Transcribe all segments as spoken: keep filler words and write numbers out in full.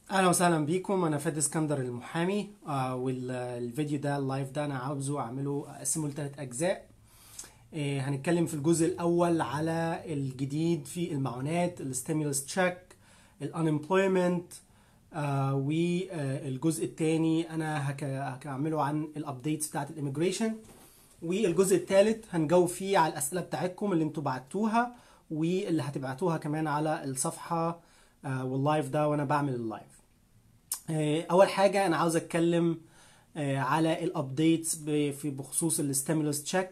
اهلا وسهلا بيكم. انا فادي اسكندر المحامي. آه والفيديو ده اللايف ده انا عاوزه اعمله اقسمه لثلاث اجزاء. آه هنتكلم في الجزء الاول على الجديد في المعونات، الستيمولس تشيك، الانemployment. آه والجزء الثاني انا هك- هعمله عن الابديتس بتاعت الاميجريشن. والجزء الثالث هنجاوب فيه على الاسئله بتاعتكم اللي انتوا بعتوها واللي هتبعتوها كمان على الصفحه آه واللايف ده وانا بعمل اللايف. آه، اول حاجه انا عاوز اتكلم آه، على الابديتس في بخصوص الستيمولس تشيك.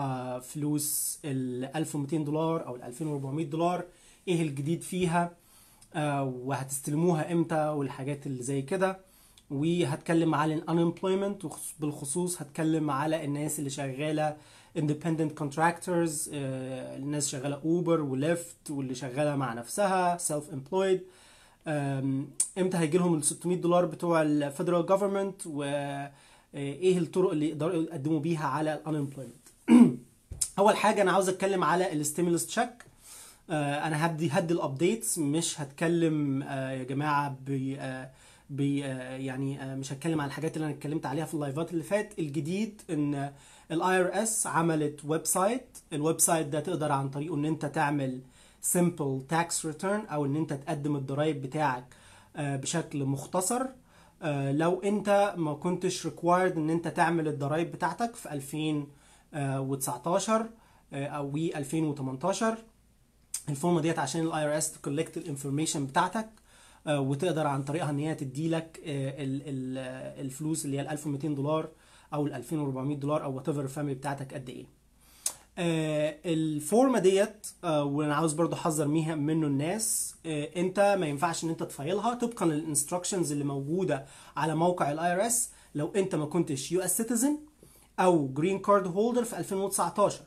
فلوس ال ألف ومئتين دولار او ال ألفين وأربعمئة دولار، ايه الجديد فيها؟ آه، وهتستلموها امتى والحاجات اللي زي كده. وهتكلم على الانemployment، بالخصوص هتكلم على الناس اللي شغاله independent contractors، آه، الناس شغاله اوبر وليفت واللي شغاله مع نفسها self employed. أم، امتى هيجي لهم ال ستمئة دولار بتوع الفيدرال جفرمنت، وايه الطرق اللي يقدروا يقدموا بيها على الانemployment. اول حاجه انا عاوز اتكلم على الستيمولس تشيك. انا هدي هدي الابديتس، مش هتكلم آه، يا جماعه ب آه، ب آه، يعني آه، مش هتكلم على الحاجات اللي انا اتكلمت عليها في اللايفات اللي فات. الجديد ان الاي ار اس عملت ويب سايت. الويب سايت ده تقدر عن طريقه ان انت تعمل simple tax return، او ان انت تقدم الضرايب بتاعك آه، بشكل مختصر. آه، لو انت ما كنتش required ان انت تعمل الضرايب بتاعتك في ألفين وتسعتاشر آه، او ألفين وتمنتاشر. الفورمه ديت عشان الاي ار اس تكولكت الانفورميشن بتاعتك، آه، وتقدر عن طريقها ان هي تدي لك الفلوس اللي هي ال ألف ومئتين دولار او ال ألفين وأربعمئة دولار او وات ايفر الفاميلي بتاعتك قد ايه. آه، الفورمه ديت آه، وانا عاوز برضو احذر ميها منه الناس. آه، انت ما ينفعش ان انت تفايلها طبقا للانستراكشنز اللي موجوده على موقع الاي ار اس لو انت ما كنتش يو اس سيتيزن او جرين كارد هولدر في ألفين وتسعتاشر.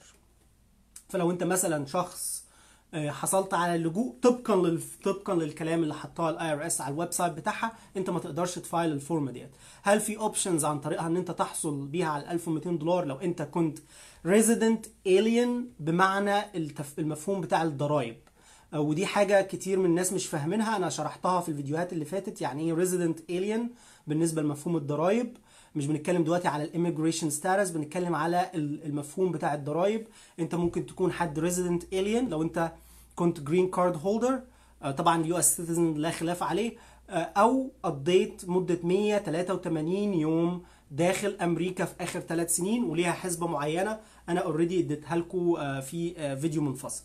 فلو انت مثلا شخص آه، حصلت على اللجوء طبقا لل... طبقا للكلام اللي حطاه الاي ار اس على الويب سايت بتاعها، انت ما تقدرش تفايل الفورم ديت. هل في اوبشنز عن طريقها ان انت تحصل بيها على ألف ومئتين دولار لو انت كنت ريزيدنت الين بمعنى التف... المفهوم بتاع الضرايب؟ آه، ودي حاجه كتير من الناس مش فاهمينها. انا شرحتها في الفيديوهات اللي فاتت، يعني ايه ريزيدنت الين بالنسبه لمفهوم الضرايب. مش بنتكلم دلوقتي على الاميجريشن ستاتس، بنتكلم على المفهوم بتاع الضرايب. انت ممكن تكون حد ريزيدنت الين لو انت كنت جرين كارد هولدر، طبعا يو اس سيتيزن لا خلاف عليه، آه، او قضيت مده مئة وثلاثة وثمانين يوم داخل امريكا في اخر ثلاث سنين وليها حسبه معينه انا اوريدي اديتها لكم آه، في آه، فيديو منفصل.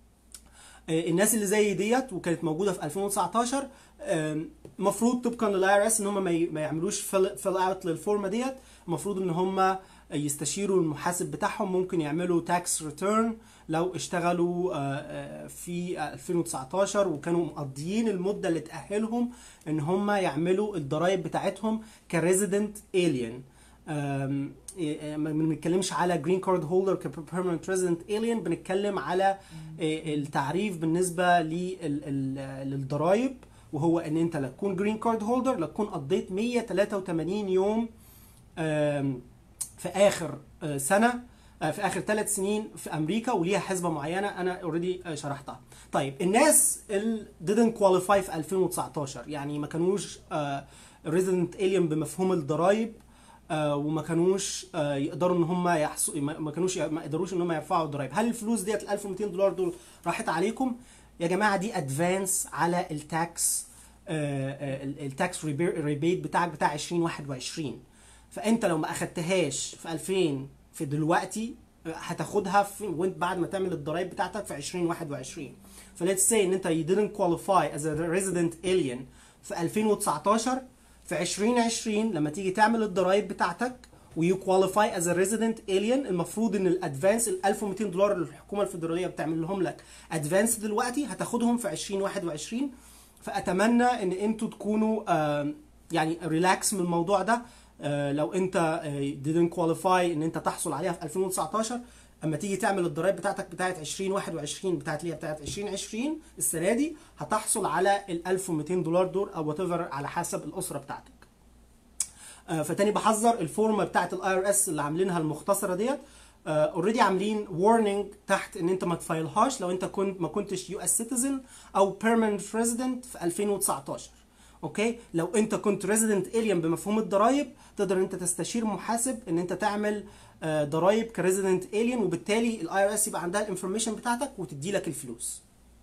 آه، الناس اللي زي ديت وكانت موجوده في ألفين وتسعتاشر، المفروض طبقا للاي ار اس ان هم ما ي- ما يعملوش فيل اوت للفورمه ديت. المفروض ان هم يستشيروا المحاسب بتاعهم، ممكن يعملوا تاكس ريتيرن لو اشتغلوا آه، آه، في ألفين وتسعتاشر وكانوا مقضيين المده اللي تاهلهم ان هم يعملوا الضرايب بتاعتهم كريزيدنت الين. آم، إيه، ما بنتكلمش على جرين كارد هولدر كبيرمننت ريزيدنت الين، بنتكلم على إيه، التعريف بالنسبه لل- ال- للضرايب، وهو ان انت لا تكون جرين كارد هولدر، لا تكون قضيت مئة وثلاثة وثمانين يوم آم، في اخر آه، سنه، آه، في اخر ثلاث سنين في امريكا، وليها حسبه معينه انا اوريدي شرحتها. طيب الناس اللي didn't qualify في ألفين وتسعتاشر، يعني ما كانوش ريزيدنت الين بمفهوم الضرايب، آه، وما كانوش آه، يقدروا ان هم يحصوا، ما ما كانوش ما قدروش ان هم يرفعوا الضرايب. هل الفلوس ديت ال ألف ومئتين دولار دول راحت عليكم؟ يا جماعه دي ادفانس على التاكس، التاكس ريبيت بتاعك بتاع ألفين وواحد وعشرين. فانت لو ما اخدتهاش في ألفين في دلوقتي، آه، هتاخدها في وانت بعد ما تعمل الضرايب بتاعتك في ألفين وواحد وعشرين. فليتس سي ان انت you didn't qualify as a resident alien في ألفين وتسعتاشر. في ألفين وعشرين لما تيجي تعمل الضرايب بتاعتك ويو كواليفاي از ريزيدنت الين، المفروض ان الادفانس ال ألف ومئتين دولار اللي الحكومه الفدراليه بتعمل لهم لك ادفانس دلوقتي هتاخدهم في ألفين وواحد وعشرين. فاتمنى ان انتوا تكونوا آه، يعني ريلاكس من الموضوع ده. آه، لو انت آه، didn't qualify ان انت تحصل عليها في ألفين وتسعتاشر، اما تيجي تعمل الضرايب بتاعتك بتاعت ألفين وواحد وعشرين بتاعت اللي هي بتاعت ألفين وعشرين السنه دي، هتحصل على ال ألف ومئتين دولار دول او وات ايفر على حسب الاسره بتاعتك. آه، فتاني بحذر الفورمه بتاعت الاي ار اس اللي عاملينها المختصره ديت، اوريدي عاملين وارنينج تحت ان انت ما تفايلهاش لو انت كنت ما كنتش يو اس سيتيزن او بيرمننت ريزيدنت في ألفين وتسعتاشر. اوكي. لو انت كنت ريزيدنت الين بمفهوم الضرايب تقدر ان انت تستشير محاسب ان انت تعمل آه، ضرايب كريزيدنت الين، وبالتالي الاي ار اس يبقى عندها الانفورميشن بتاعتك وتدي لك الفلوس.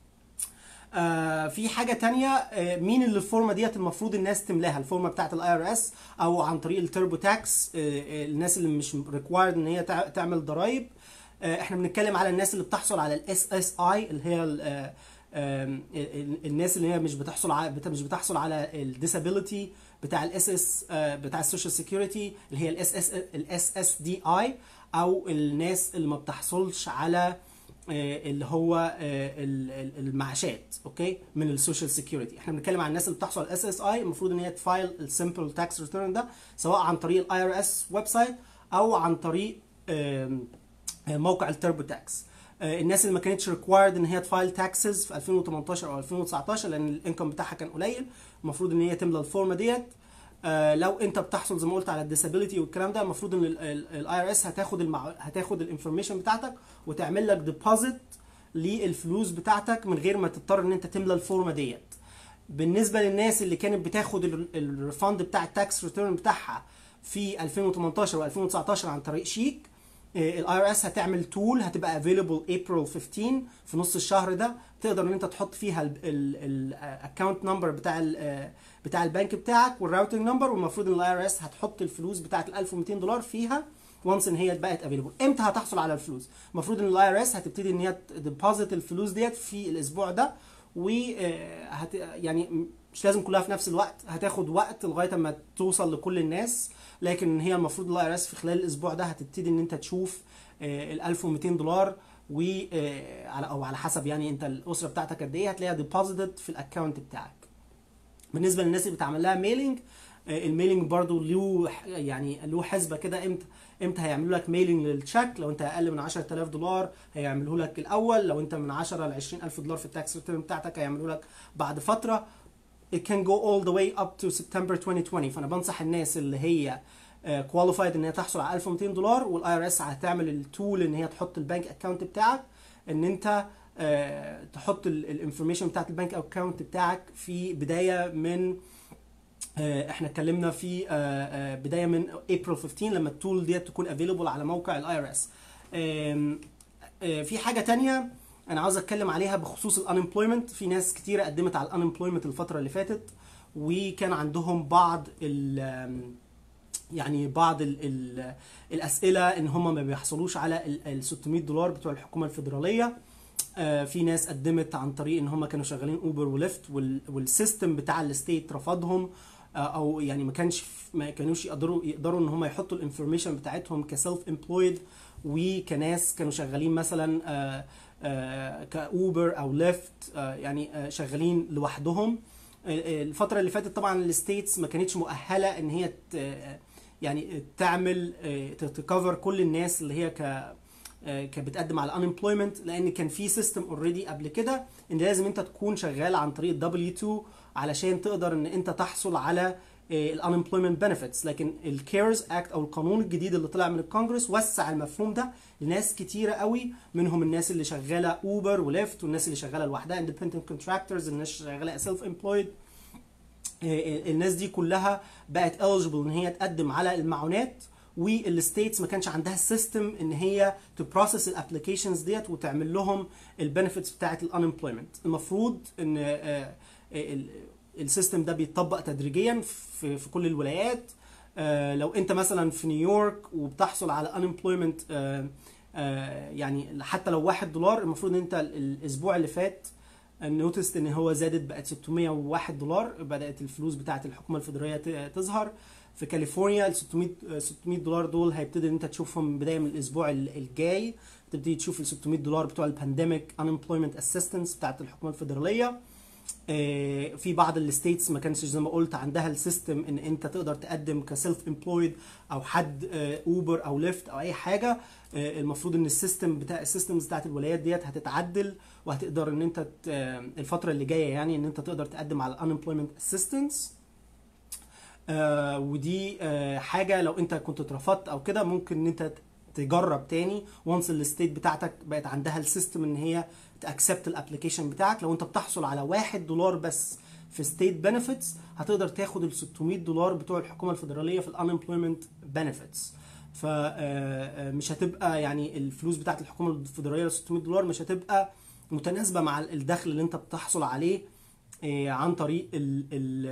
آه في حاجه تانية، آه مين اللي الفورمه ديت المفروض الناس تملاها، الفورمه بتاعت الاي ار اس او عن طريق التربو تاكس، آه الناس اللي مش ريكوايرد ان هي تع- تعمل ضرايب. آه احنا بنتكلم على الناس اللي بتحصل على الاس اس اي اللي هي ال- آه، آم، ال- الناس اللي هي مش بتحصل على بت- مش بتحصل على الديسابيليتي بتاع الاس اس بتاع السوشيال سيكيورتي اللي هي الاس اس الاس اس دي اي، او الناس اللي ما بتحصلش على آه، اللي هو آه، ال- ال- المعاشات، اوكي، من السوشيال سيكيورتي. احنا بنتكلم عن الناس اللي بتحصل على الاس اس اي، المفروض ان هي تفايل السمبل تاكس ريتيرن ده سواء عن طريق الاي ار اس ويب سايت او عن طريق آم، موقع التربو تاكس. آه، الناس اللي ما كانتش ريكوايرد ان هي تفايل تاكسز في ألفين وتمنتاشر او ألفين وتسعتاشر لان الانكم بتاعها كان قليل، المفروض ان هي تملى الفورمه ديت. آه، لو انت بتحصل زي ما قلت على الديسابيليتي والكلام ده، المفروض ان الاي ار اس هتاخد المع... هتاخد الانفورميشن بتاعتك وتعمل لك ديبوزيت للفلوس بتاعتك من غير ما تضطر ان انت تملى الفورمه ديت. بالنسبه للناس اللي كانت بتاخد الريفاند بتاع التاكس ريتيرن بتاعها في ألفين وتمنتاشر و ألفين وتسعتاشر عن طريق شيك، الاي ار اس هتعمل تول هتبقى افيلبل ابريل خمستاشر في نص الشهر ده، تقدر ان انت تحط فيها الاكونت نمبر بتاع ال بتاع البنك بتاعك والراوتنج نمبر، والمفروض ان الاي ار اس هتحط الفلوس بتاعه ال ألف ومئتين دولار فيها وانس ان هي بقت افيلبل. امتى هتحصل على الفلوس؟ المفروض ان الاي ار اس هتبتدي ان هي تديبوزيت الفلوس ديت في الاسبوع ده، و آه، هت يعني مش لازم كلها في نفس الوقت، هتاخد وقت لغايه اما توصل لكل الناس، لكن هي المفروض الاي ار اس في خلال الاسبوع ده هتبتدي ان انت تشوف آه، ال ألف ومئتين دولار، و آه، على او على حسب يعني انت الاسره بتاعتك قد ايه هتلاقيها ديبوزيتد في الاكونت بتاعك. بالنسبه للناس اللي بتعمل لها ميلينج، الميلينج برضو له يعني له حسبه كده، امتى امتى هيعملوا لك ميلينج للتشيك. لو انت اقل من عشرة آلاف دولار هيعملوه لك الاول، لو انت من عشرة ل عشرين ألف دولار في التاكس ريتيرن بتاعتك هيعملوه لك بعد فتره. it can go all the way up to September ألفين وعشرين. فانا بنصح الناس اللي هي كواليفايد ان هي تحصل على ألف ومئتين دولار، والاي ار اس هتعمل التول ان هي تحط البنك اكونت بتاعك، ان انت آه، تحط الانفورميشن بتاعت البنك اكونت بتاعك في بدايه من آه، احنا اتكلمنا في آه، آه، بدايه من ابريل خمستاشر لما التول ديت تكون افيلبل على موقع الاي ار اس. في حاجه تانية انا عاوز اتكلم عليها بخصوص الانemployment. في ناس كتيره قدمت على الانemployment الفتره اللي فاتت، وكان عندهم بعض ال يعني بعض ال ال الاسئله ان هم ما بيحصلوش على ال ستمئة دولار بتوع الحكومه الفيدراليه. آه، في ناس قدمت عن طريق ان هم كانوا شغالين اوبر وليفت، والسيستم بتاع الستيت رفضهم، آه، او يعني ما كانش ما كانوش يقدروا يقدروا ان هم يحطوا الانفورميشن بتاعتهم كسيلف امبلويد، وكناس كانوا شغالين مثلا آه، آه، كاوبر او ليفت، آه، يعني آه، شغالين لوحدهم. آه، الفتره اللي فاتت طبعا الستيتس ما كانتش مؤهله ان هي ت- يعني تعمل تكفر كل الناس اللي هي ك آه، كانت بتقدم على unemployment، لان كان في سيستم اوريدي قبل كده ان لازم انت تكون شغال عن طريق دبليو اتنين علشان تقدر ان انت تحصل على الانemployment benefits. لكن الكيرز اكت او القانون الجديد اللي طلع من الكونجرس وسع المفهوم ده لناس كتيره قوي، منهم الناس اللي شغاله اوبر وليفت، والناس اللي شغاله لوحدها independent contractors، الناس اللي شغاله self employed. الناس دي كلها بقت eligible ان هي تقدم على المعونات، والستيتس ما كانش عندها السيستم ان هي تبروسس الابلكيشنز ديت وتعمل لهم البنفيتس بتاعت الانemployment. المفروض ان آه، ال- السيستم ده بيتطبق تدريجيا في في كل الولايات. آه، لو انت مثلا في نيويورك وبتحصل على unemployment آه، آه، يعني حتى لو واحد دولار، المفروض ان انت الاسبوع اللي فات نوتست ان هو زادت بقت ستمئة وواحد دولار، بدات الفلوس بتاعت الحكومه الفيدراليه ت- تظهر. في كاليفورنيا ال ستمئة ستمئة دولار دول هيبتدي ان انت تشوفهم بدايه من الاسبوع ال- الجاي، تبتدي تشوف ال ستمئة دولار بتوع البانديميك unemployment assistance بتاعت الحكومه الفيدراليه. آه، في بعض الستيتس ما كانش زي ما قلت عندها السيستم ان انت تقدر تقدم كسيلف امبلويد او حد اوبر او ليفت او اي حاجه. آه، المفروض ان السيستم بتاع السيستمز بتاعت الولايات ديت هتتعدل، وهتقدر ان انت ت- آه، الفتره اللي جايه يعني ان انت تقدر تقدم على unemployment assistance. آه ودي آه حاجه لو انت كنت اترفضت او كده ممكن ان انت تجرب تاني وانس الستيت بتاعتك بقت عندها السيستم ان هي تاكسبت الابلكيشن بتاعك. لو انت بتحصل على واحد دولار بس في ستيت بنفيتس هتقدر تاخد ال ستمية دولار بتوع الحكومه الفدراليه في الانمبلويمنت بنفيتس. فمش هتبقى يعني الفلوس بتاعت الحكومه الفدراليه ستمية دولار مش هتبقى متناسبه مع الدخل اللي انت بتحصل عليه عن طريق ال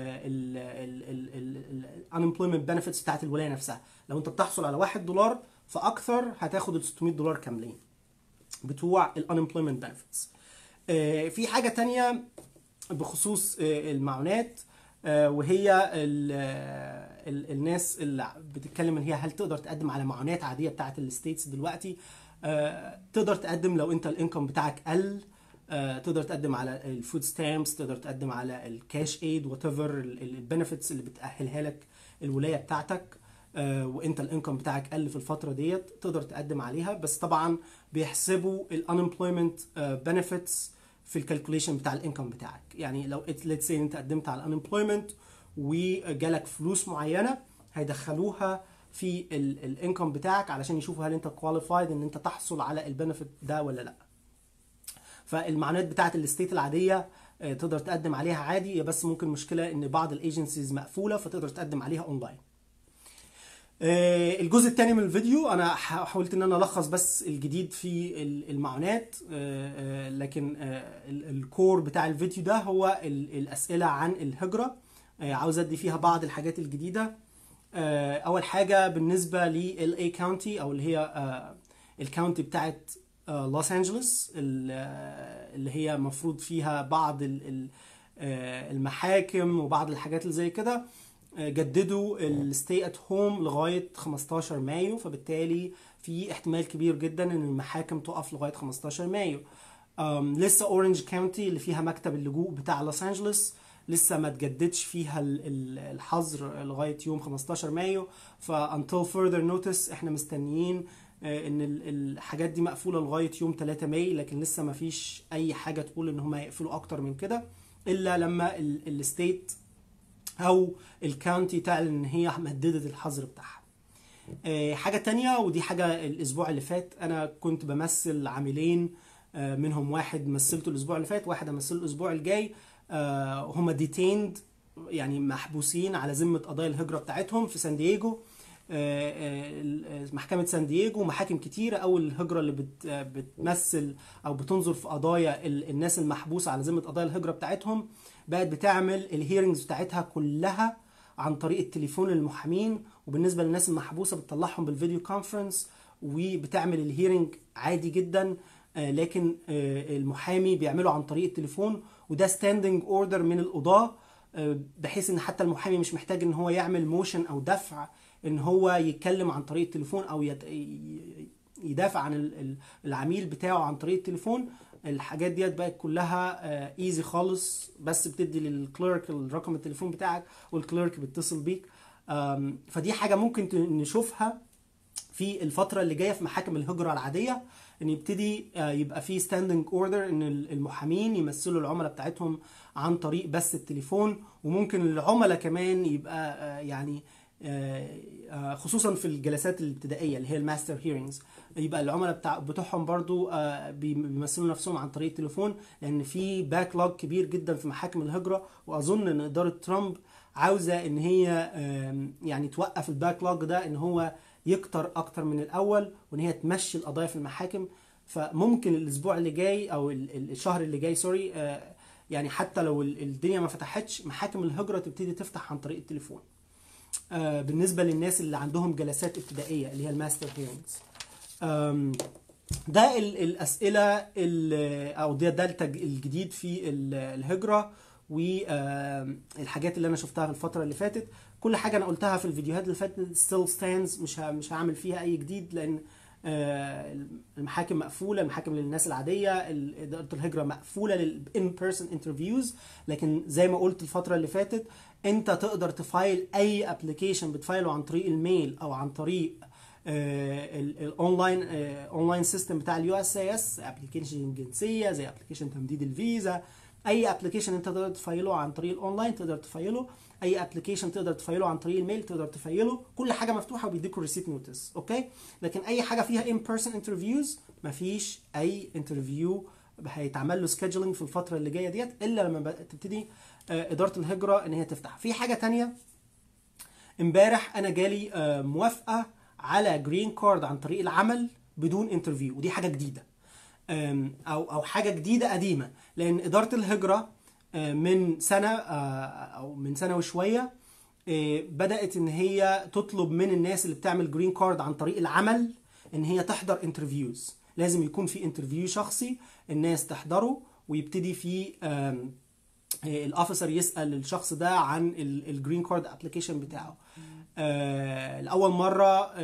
ال unemployment benefits بتاعت الولايه نفسها. لو انت بتحصل على واحد دولار فاكثر هتاخد ال ستمية دولار كاملين بتوع ال unemployment benefits. في حاجه تانية بخصوص المعونات، وهي ال ال الناس اللي بتتكلم ان هي هل تقدر تقدم على معونات عاديه بتاعت الستيتس دلوقتي. تقدر تقدم لو انت الانكم بتاعك قل، تقدر تقدم على الفود ستامبس، تقدر تقدم على الكاش ايد وات ايفر البنفيتس اللي بتاهلها لك الولايه بتاعتك، وانت الانكم بتاعك قل في الفتره ديت تقدر تقدم عليها. بس طبعا بيحسبوا الانمبلويمنت بنفيتس في الكالكوليشن بتاع الانكم بتاعك. يعني لو ليتس سي انت قدمت على الانمبلويمنت وجالك فلوس معينه هيدخلوها في الانكم بتاعك علشان يشوفوا هل انت كواليفايد ان انت تحصل على البنفيت ده ولا لا. فالمعونات بتاعت الستيت العاديه تقدر تقدم عليها عادي، بس ممكن مشكله ان بعض الايجنسيز مقفوله فتقدر تقدم عليها اونلاين. الجزء الثاني من الفيديو انا حاولت ان انا الخص بس الجديد في المعونات، لكن الكور بتاع الفيديو ده هو الاسئله عن الهجره. عاوز ادي فيها بعض الحاجات الجديده. اول حاجه بالنسبه لل إيه كاونتي او اللي هي الكاونتي بتاعت لوس انجلوس اللي هي مفروض فيها بعض المحاكم وبعض الحاجات اللي زي كده، جددوا الستي ات هوم لغايه خمستاشر مايو، فبالتالي في احتمال كبير جدا ان المحاكم تقف لغايه خمستاشر مايو. لسه اورنج كاونتي اللي فيها مكتب اللجوء بتاع لوس انجلوس لسه ما تجددش فيها الحظر لغايه يوم خمستاشر مايو. ف until further notice احنا مستنيين ان الحاجات دي مقفوله لغايه يوم تلاتة مايو، لكن لسه ما فيش اي حاجه تقول ان هم هيقفلوا اكتر من كده الا لما الستيت او الكاونتي تعلن ان هي مددت الحظر بتاعها. حاجه تانية، ودي حاجه الاسبوع اللي فات انا كنت بمثل عاملين، منهم واحد مثلته الاسبوع اللي فات واحد همثله الاسبوع الجاي. هم ديتيند يعني محبوسين على ذمه قضايا الهجره بتاعتهم في سان دييجو. محكمه سان دييجو ومحاكم كتيره او الهجره اللي بتمثل او بتنظر في قضايا الناس المحبوسه على ذمه قضايا الهجره بتاعتهم بقت بتعمل الهيرنجز بتاعتها كلها عن طريق التليفون للمحامين، وبالنسبه للناس المحبوسه بتطلعهم بالفيديو كونفرنس وبتعمل الهيرنج عادي جدا، لكن المحامي بيعمله عن طريق التليفون، وده ستاندنج اوردر من القضاه بحيث ان حتى المحامي مش محتاج ان هو يعمل موشن او دفع ان هو يتكلم عن طريق التليفون او يدافع عن العميل بتاعه عن طريق التليفون. الحاجات ديت بقت كلها ايزي خالص، بس بتدي للكليرك رقم التليفون بتاعك والكليرك بيتصل بيك. فدي حاجه ممكن نشوفها في الفتره اللي جايه في محاكم الهجره العاديه، ان يبتدي يبقى في ستاندنج اوردر ان المحامين يمثلوا العملاء بتاعتهم عن طريق بس التليفون، وممكن العملاء كمان يبقى يعني خصوصا في الجلسات الابتدائيه اللي هي الماستر هيرنجز يبقى العملاء بتاع بتوعهم برضو بيمثلوا نفسهم عن طريق التليفون، لان في باك لوج كبير جدا في محاكم الهجره. واظن ان اداره ترامب عاوزه ان هي يعني توقف الباك لوج ده ان هو يكتر اكتر من الاول، وان هي تمشي القضايا في المحاكم. فممكن الاسبوع اللي جاي او الشهر اللي جاي سوري يعني حتى لو الدنيا ما فتحتش محاكم الهجره تبتدي تفتح عن طريق التليفون بالنسبه للناس اللي عندهم جلسات ابتدائيه اللي هي الماستر هيرنجز. ده الاسئله او ده ده الجديد في الهجره والحاجات اللي انا شفتها في الفتره اللي فاتت. كل حاجه انا قلتها في الفيديوهات اللي فاتت still stands، مش مش هعمل فيها اي جديد، لان المحاكم مقفوله، المحاكم للناس العاديه، اداره الهجره مقفوله للان بيرسون انترفيوز. لكن زي ما قلت الفتره اللي فاتت انت تقدر تفايل اي ابلكيشن بتفايله عن طريق الميل او عن طريق الاونلاين اونلاين سيستم بتاع اليو اس اي اس، ابلكيشن جنسيه زي ابلكيشن تمديد الفيزا. اي ابلكيشن انت تقدر تفايله عن طريق الاونلاين تقدر تفايله، اي ابلكيشن تقدر تفايله عن طريق الميل تقدر تفايله، كل حاجه مفتوحه وبيديكوا ريسيت نوتس. اوكي، لكن اي حاجه فيها ان بيرسون انترفيوز مفيش اي انترفيو هيتعمل له سكيدجولينج في الفتره اللي جايه ديت الا لما تبتدي اداره الهجره ان هي تفتح. في حاجه تانية، امبارح انا جالي موافقه على جرين كارد عن طريق العمل بدون انترفيو، ودي حاجه جديده او او حاجه جديده قديمه، لان اداره الهجره من سنه او من سنه وشويه بدات ان هي تطلب من الناس اللي بتعمل جرين كارد عن طريق العمل ان هي تحضر انترفيوز. لازم يكون في انترفيو شخصي الناس تحضره، ويبتدي في الاوفيسر يسال الشخص ده عن الجرين كارد ابلكيشن بتاعه. الاول مره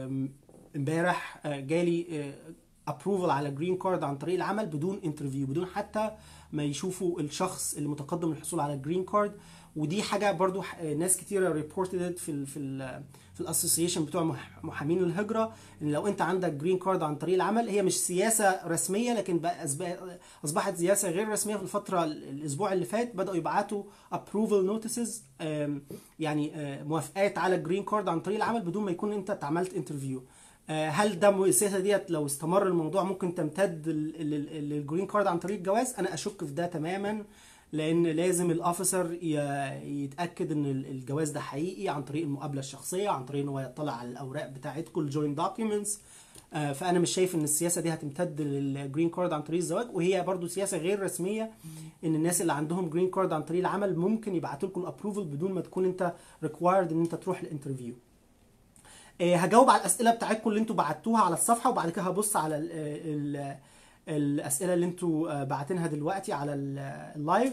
امبارح جالي ابروفل على جرين كارد عن طريق العمل بدون انترفيو، بدون حتى ما يشوفوا الشخص اللي متقدم للحصول على الجرين كارد. ودي حاجه برضو ناس كتيره ريبورتد في ال في ال في الاسوسيشن بتوع محامين الهجره، ان لو انت عندك جرين كارد عن طريق العمل، هي مش سياسه رسميه لكن بقى اصبحت سياسه غير رسميه. في الفتره الاسبوع اللي فات بداوا يبعتوا ابروفل نوتيسز، يعني موافقات على الجرين كارد عن طريق العمل بدون ما يكون انت عملت انترفيو. هل ده السياسه ديت لو استمر الموضوع ممكن تمتد للجرين كارد عن طريق الجواز؟ انا اشك في ده تماما، لان لازم الاوفيسر يتاكد ان الجواز ده حقيقي عن طريق المقابله الشخصيه، عن طريق ان هو يطلع على الاوراق بتاعتكم الجوين دوكيومنتس. فانا مش شايف ان السياسه دي هتمتد للجرين كارد عن طريق الزواج، وهي برضو سياسه غير رسميه ان الناس اللي عندهم جرين كارد عن طريق العمل ممكن يبعتوا لكم الابروفل بدون ما تكون انت ريكوايرد ان انت تروح الانترفيو. هجاوب على الاسئله بتاعتكم اللي انتوا بعتوها على الصفحه، وبعد كده هبص على ال ال الاسئله اللي انتوا بعتينها دلوقتي على اللايف،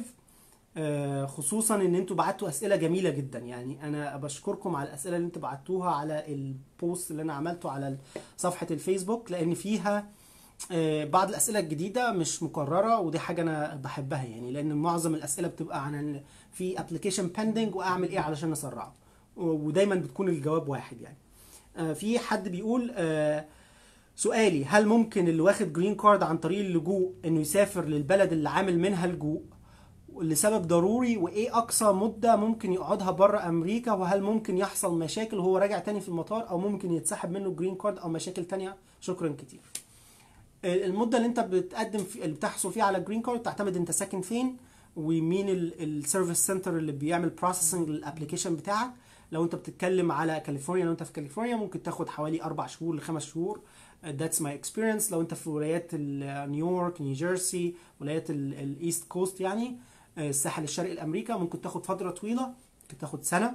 خصوصا ان انتوا بعتوا اسئله جميله جدا. يعني انا بشكركم على الاسئله اللي انتوا بعتوها على البوست اللي انا عملته على صفحه الفيسبوك، لان فيها بعض الاسئله الجديده مش مكرره، ودي حاجه انا بحبها، يعني لان معظم الاسئله بتبقى عن في ابلكيشن بيندنج واعمل ايه علشان اسرعه، ودايما بتكون الجواب واحد. يعني في حد بيقول سؤالي، هل ممكن اللي واخد جرين كارد عن طريق اللجوء انه يسافر للبلد اللي عامل منها اللجوء لسبب ضروري، وايه اقصى مده ممكن يقعدها بره امريكا، وهل ممكن يحصل مشاكل وهو راجع تاني في المطار، او ممكن يتسحب منه جرين كارد او مشاكل تانية؟ شكرا كتير. المده اللي انت بتقدم في اللي بتحصل فيها على جرين كارد تعتمد انت ساكن فين، ومين السيرفيس سنتر اللي بيعمل بروسيسنج للابلكيشن بتاعك. لو انت بتتكلم على كاليفورنيا، لو انت في كاليفورنيا ممكن تاخد حوالي اربع شهور لخمس شهور. That's my experience. لو انت في ولايات نيويورك، نيوجيرسي، ولايات الايست كوست، يعني الساحل الشرقي لامريكا، ممكن تاخد فتره طويله، ممكن تاخد سنه.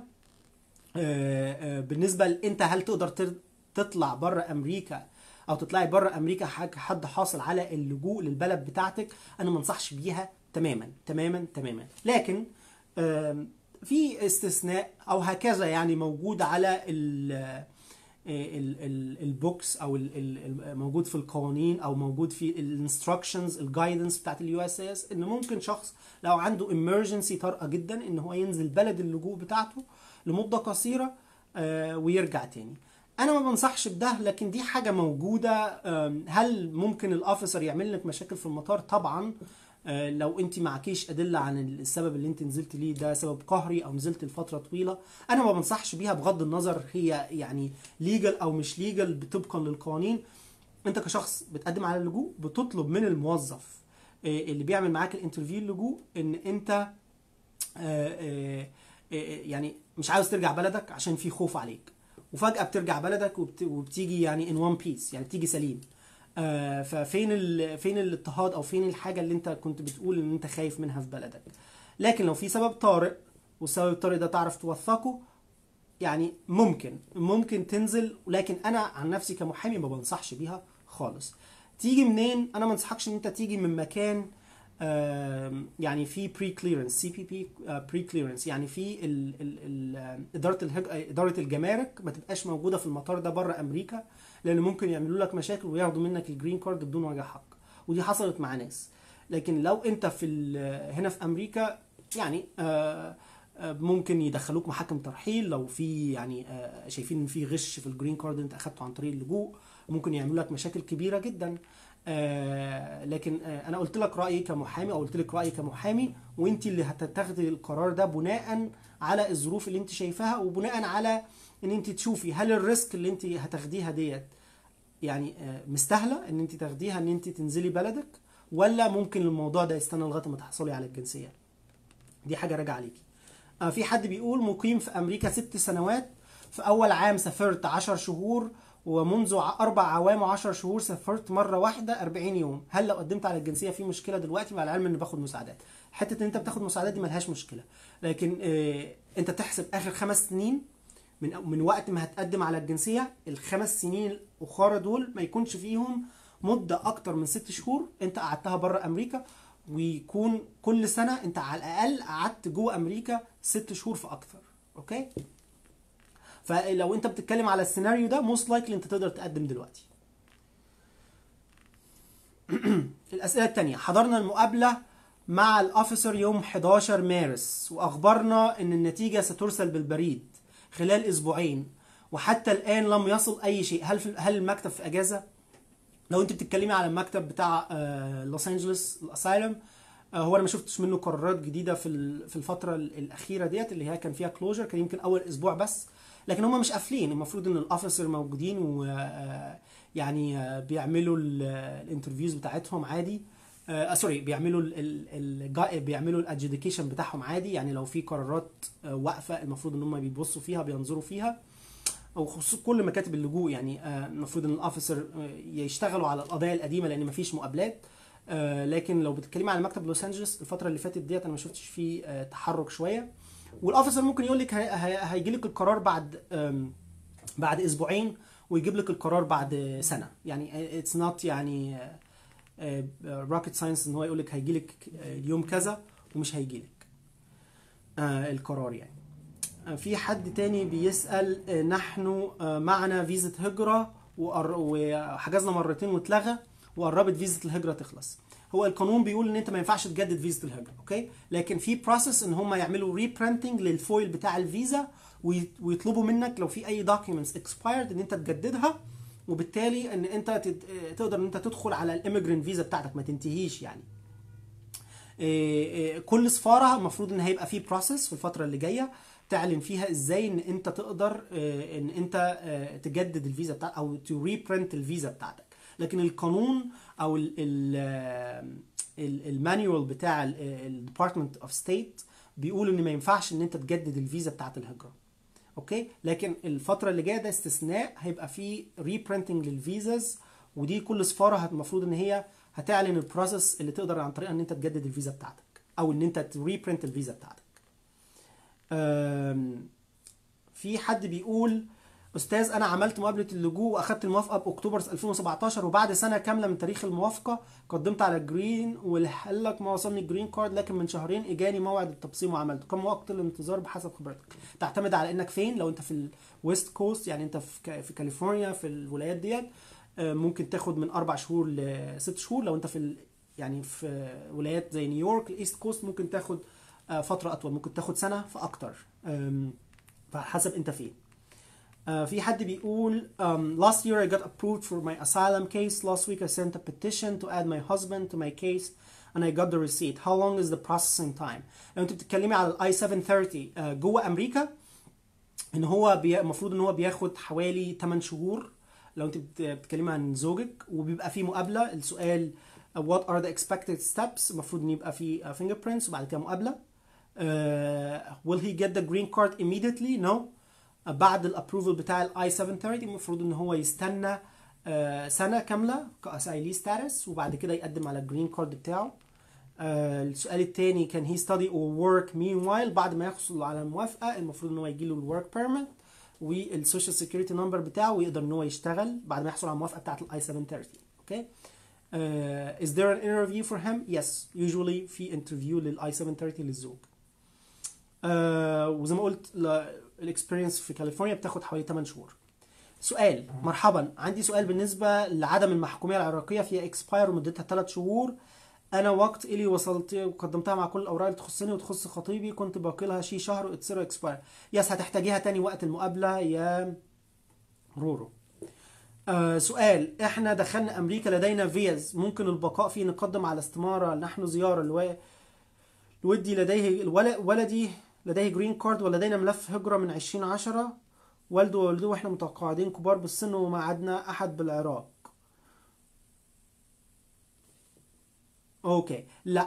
بالنسبه لانت هل تقدر تطلع بره امريكا او تطلعي بره امريكا حد حاصل على اللجوء للبلد بتاعتك، انا ما انصحش بيها تماما تماما تماما. لكن في استثناء او هكذا، يعني موجود على ال البوكس او موجود في القوانين، او موجود في الانستراكشنز الجايدنس بتاعت اليو اس اس، ان ممكن شخص لو عنده emergency طارئه جدا ان هو ينزل بلد اللجوء بتاعته لمده قصيره ويرجع تاني. انا ما بنصحش بده، لكن دي حاجه موجوده. هل ممكن الاوفيسر يعمل لك مشاكل في المطار؟ طبعا، لو انت معكيش ادله عن السبب اللي انت نزلت ليه ده سبب قهري او نزلت لفتره طويله، انا ما بنصحش بيها بغض النظر هي يعني ليجل او مش ليجل طبقا للقوانين. انت كشخص بتقدم على اللجوء بتطلب من الموظف اللي بيعمل معاك الانترفيو اللجوء ان انت يعني مش عاوز ترجع بلدك عشان في خوف عليك، وفجاه بترجع بلدك وبتيجي يعني ان وان بيس، يعني بتيجي سليم. آه ففين ال... فين الاضطهاد او فين الحاجه اللي انت كنت بتقول ان انت خايف منها في بلدك؟ لكن لو في سبب طارئ والسبب الطارئ ده تعرف توثقه، يعني ممكن ممكن تنزل. لكن انا عن نفسي كمحامي ما بنصحش بيها خالص. تيجي منين؟ انا ما انصحكش ان انت تيجي من مكان آه يعني في بري كليرنس، سي بي بي بري كليرنس، يعني في ال... ال... ال... اداره الهج... اداره الجمارك ما تبقاش موجوده في المطار ده بره امريكا، لان ممكن يعملوا لك مشاكل وياخدوا منك الجرين كارد بدون وجه حق، ودي حصلت مع ناس. لكن لو انت في هنا في امريكا، يعني آه ممكن يدخلوك محاكم ترحيل لو في يعني آه شايفين ان في غش في الجرين كارد انت اخدته عن طريق اللجوء، ممكن يعملوا لك مشاكل كبيره جدا. آه لكن آه انا قلت لك رايي كمحامي، او قلت لك رايي كمحامي، وانت اللي هتتخذي القرار ده بناء على الظروف اللي انت شايفاها، وبناء على ان انت تشوفي هل الريسك اللي انت هتاخديها ديت يعني مستاهله ان انت تاخديها ان انت تنزلي بلدك، ولا ممكن الموضوع ده يستنى لغايه ما تحصلي على الجنسيه. دي حاجه راجعه عليكي. آه في حد بيقول مقيم في امريكا ست سنوات، في اول عام سافرت عشر شهور، ومنذ ع- اربع اعوام وعشر شهور سافرت مره واحده أربعين يوم. هل لو قدمت على الجنسيه في مشكله دلوقتي؟ مع العلم ان باخد مساعدات. حته ان انت بتاخد مساعدات دي ملهاش مشكله، لكن آه انت تحسب اخر خمس سنين من من وقت ما هتقدم على الجنسيه. الخمس سنين الاخرى دول ما يكونش فيهم مده اكتر من ست شهور انت قعدتها بره امريكا، ويكون كل سنه انت على الاقل قعدت جوه امريكا ست شهور فاكثر. اوكي، فلو انت بتتكلم على السيناريو ده موست لايكلي انت تقدر تقدم دلوقتي. الاسئله الثانيه، حضرنا المقابله مع الافيسر يوم حداشر مارس، واخبرنا ان النتيجه سترسل بالبريد خلال اسبوعين، وحتى الان لم يصل اي شيء. هل في هل المكتب في اجازه؟ لو انت بتتكلمي على المكتب بتاع آه، لوس انجلوس الاسايلم، آه، هو انا ما شفتش منه قرارات جديده في ال- في الفتره ال- الاخيره ديت اللي هي كان فيها كلوجر، كان يمكن اول اسبوع بس. لكن هم مش قافلين، المفروض ان الاوفيسر موجودين و آه، يعني آه، بيعملوا ال- الانترفيوز بتاعتهم عادي. آه سوري، بيعملوا ال ال ال بيعملوا الادجيديكيشن بتاعهم عادي. يعني لو في قرارات آه، واقفه المفروض ان هم بيبصوا فيها بينظروا فيها، او خصوصا كل مكاتب اللجوء. يعني آه، المفروض ان الاوفيسر آه، يشتغلوا على القضايا القديمه لان مفيش مقابلات. آه، لكن لو بتتكلمي على مكتب لوس انجلوس الفتره اللي فاتت ديت انا ما شفتش فيه آه، تحرك شويه. والاوفيسر ممكن يقول لك هيجي لك القرار بعد آم، بعد اسبوعين، ويجيب لك القرار بعد سنه. يعني اتس نوت يعني روكيت ساينس ان هو يقول لك هيجي لك اليوم كذا ومش هيجي لك القرار يعني. في حد تاني بيسأل، آه، نحن آه، معنا فيزة هجرة وقر- وحجزنا مرتين واتلغى، وقربت فيزة الهجرة تخلص. هو القانون بيقول ان انت ما ينفعش تجدد فيزة الهجرة، اوكي، لكن في بروسيس ان هم يعملوا ريبرنتنج للفويل بتاع الفيزا، وي- ويطلبوا منك لو في اي دوكيومنتس اكسبايرد ان انت تجددها، وبالتالي ان انت تد- آه، تقدر ان انت تدخل على الاميجرنت فيزا بتاعتك ما تنتهيش يعني. إيه، إيه، كل سفاره المفروض ان هيبقى فيه بروسيس في الفتره اللي جايه تعلن فيها ازاي ان انت تقدر إيه، ان انت إيه، تجدد الفيزا بتاعتك او تو ريبرنت الفيزا بتاعتك. لكن القانون او المانيوال بتاع الديبارتمنت اوف ستيت بيقول ان ما ينفعش ان انت تجدد الفيزا بتاعت الهجره. اوكي، لكن الفتره اللي جايه ده استثناء، هيبقى فيه ريبرنتنج للفيزاز، ودي كل سفاره المفروض ان هي هتعلن البروسيس اللي تقدر عن طريقها ان انت تجدد الفيزا بتاعتك او ان انت تريبرنت الفيزا بتاعتك. أم، في حد بيقول، استاذ انا عملت مقابله اللجوء واخدت الموافقه باكتوبر ألفين وسبعتاشر، وبعد سنه كامله من تاريخ الموافقه قدمت على الجرين وقال لك ما وصلني الجرين كارد، لكن من شهرين اجاني موعد التبصيم وعملته. كم وقت الانتظار بحسب خبرتك؟ تعتمد على انك فين. لو انت في الويست كوست يعني انت في ك- في كاليفورنيا في الولايات ديت، آه، ممكن تاخد من اربع شهور لست شهور. لو انت في ال... يعني في ولايات زي نيويورك الايست كوست ممكن تاخد آه، فتره اطول، ممكن تاخد سنه فاكتر. أم، فحسب انت فين. آه، في حد بيقول um, last year I got approved for my asylum case. Last week I sent a petition to add my husband to my case and I got the receipt. How long is the processing time? لو انت بتتكلمي على الاي سبعمية وتلاتين آه، جوه امريكا، ان هو بي- المفروض ان هو بياخد حوالي ثمانية شهور لو انت بت- بتتكلمي عن زوجك، وبيبقى فيه مقابله. السؤال uh, what are the expected steps؟ المفروض ان يبقى فيه uh, fingerprints وبعد كده مقابله. uh, will he get the green card immediately؟ no. بعد الابروفل بتاع الاي سبعمية وتلاتين المفروض ان هو يستنى آه، سنه كامله كاسايلي ستاتس، وبعد كده يقدم على الجرين كارد بتاعه. آه، السؤال الثاني كان هي ستادي اور ورك meanwhile؟ بعد ما يحصل على الموافقه المفروض ان هو يجي له الورك بيرميت والسوشيال سيكيورتي نمبر بتاعه، ويقدر ان هو يشتغل بعد ما يحصل على الموافقه بتاعه الاي سبعمية وتلاتين. اوكي. Uh, is there an interview for him؟ Yes. Usually في interview للاي سبعمية وتلاتين للزوج. آه وزي ما قلت الاكسبيرينس في كاليفورنيا بتاخد حوالي ثمانية شهور. سؤال، مرحبا، عندي سؤال بالنسبه لعدم المحكوميه العراقيه فيها اكسباير ومدتها ثلاث شهور. انا وقت الي وصلت وقدمتها مع كل الاوراق اللي تخصني وتخص خطيبي، كنت باقي لها شي شهر وتصير اكسباير. يس، هتحتاجيها تاني وقت المقابله يا رورو. آه سؤال، احنا دخلنا امريكا لدينا فيز، ممكن البقاء فيه نقدم على استماره نحن زياره لو... الودي لديه الول- ولدي لديه جرين كارد ولدينا ملف هجرة من عشرين عشرة، والده ووالده واحنا متقاعدين كبار بالسن وما عدنا احد بالعراق. اوكي، لا.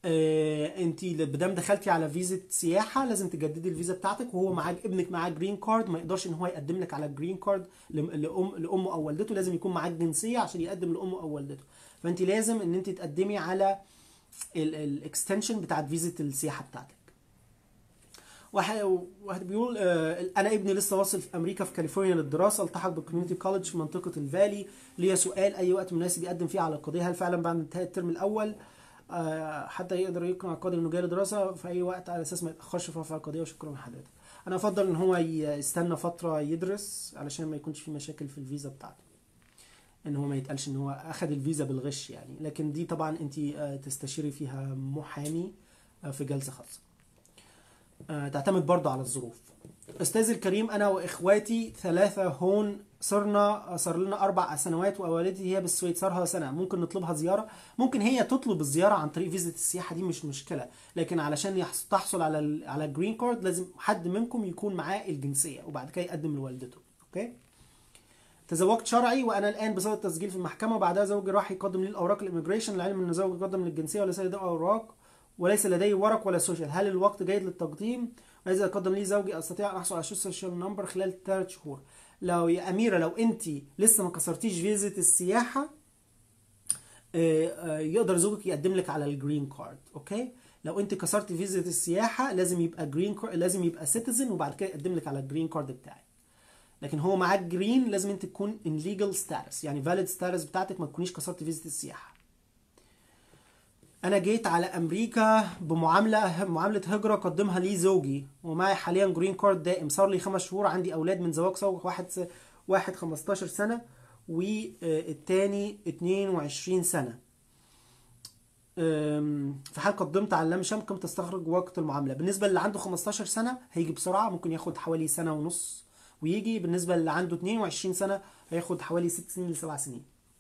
آه انت بدام دخلتي على فيزا سياحه لازم تجددي الفيزا بتاعتك، وهو معاك ابنك معاه جرين كارد ما يقدرش ان هو يقدم لك على جرين كارد لام لامه او والدته، لازم يكون معاك جنسيه عشان يقدم لامه او والدته. فانت لازم ان انت تقدمي على الاكستنشن بتاعت فيزا السياحه بتاعتك. واحد واحد بيقول آه انا ابني لسه واصل في امريكا في كاليفورنيا للدراسه، التحق بالكوميونتي كولج في منطقه الفالي، ليا سؤال اي وقت مناسب يقدم فيه على القضيه؟ هل فعلا بعد انتهاء الترم الاول آه حتى يقدر يقنع القاضي انه جاي لدراسه في اي وقت على اساس ما يتاخرش في رفع القضيه؟ وشكرا لحضرتك. انا افضل ان هو يستنى فتره يدرس علشان ما يكونش في مشاكل في الفيزا بتاعته، ان هو ما يتقالش ان هو اخذ الفيزا بالغش يعني. لكن دي طبعا انت آه تستشيري فيها محامي آه في جلسه خاصه. آه تعتمد برضه على الظروف. استاذ الكريم، انا واخواتي ثلاثه هون صرنا صار لنا اربع سنوات، ووالدتي هي بالسويد صارها سنه، ممكن نطلبها زياره؟ ممكن هي تطلب الزياره عن طريق فيزا السياحه، دي مش مشكله، لكن علشان تحصل على ال على الجرين كارد لازم حد منكم يكون معاه الجنسيه وبعد كده يقدم لوالدته. اوكي. تزوجت شرعي وانا الان بصدد التسجيل في المحكمه، وبعدها زوجي راح يقدم لي الاوراق الاميجريشن، العلم ان زوجي قدم للجنسيه وليس لديه اوراق وليس لدي ورق ولا سوشيال، هل الوقت جيد للتقديم؟ وإذا قدم لي زوجي استطيع ان احصل على سوشيال نمبر خلال ثلاث شهور؟ لو يا اميره لو انت لسه ما كسرتيش فيزا السياحه يقدر زوجك يقدم لك على الجرين كارد. اوكي. لو انت كسرت فيزا السياحه لازم يبقى جرين كارد، لازم يبقى سيتيزن وبعد كده يقدم لك على الجرين كارد بتاعك. لكن هو معاك جرين لازم انت تكون ان ليجل ستاتس، يعني فاليد ستاتس بتاعتك ما تكونيش كسرت فيزا السياحه. انا جيت على امريكا بمعامله معامله هجره قدمها لي زوجي، ومعي حاليا جرين كارد دائم، صار لي خمس شهور، عندي اولاد من زواج سابق، واحد س... واحد خمستاشر سنه والتاني اتنين وعشرين سنه. في حال قدمت على لام شام كم تستغرق وقت المعامله؟ بالنسبه اللي عنده خمستاشر سنه هيجي بسرعه، ممكن ياخد حوالي سنه ونص ويجي. بالنسبه اللي عنده اتنين وعشرين سنه هياخد حوالي ست سنين لسبع سنين.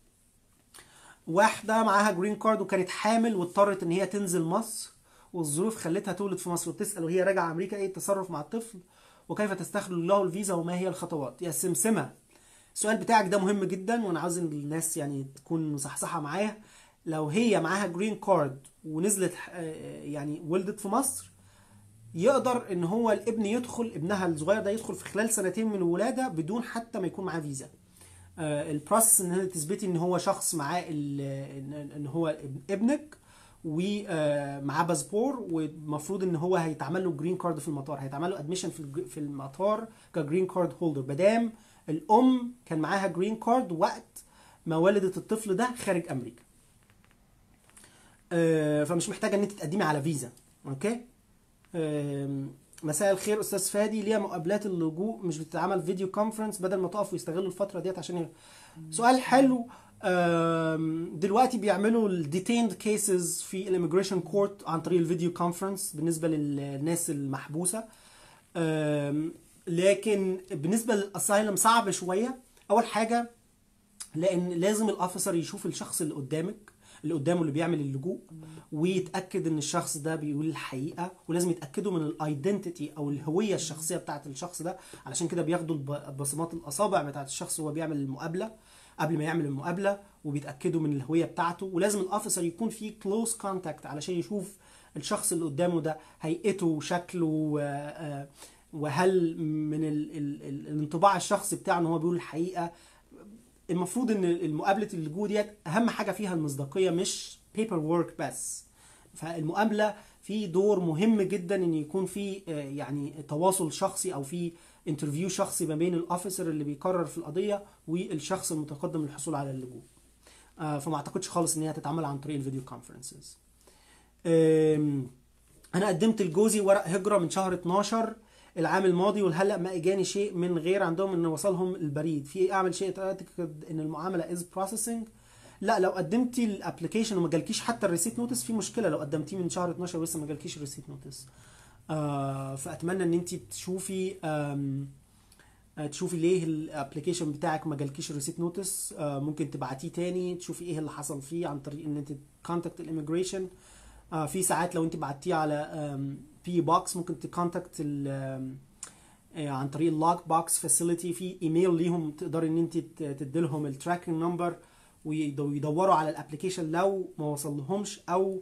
واحده معاها جرين كارد وكانت حامل واضطرت ان هي تنزل مصر، والظروف خلتها تولد في مصر، وتسال وهي راجعه امريكا ايه التصرف مع الطفل وكيف تستخرج له الفيزا وما هي الخطوات؟ يا سمسمه، السؤال بتاعك ده مهم جدا وانا عاوز ان الناس يعني تكون مصحصحه معايا. لو هي معاها جرين كارد ونزلت يعني ولدت في مصر، يقدر ان هو الابن يدخل، ابنها الصغير ده يدخل في خلال سنتين من الولاده بدون حتى ما يكون معاه فيزا. البروسس ان انت تثبتي ان هو شخص معاه ان هو ابنك ومعاه باسبور، والمفروض ان هو هيتعمل له جرين كارد في المطار، هيتعمل له ادميشن في المطار كجرين كارد هولدر مادام الام كان معاها جرين كارد وقت ما ولدت الطفل ده خارج امريكا. فمش محتاجه ان انت تقدمي على فيزا. اوكي. مساء الخير استاذ فادي، ليه مقابلات اللجوء مش بتتعمل فيديو كونفرنس بدل ما تقفوا يستغلوا الفتره ديت عشان ي... سؤال حلو. دلوقتي بيعملوا الديتيند كيسز في الاميجريشن كورت عن طريق الفيديو كونفرنس بالنسبه للناس المحبوسه، لكن بالنسبه للاسايلم صعب شويه. اول حاجه لان لازم الافيسر يشوف الشخص اللي قدامك اللي قدامه اللي بيعمل اللجوء ويتاكد ان الشخص ده بيقول الحقيقه، ولازم يتاكدوا من الايدنتيتي او الهويه الشخصيه بتاعه الشخص ده. علشان كده بياخدوا بصمات الاصابع بتاعه الشخص وهو بيعمل المقابله قبل ما يعمل المقابله، وبيتاكدوا من الهويه بتاعته. ولازم الافيسر يكون في كلوز كونتاكت علشان يشوف الشخص اللي قدامه ده هيئته وشكله، وهل من ال ال ال الانطباع الشخصي بتاعه ان هو بيقول الحقيقه. المفروض ان المقابله اللجوء ديت اهم حاجه فيها المصداقيه مش بيبر وورك بس. فالمقابله في دور مهم جدا ان يكون في يعني تواصل شخصي او في انترفيو شخصي ما بين الافيسر اللي بيقرر في القضيه والشخص المتقدم للحصول على اللجوء. فما اعتقدش خالص ان هي هتتعمل عن طريق الفيديو كونفرنسز. انا قدمت لجوزي ورق هجره من شهر اتناشر العام الماضي، وهلا ما اجاني شيء من غير عندهم ان وصلهم البريد، في اعمل شيء اتاكد ان المعامله از بروسيسنج؟ لا، لو قدمتي الابلكيشن وما جالكيش حتى الريسيت نوتس في مشكله، لو قدمتيه من شهر اتناشر ولسه ما جالكيش الريسيت نوتس. آه فاتمنى ان انت تشوفي تشوفي ليه الابلكيشن بتاعك ما جالكيش الريسيت نوتس. آه ممكن تبعتيه تاني تشوفي ايه اللي حصل فيه عن طريق ان انت كونتاكت الاميجريشن. آه في ساعات لو انت بعتيه على بي بوكس ممكن تكونتاكت عن طريق اللوك بوكس فاسيلتي، في ايميل ليهم تقدر ان انت تديلهم التراكنج نمبر ويدوروا على الابلكيشن لو ما وصلهمش او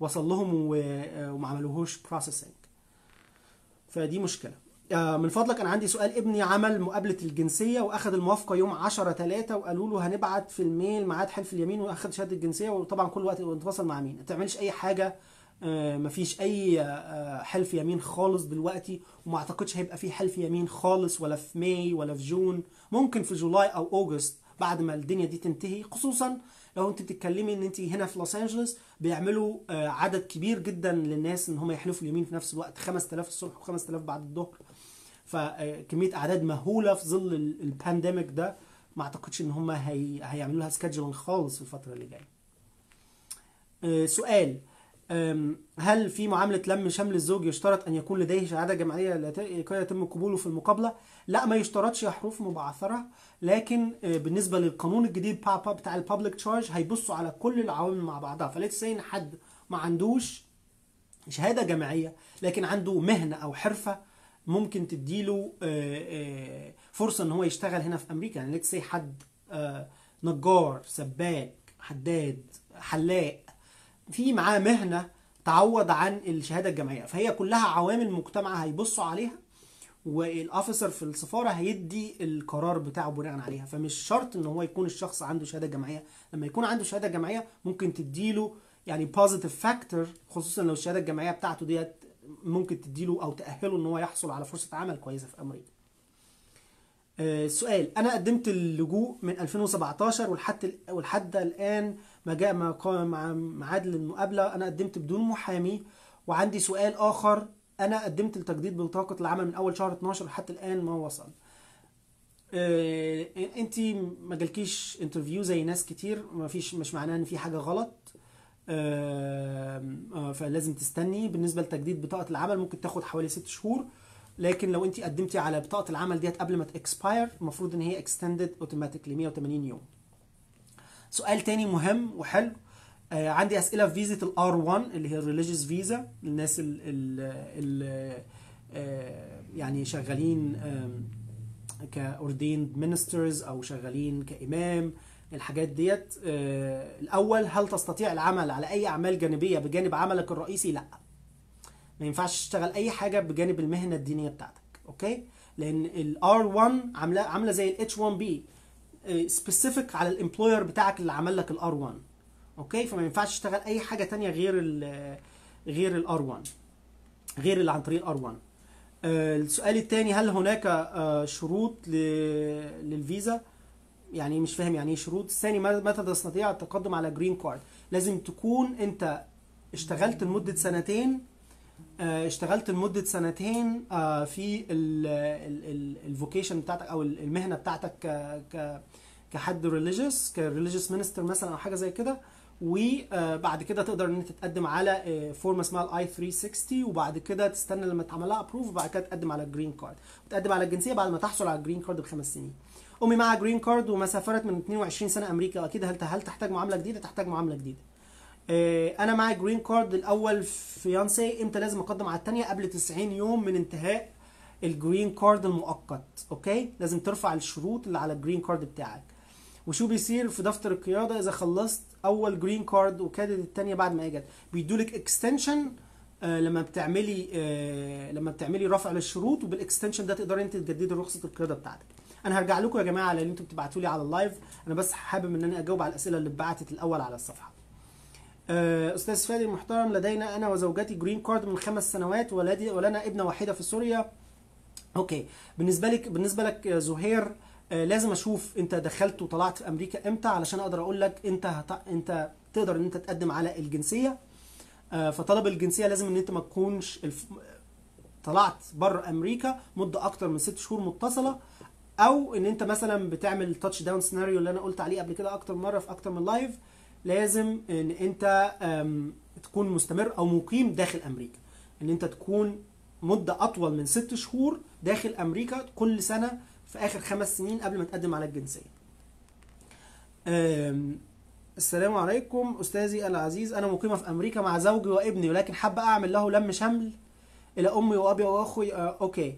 وصل لهم وما عملوهوش بروسيسنج، فدي مشكله. من فضلك انا عندي سؤال، ابني عمل مقابله الجنسيه واخد الموافقه يوم عشرة تلاتة وقالوا له هنبعت في الميل ميعاد حلف اليمين، واخد شهاده الجنسيه، وطبعا كل وقت بنتواصل مع مين؟ ما تعملش اي حاجه، مفيش اي حلف يمين خالص دلوقتي، وما اعتقدش هيبقى في حلف يمين خالص ولا في ماي ولا في جون، ممكن في جولاي او اوغست بعد ما الدنيا دي تنتهي، خصوصا لو انت بتتكلمي ان انت هنا في لوس انجلوس بيعملوا عدد كبير جدا للناس ان هم يحلفوا اليمين في نفس الوقت، خمسة آلاف الصبح وخمسة آلاف بعد الظهر، فكميه اعداد مهوله في ظل البانديميك ده، ما اعتقدش ان هم هي... هيعملوا لها سكادجولينج خالص في الفتره اللي جايه. سؤال، هل في معاملة لم شمل الزوج يشترط أن يكون لديه شهادة جامعية لكي يتم قبوله في المقابلة؟ لا، ما يشترطش يا حروف مبعثرة، لكن بالنسبة للقانون الجديد بتاع البابليك تشارج هيبصوا على كل العوامل مع بعضها. فليتس سي إن حد ما عندوش شهادة جامعية لكن عنده مهنة أو حرفة ممكن تديله فرصة إن هو يشتغل هنا في أمريكا. يعني ليتس سي حد نجار، سباك، حداد، حلاق، في معاه مهنة تعوض عن الشهادة الجامعية، فهي كلها عوامل مجتمع هيبصوا عليها، والأوفيسر في السفارة هيدي القرار بتاعه بناء عليها. فمش شرط ان هو يكون الشخص عنده شهادة جامعية، لما يكون عنده شهادة جامعية ممكن تديله يعني بوزيتيف فاكتور، خصوصا لو الشهادة الجامعية بتاعته ديت ممكن تديله او تأهله ان هو يحصل على فرصة عمل كويسة في أمريكا. السؤال، انا قدمت اللجوء من ألفين وسبعتاشر ولحد ولحد الان ما جاء مع ميعاد للمقابله، انا قدمت بدون محامي. وعندي سؤال اخر، انا قدمت لتجديد بطاقه العمل من اول شهر اتناشر لحد الان ما وصل. انت ما جالكيش انترفيو زي ناس كتير، ما فيش، مش معناه ان في حاجه غلط، فلازم تستني. بالنسبه لتجديد بطاقه العمل ممكن تاخد حوالي ست شهور، لكن لو انت قدمتي على بطاقه العمل ديت قبل ما تكسباير المفروض ان هي اكستندد اوتوماتيكلي مية وتمانين يوم. سؤال تاني مهم وحلو، آه عندي اسئله في فيزا الار واحد اللي هي الريليجيوس فيزا، الناس اللي آه يعني شغالين آه كاورديند مينسترز او شغالين كامام، الحاجات ديت. آه الاول، هل تستطيع العمل على اي اعمال جانبيه بجانب عملك الرئيسي؟ لا، ما ينفعش تشتغل اي حاجه بجانب المهنه الدينيه بتاعتك، اوكي؟ لان الار واحد عامله عامله زي الاتش واحد بي، سبيسيفيك على الامبلوير بتاعك اللي عمل لك الار واحد، اوكي؟ فما ينفعش تشتغل اي حاجه تانية غير ال غير الار واحد، غير اللي عن طريق الار واحد. السؤال الثاني، هل هناك شروط للفيزا؟ يعني مش فاهم يعني ايه شروط. الثاني، متى تستطيع التقدم على جرين كارد؟ لازم تكون انت اشتغلت لمده سنتين اشتغلت لمده سنتين في الفوكيشن بتاعتك او المهنه بتاعتك ك كحد ريليجيوس، كريليجيوس مينستر مثلا او حاجه زي كده. وبعد كده تقدر ان انت تقدم على فورم اسمها الاي ثلاثمية وستين، وبعد كده تستنى لما تعمل لها ابروف، وبعد كده تقدم على الجرين كارد، وتقدم على الجنسيه بعد ما تحصل على الجرين كارد بخمس سنين. امي معاها جرين كارد وما سافرت من اتنين وعشرين سنه امريكا، اكيد هل هل تحتاج معامله جديده؟ تحتاج معامله جديده. انا معايا جرين كارد الاول فيانسي، امتى لازم اقدم على الثانيه؟ قبل تسعين يوم من انتهاء الجرين كارد المؤقت، اوكي؟ لازم ترفع الشروط اللي على الجرين كارد بتاعك. وشو بيصير في دفتر القياده اذا خلصت اول جرين كارد وكادت الثانيه بعد ما اجت؟ بيدولك اكستنشن آه لما بتعملي آه لما بتعملي رفع للشروط، وبالاكستنشن ده تقدري انت تجددي رخصه القياده بتاعتك. انا هرجع لكم يا جماعه على اللي انتوا بتبعتوا لي على اللايف، انا بس حابب ان انا اجاوب على الاسئله اللي اتبعتت الاول على الصفحه. استاذ فادي المحترم، لدينا انا وزوجتي جرين كارد من خمس سنوات، ولدي ولنا ابنه واحده في سوريا. اوكي، بالنسبه لك بالنسبه لك زهير، لازم اشوف انت دخلت وطلعت في امريكا امتى علشان اقدر اقول لك انت هت... انت تقدر ان انت تقدم على الجنسيه. فطلب الجنسيه لازم ان انت ما تكونش الف... طلعت بره امريكا مده اكتر من ست شهور متصله، او ان انت مثلا بتعمل تاتش داون سيناريو اللي انا قلت عليه قبل كده اكتر مره في اكتر من لايف. لازم ان انت تكون مستمر او مقيم داخل امريكا، ان انت تكون مده اطول من ست شهور داخل امريكا كل سنه في اخر خمس سنين قبل ما تقدم على الجنسيه. السلام عليكم استاذي العزيز، انا مقيمه في امريكا مع زوجي وابني، ولكن حابه اعمل له لم شمل الى امي وابي واخوي. اوكي،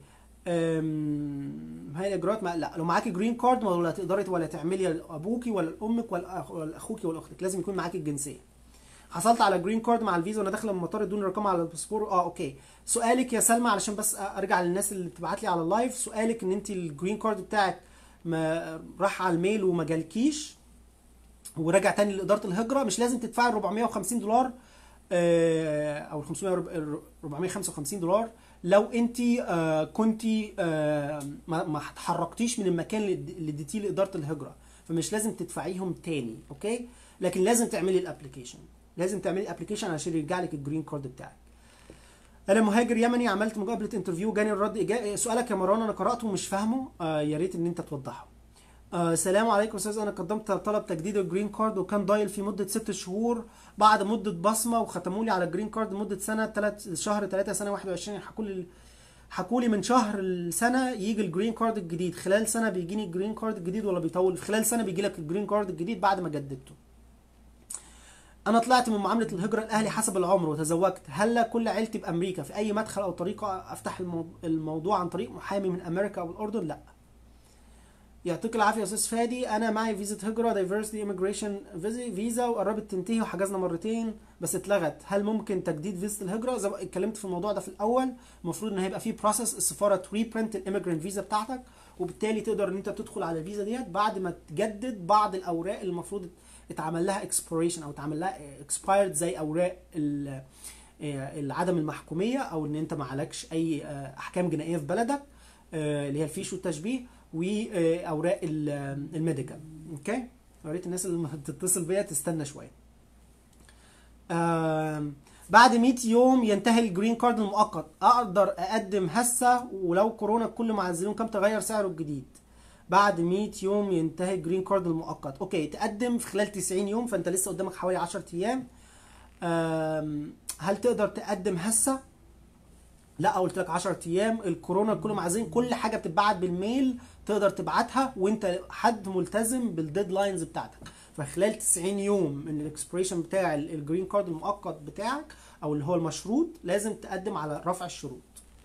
هاي الاجراءات ما... لا، لو معاكي جرين كارد ولا تقدري ولا تعملي لابوكي ولا لامك ولا اخوكي ولا اختك، لازم يكون معاكي الجنسيه. حصلت على جرين كارد مع الفيزا وانا داخله من المطار ادوني رقم على الباسبور. اه اوكي. سؤالك يا سلمى علشان بس ارجع للناس اللي بتبعت لي على اللايف، سؤالك ان انت الجرين كارد بتاعك ما راح على الميل وما جالكيش ورجع تاني لاداره الهجره، مش لازم تدفعي أربعمية وخمسين دولار او خمسمية أربعمية وخمسة وخمسين دولار لو انت كنت ما اتحركتيش من المكان اللي اديتيه لاداره الهجره، فمش لازم تدفعيهم تاني. اوكي. لكن لازم تعملي الابلكيشن، لازم تعملي الابلكيشن عشان يرجع لك الجرين كارد بتاعك. انا مهاجر يمني، عملت مقابله انترفيو جاني الرد إجا... سؤالك يا مروان انا قراته ومش فاهمه، آه يا ريت ان انت توضحه. آه السلام عليكم استاذ، انا قدمت طلب تجديد الجرين كارد وكان ضايل في مده ست شهور، بعد مده بصمه وختموا لي على الجرين كارد مده سنه ثلاث شهر ثلاثة سنه واحد وعشرين، حكوا لي حكوا لي من شهر السنه يجي الجرين كارد الجديد، خلال سنه بيجيني الجرين كارد الجديد ولا بيطول؟ في خلال سنه بيجي لك الجرين كارد الجديد بعد ما جددته. انا طلعت من معامله الهجره الاهلي حسب العمر وتزوجت، هل كل عيلتي بامريكا في اي مدخل او طريقه افتح الموضوع عن طريق محامي من امريكا او الاردن؟ لا. يعطيك العافيه يا استاذ فادي. انا معي فيزا هجره دايفرسيتي ايميجريشن فيزا وقربت تنتهي وحجزنا مرتين بس اتلغت، هل ممكن تجديد فيزا الهجره؟ زي ما اتكلمت في الموضوع ده في الاول، المفروض ان هيبقى في بروسيس السفاره تريبرنت الايميجرنت فيزا بتاعتك، وبالتالي تقدر ان انت تدخل على الفيزا ديت بعد ما تجدد بعض الاوراق اللي المفروض اتعمل لها اكسبيريشن او اتعمل لها اكسبايرد، زي اوراق العدم المحكوميه او ان انت ما عليكش اي احكام جنائيه في بلدك اللي هي الفيش والتشبيه، واوراق الميديكال. اوكي. يا ريت الناس اللي تتصل بيا تستنى شويه. بعد مية يوم ينتهي الجرين كارد المؤقت، اقدر اقدم هسه ولو كورونا كل معزلون كم تغير سعره الجديد؟ بعد مية يوم ينتهي الجرين كارد المؤقت. اوكي. تقدم في خلال تسعين يوم، فانت لسه قدامك حوالي عشرة ايام. هل تقدر تقدم هسه؟ لا، قلت لك عشرة ايام. الكورونا كله معزين، كل حاجه بتتبعت بالميل تقدر تبعتها وانت حد ملتزم بالديدلاينز بتاعتك، فخلال تسعين يوم من الاكسبريشن بتاع الجرين كارد المؤقت بتاعك او اللي هو المشروط لازم تقدم على رفع الشروط.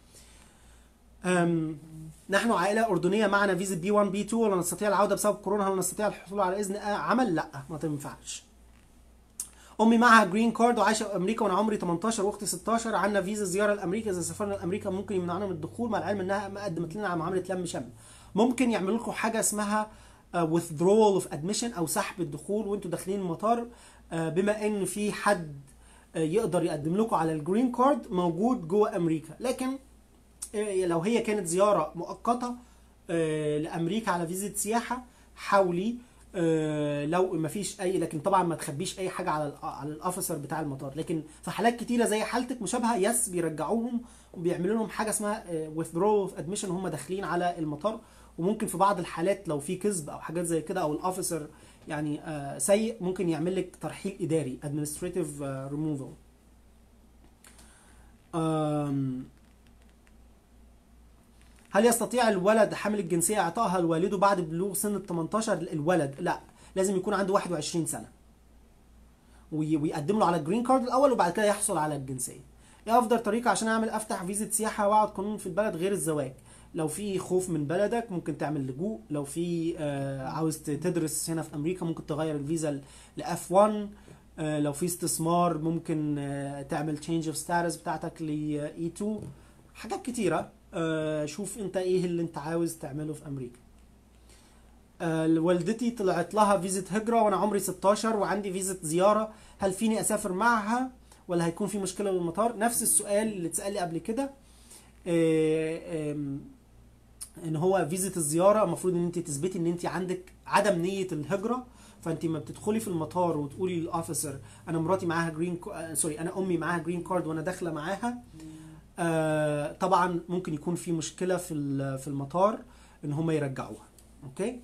نحن عائله اردنيه معنا فيزا بي واحد بي اتنين، ولا نستطيع العوده بسبب كورونا؟ هل نستطيع الحصول على اذن عمل؟ لا، ما تنفعش. امي معها جرين كارد وعايشه في امريكا وانا عمري تمنتاشر واختي ستاشر، عندنا فيزا زياره لامريكا، اذا سافرنا لامريكا ممكن يمنعونا من الدخول مع العلم انها ما قدمت لنا على معامله لم شمل. ممكن يعملوا لكم حاجه اسمها withdrawal of admission او سحب الدخول وانتوا داخلين المطار، بما ان في حد يقدر يقدم لكم على الجرين كارد موجود جوه امريكا. لكن لو هي كانت زياره مؤقته لامريكا على فيزا سياحه حاولي لو ما فيش اي، لكن طبعا ما تخبيش اي حاجه على على الافيسر بتاع المطار. لكن في حالات كتيره زي حالتك مشابهه يس بيرجعوهم وبيعملوا لهم حاجه اسمها withdrawal of admission وهم داخلين على المطار. وممكن في بعض الحالات لو في كذب او حاجات زي كده او الافيسر يعني سيء ممكن يعمل لك ترحيل اداري administrative removal. هل يستطيع الولد حامل الجنسيه اعطائها لوالده بعد بلوغ سن ال تمنتاشر؟ الولد لا، لازم يكون عنده واحد وعشرين سنه ويقدم له على الجرين كارد الاول وبعد كده يحصل على الجنسيه. ايه افضل طريقه عشان اعمل افتح فيزا سياحه واقعد قانون في البلد غير الزواج؟ لو في خوف من بلدك ممكن تعمل لجوء، لو في آه عاوز تدرس هنا في امريكا ممكن تغير الفيزا ل إف واحد، آه لو في استثمار ممكن آه تعمل تشينج اوف ستاتس بتاعتك ل إي اتنين. حاجات كتيره. آه شوف انت ايه اللي انت عاوز تعمله في امريكا. آه والدتي طلعت لها فيزا هجره وانا عمري ستاشر وعندي فيزا زياره، هل فيني اسافر معها ولا هيكون في مشكله بالمطار؟ نفس السؤال اللي اتسال لي قبل كده. آه ان هو فيزا الزياره المفروض ان انت تثبتي ان انت عندك عدم نيه الهجره، فانت ما بتدخلي في المطار وتقولي للاوفيسر انا مراتي معاها جرين كو... آه سوري انا امي معاها جرين كارد وانا داخله معاها. آه طبعا ممكن يكون في مشكله في في المطار ان هم يرجعوها. اوكي.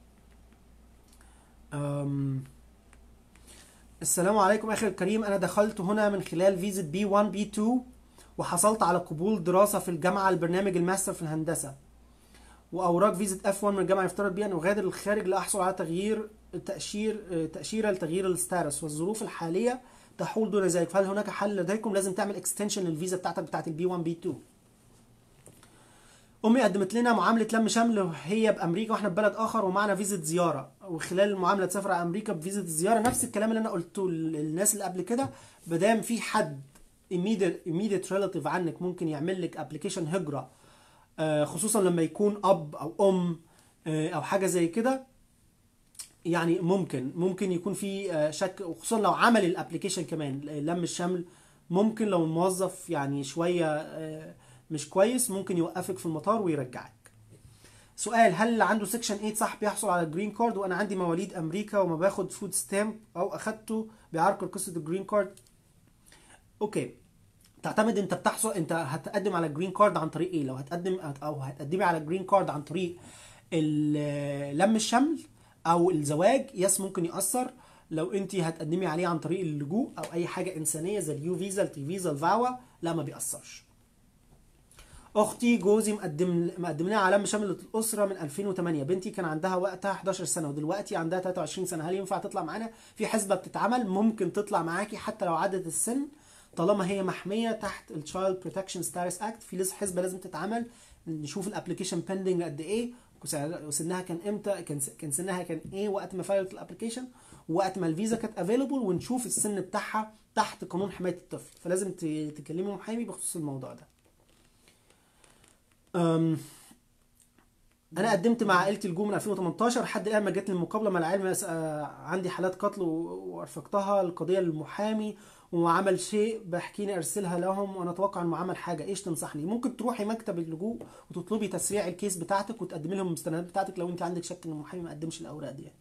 أم السلام عليكم اخي الكريم، انا دخلت هنا من خلال فيزا بي واحد بي اتنين وحصلت على قبول دراسه في الجامعه البرنامج الماستر في الهندسه، واوراق فيزا إف واحد من الجامعه يفترض بي ان اغادر الخارج لاحصل على تغيير تاشير تاشيره لتغيير الستاتس، والظروف الحاليه تحول دون ذلك، فهل هناك حل لديكم؟ لازم تعمل اكستنشن للفيزا بتاعتك بتاعت البي واحد بي اتنين. امي قدمت لنا معامله لم شمل، هي بامريكا واحنا ببلد اخر ومعنا فيزا زياره، وخلال المعامله تسافر على امريكا بفيزا الزياره. نفس الكلام اللي انا قلته للناس اللي قبل كده. مادام في حد immediate immediate relative عنك ممكن يعمل لك ابلكيشن هجره، آه، خصوصا لما يكون اب او ام، آه، او حاجه زي كده، يعني ممكن ممكن يكون في آه، شك، وخصوصا لو عمل الابلكيشن كمان لم الشمل. ممكن لو الموظف يعني شويه آه، مش كويس ممكن يوقفك في المطار ويرجعك. سؤال: هل اللي عنده سكشن ثمانية صح بيحصل على الجرين كارد وانا عندي مواليد امريكا وما باخد فود ستامب او اخدته بيعرقل قصه الجرين كارد؟ اوكي، تعتمد انت بتحصل، انت هتقدم على جرين كارد عن طريق ايه. لو هتقدم او هتقدمي على جرين كارد عن طريق ال- لم الشمل او الزواج، يس ممكن يأثر. لو انت هتقدمي عليه عن طريق اللجوء او اي حاجه انسانيه زي اليو فيزا، التي فيزا، الفاوا، لا ما بيأثرش. اختي جوزي مقدم مقدم لها على لم شمل الاسره من ألفين وثمانية، بنتي كان عندها وقتها حداشر سنه ودلوقتي عندها تلاتة وعشرين سنه، هل ينفع تطلع معانا؟ في حسبه بتتعمل ممكن تطلع معاكي حتى لو عدت السن، طالما هي محميه تحت التشايلد بروتكشن ستاتس اكت. في لسه حسبه لازم تتعمل، نشوف الابلكيشن بيندنج قد ايه، وسنها كان امتى، كان كان سنها كان ايه وقت ما فايلت الابلكيشن، وقت ما الفيزا كانت افيلبل، ونشوف السن بتاعها تحت قانون حمايه الطفل. فلازم تكلمي محامي بخصوص الموضوع ده. أم انا قدمت مع عائلتي الجو من ألفين وتمنتاشر لحد الان ما جت لي المقابله، مع العلم آه، عندي حالات قتل وارفقتها القضيه للمحامي وعمل شيء بحكيني ارسلها لهم وانا اتوقع انه عمل حاجه. ايش تنصحني؟ ممكن تروحي مكتب اللجوء وتطلبي تسريع الكيس بتاعتك وتقدمي لهم المستندات بتاعتك لو انت عندك شك ان المحامي ما قدمش الاوراق ديت.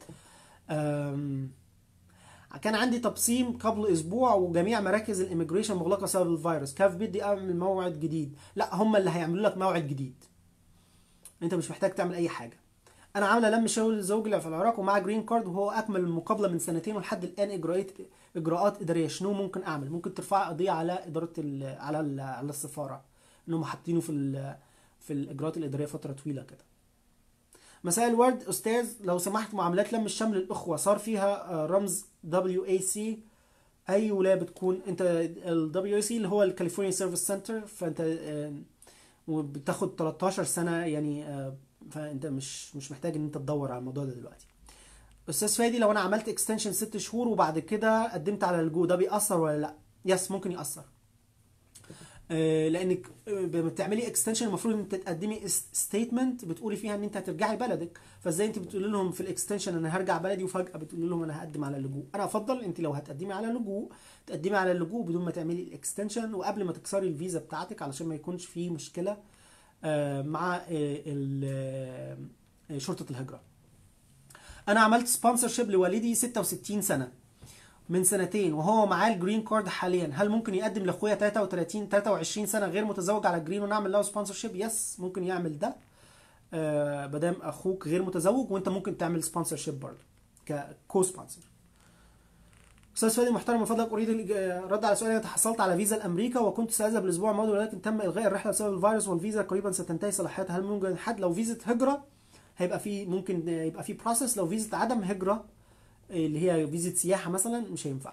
أم، كان عندي تبصيم قبل اسبوع وجميع مراكز الاميجريشن مغلقه بسبب الفيروس، كيف بدي اعمل موعد جديد؟ لا، هم اللي هيعملوا لك موعد جديد، انت مش محتاج تعمل اي حاجه. انا عامله لم شغل الزوج اللي في العراق ومعاه جرين كارد وهو اكمل المقابله من سنتين ولحد الان اجراءات اجراءات اداريه. شنو ممكن اعمل؟ ممكن ترفع قضيه على اداره ال على ال على السفاره انهم حاطينه في ال في الاجراءات الاداريه فتره طويله كده. مساء الورد استاذ، لو سمحت، معاملات لم الشمل الاخوه صار فيها آه، رمز دبليو اي سي، اي ولايه بتكون؟ انت ال دبليو اي سي اللي هو الكاليفورنيا سيرفيس سنتر، فانت آه، وبتاخد تلتاشر سنه يعني، آه، فانت مش مش محتاج ان انت تدور على الموضوع ده دلوقتي. استاذ فادي، لو انا عملت اكستنشن ست شهور وبعد كده قدمت على الجو، ده بيأثر ولا لا؟ يس ممكن يأثر، آه، لانك آه، لما بتعملي اكستنشن المفروض ان انت تقدمي ستيتمنت بتقولي فيها ان انت هترجعي بلدك، فازاي انت بتقولي لهم في الاكستنشن انا هرجع بلدي وفجأة بتقولي لهم انا هقدم على اللجوء؟ انا افضل انت لو هتقدمي على اللجوء تقدمي على اللجوء بدون ما تعملي الاكستنشن وقبل ما تكسري الفيزا بتاعتك علشان ما يكونش في مشكلة آه، مع آه، ال- آه، شرطة الهجرة. انا عملت سبونسرشيب لوالدي ستة وستين سنة من سنتين وهو معاه الجرين كارد حاليا، هل ممكن يقدم لاخويا تلاتة وتلاتين تلاتة وعشرين سنة غير متزوج على الجرين ونعمل له سبونسرشيب؟ يس ممكن يعمل ده، آه مادام اخوك غير متزوج، وانت ممكن تعمل سبونسرشيب برضه ككو سبونسر. استاذ فادي محترم، من فضلك اريد الرد على سؤالي. انا تحصلت على فيزا لامريكا وكنت ساذهب الاسبوع الماضي ولكن تم الغاء الرحله بسبب الفيروس والفيزا قريبا ستنتهي صلاحيتها، هل ممكن حد لو فيزا هجره هيبقى في ممكن يبقى في بروسيس، لو فيزا عدم هجره اللي هي فيزا سياحه مثلا مش هينفع،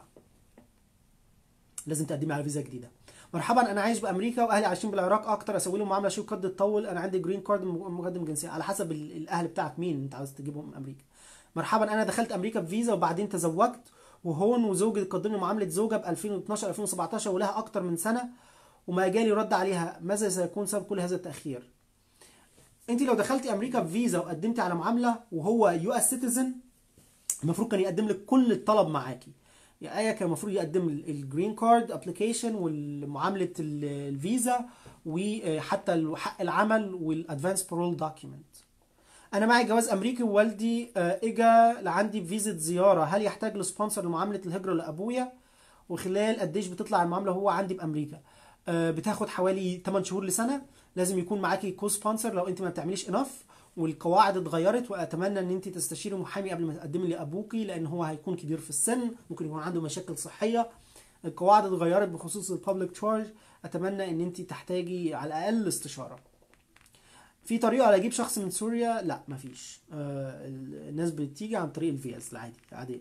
لازم تقدمي على فيزا جديده. مرحبا، انا عايش بامريكا واهلي عايشين بالعراق، اكتر اسوي لهم معامله شو قد تطول؟ انا عندي جرين كارد مقدم جنسيه. على حسب الاهل بتاعك مين انت عاوز تجيبهم من امريكا. مرحبا، انا دخلت امريكا بفيزا وبعدين تزوجت وهون وزوجي قدم لي معامله زوجه ب ألفين واتناشر ألفين وسبعتاشر ولها اكتر من سنه وما جالي رد عليها، ماذا سيكون سبب كل هذا التاخير؟ انت لو دخلتي امريكا بفيزا وقدمتي على معامله وهو يو اس سيتيزن المفروض كان يقدم لك كل الطلب معاكي، يا ايه كان المفروض يقدم الجرين كارد ابلكيشن ومعامله الفيزا وحتى حق العمل والادفانس بارول دوكيمنت. انا معي جواز امريكي ووالدي آه، اجا لعندي بفيزا زياره، هل يحتاج لسبونسر لمعامله الهجره لابويا؟ وخلال قد ايش بتطلع المعامله وهو عندي بامريكا؟ آه، بتاخد حوالي تمن شهور لسنه، لازم يكون معاكي كو سبونسر لو انت ما بتعمليش انف، والقواعد اتغيرت واتمنى ان انت تستشيري محامي قبل ما تقدمي لابوكي لان هو هيكون كبير في السن ممكن يكون عنده مشاكل صحيه. القواعد اتغيرت بخصوص البابليك تشارج، اتمنى ان انت تحتاجي على الاقل استشاره. في طريقه لاجيب شخص من سوريا؟ لا مفيش، آه الناس بتيجي عن طريق الفيز العادي العاديه.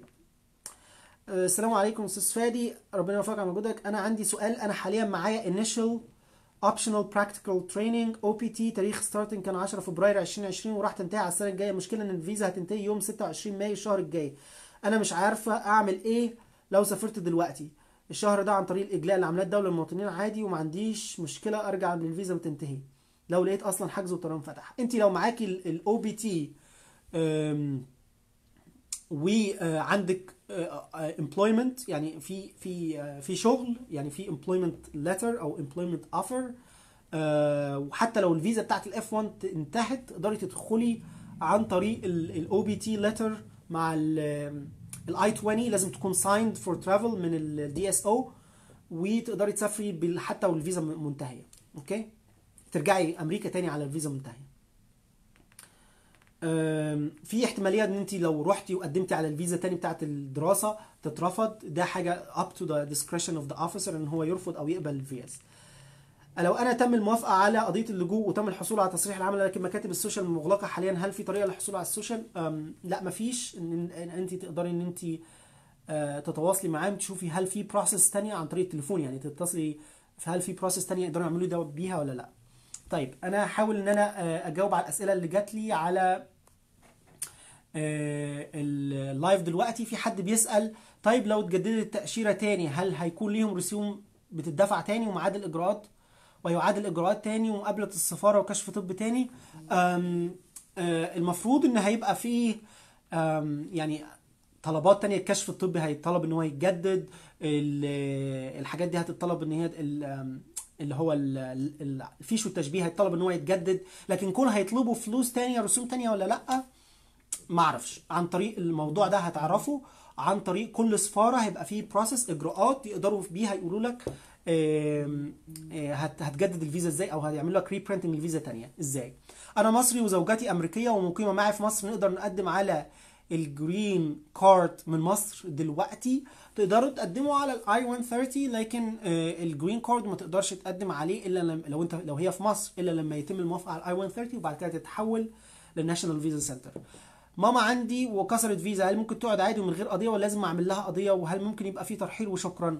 آه السلام عليكم استاذ فادي، ربنا يوفقك على مجهودك. انا عندي سؤال، انا حاليا معايا initial optional practical training او بي تي تاريخ ستارتنج كان عشرة فبراير ألفين وعشرين وراح تنتهي على السنه الجايه. المشكله ان الفيزا هتنتهي يوم ستة وعشرين مايو الشهر الجاي. انا مش عارفه اعمل ايه لو سافرت دلوقتي الشهر ده عن طريق الاجلاء اللي عملاه الدوله للمواطنين عادي، وما عنديش مشكله ارجع بالفيزا وتنتهي لو لقيت اصلا حجز وطيران فتح. انت لو معاكي الاو بي تي وعندك employment يعني في في آه، في شغل، يعني في employment letter او employment offer، آه، وحتى لو الفيزا بتاعت الاف واحد انتهت تقدري تدخلي عن طريق الاو بي تي ليتر مع الاي عشرين. لازم تكون signed for travel من الدي اس او، وتقدري تسافري بال- حتى والفيزا منتهيه. اوكي، ترجعي امريكا تاني على الفيزا منتهيه. أم، في احتماليه ان انت لو رحتي وقدمتي على الفيزا تاني بتاعت الدراسه تترفض. ده حاجه up to the discretion of the officer ان هو يرفض او يقبل الفيز. لو انا تم الموافقه على قضيه اللجوء وتم الحصول على تصريح العمل لكن مكاتب السوشيال مغلقه حاليا، هل في طريقه للحصول على السوشيال؟ أم، لا مفيش. ان إن انت تقدري ان انت آه، تتواصلي معاهم تشوفي هل في بروسيس تانية عن طريق التليفون، يعني تتصلي هل في بروسيس تانية يقدروا يعملوا ده بيها ولا لا. طيب انا هحاول ان انا آه، اجاوب على الاسئله اللي جات لي على آه، اللايف دلوقتي. في حد بيسأل طيب لو اتجددت التأشيرة تاني هل هيكون ليهم رسوم بتدفع تاني ومعاد الإجراءات ويعاد الإجراءات تاني ومقابلة السفارة وكشف طب تاني؟ أم، آه، المفروض ان هيبقى فيه أم، يعني طلبات تانية. الكشف الطبي هيطلب ان هو يتجدد، ال- الحاجات دي هتطلب ان هي ال- أم، اللي هو ال- ال- الفيش والتشبيه هيطلب ان هو يتجدد. لكن كون هيطلبوا فلوس تانية رسوم تانية ولا لا ما اعرفش. عن طريق الموضوع ده هتعرفه عن طريق كل سفاره هيبقى فيه بروسيس اجراءات يقدروا بيها يقولوا لك آم، آه، هت- هتجدد الفيزا ازاي او هيعملوا لك ريبرنتنج الفيزا تانية ازاي. انا مصري وزوجتي امريكيه ومقيمه معي في مصر، نقدر نقدم على الجرين كارد من مصر دلوقتي. تقدروا تقدموا على الاي مية وثلاثين لكن آه، الجرين كارد ما تقدرش تقدم عليه الا لما لو انت لو هي في مصر الا لما يتم الموافقه على الاي مية وثلاثين وبعد كده تتحول للناشونال فيزا سنتر. ماما عندي وكسرت فيزا، هل ممكن تقعد عادي ومن غير قضيه ولا لازم اعمل لها قضيه؟ وهل ممكن يبقى في ترحيل وشكرا؟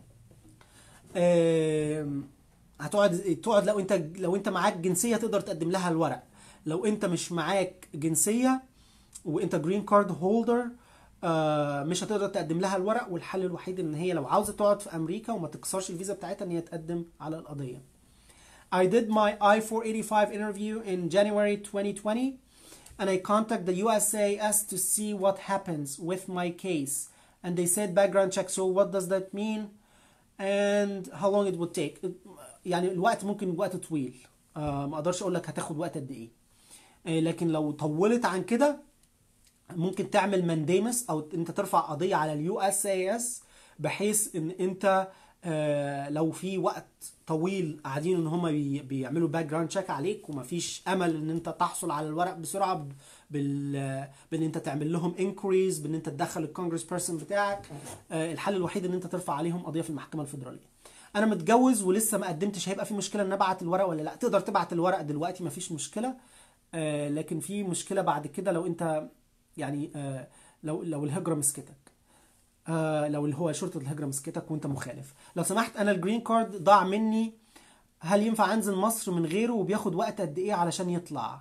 آم، هتقعد تقعد لو انت لو انت معاك جنسيه تقدر تقدم لها الورق. لو انت مش معاك جنسيه وانت جرين كارد هولدر مش هتقدر تقدم لها الورق، والحل الوحيد ان هي لو عاوزه تقعد في امريكا وما تكسرش الفيزا بتاعتها ان هي تقدم على القضيه. I did my I four eighty-five interview in January twenty twenty and I contact the U S C I S to see what happens with my case and they said background check. So what does that mean and how long it would take؟ يعني الوقت ممكن وقت طويل، آه ما اقدرش اقول لك هتاخد وقت قد ايه، آه لكن لو طولت عن كده ممكن تعمل مانديمس او انت ترفع قضيه على اليو اس اي اس بحيث ان انت آه لو في وقت طويل قاعدين ان هم بي بيعملوا باك جراوند تشيك عليك ومفيش امل ان انت تحصل على الورق بسرعه بال بان انت تعمل لهم انكوريز، بان انت تدخل الكونجرس بيرسون بتاعك، آه الحل الوحيد ان انت ترفع عليهم قضيه في المحكمه الفيدراليه. انا متجوز ولسه ما قدمتش، هيبقى في مشكله ان ابعت الورق ولا لا؟ تقدر تبعت الورق دلوقتي مفيش مشكله، آه لكن في مشكله بعد كده لو انت يعني آه لو لو الهجره مسكتك، آه لو اللي هو شرطه الهجره مسكتك وانت مخالف. لو سمحت انا الجرين كارد ضاع مني، هل ينفع انزل مصر من غيره وبياخد وقت قد ايه علشان يطلع؟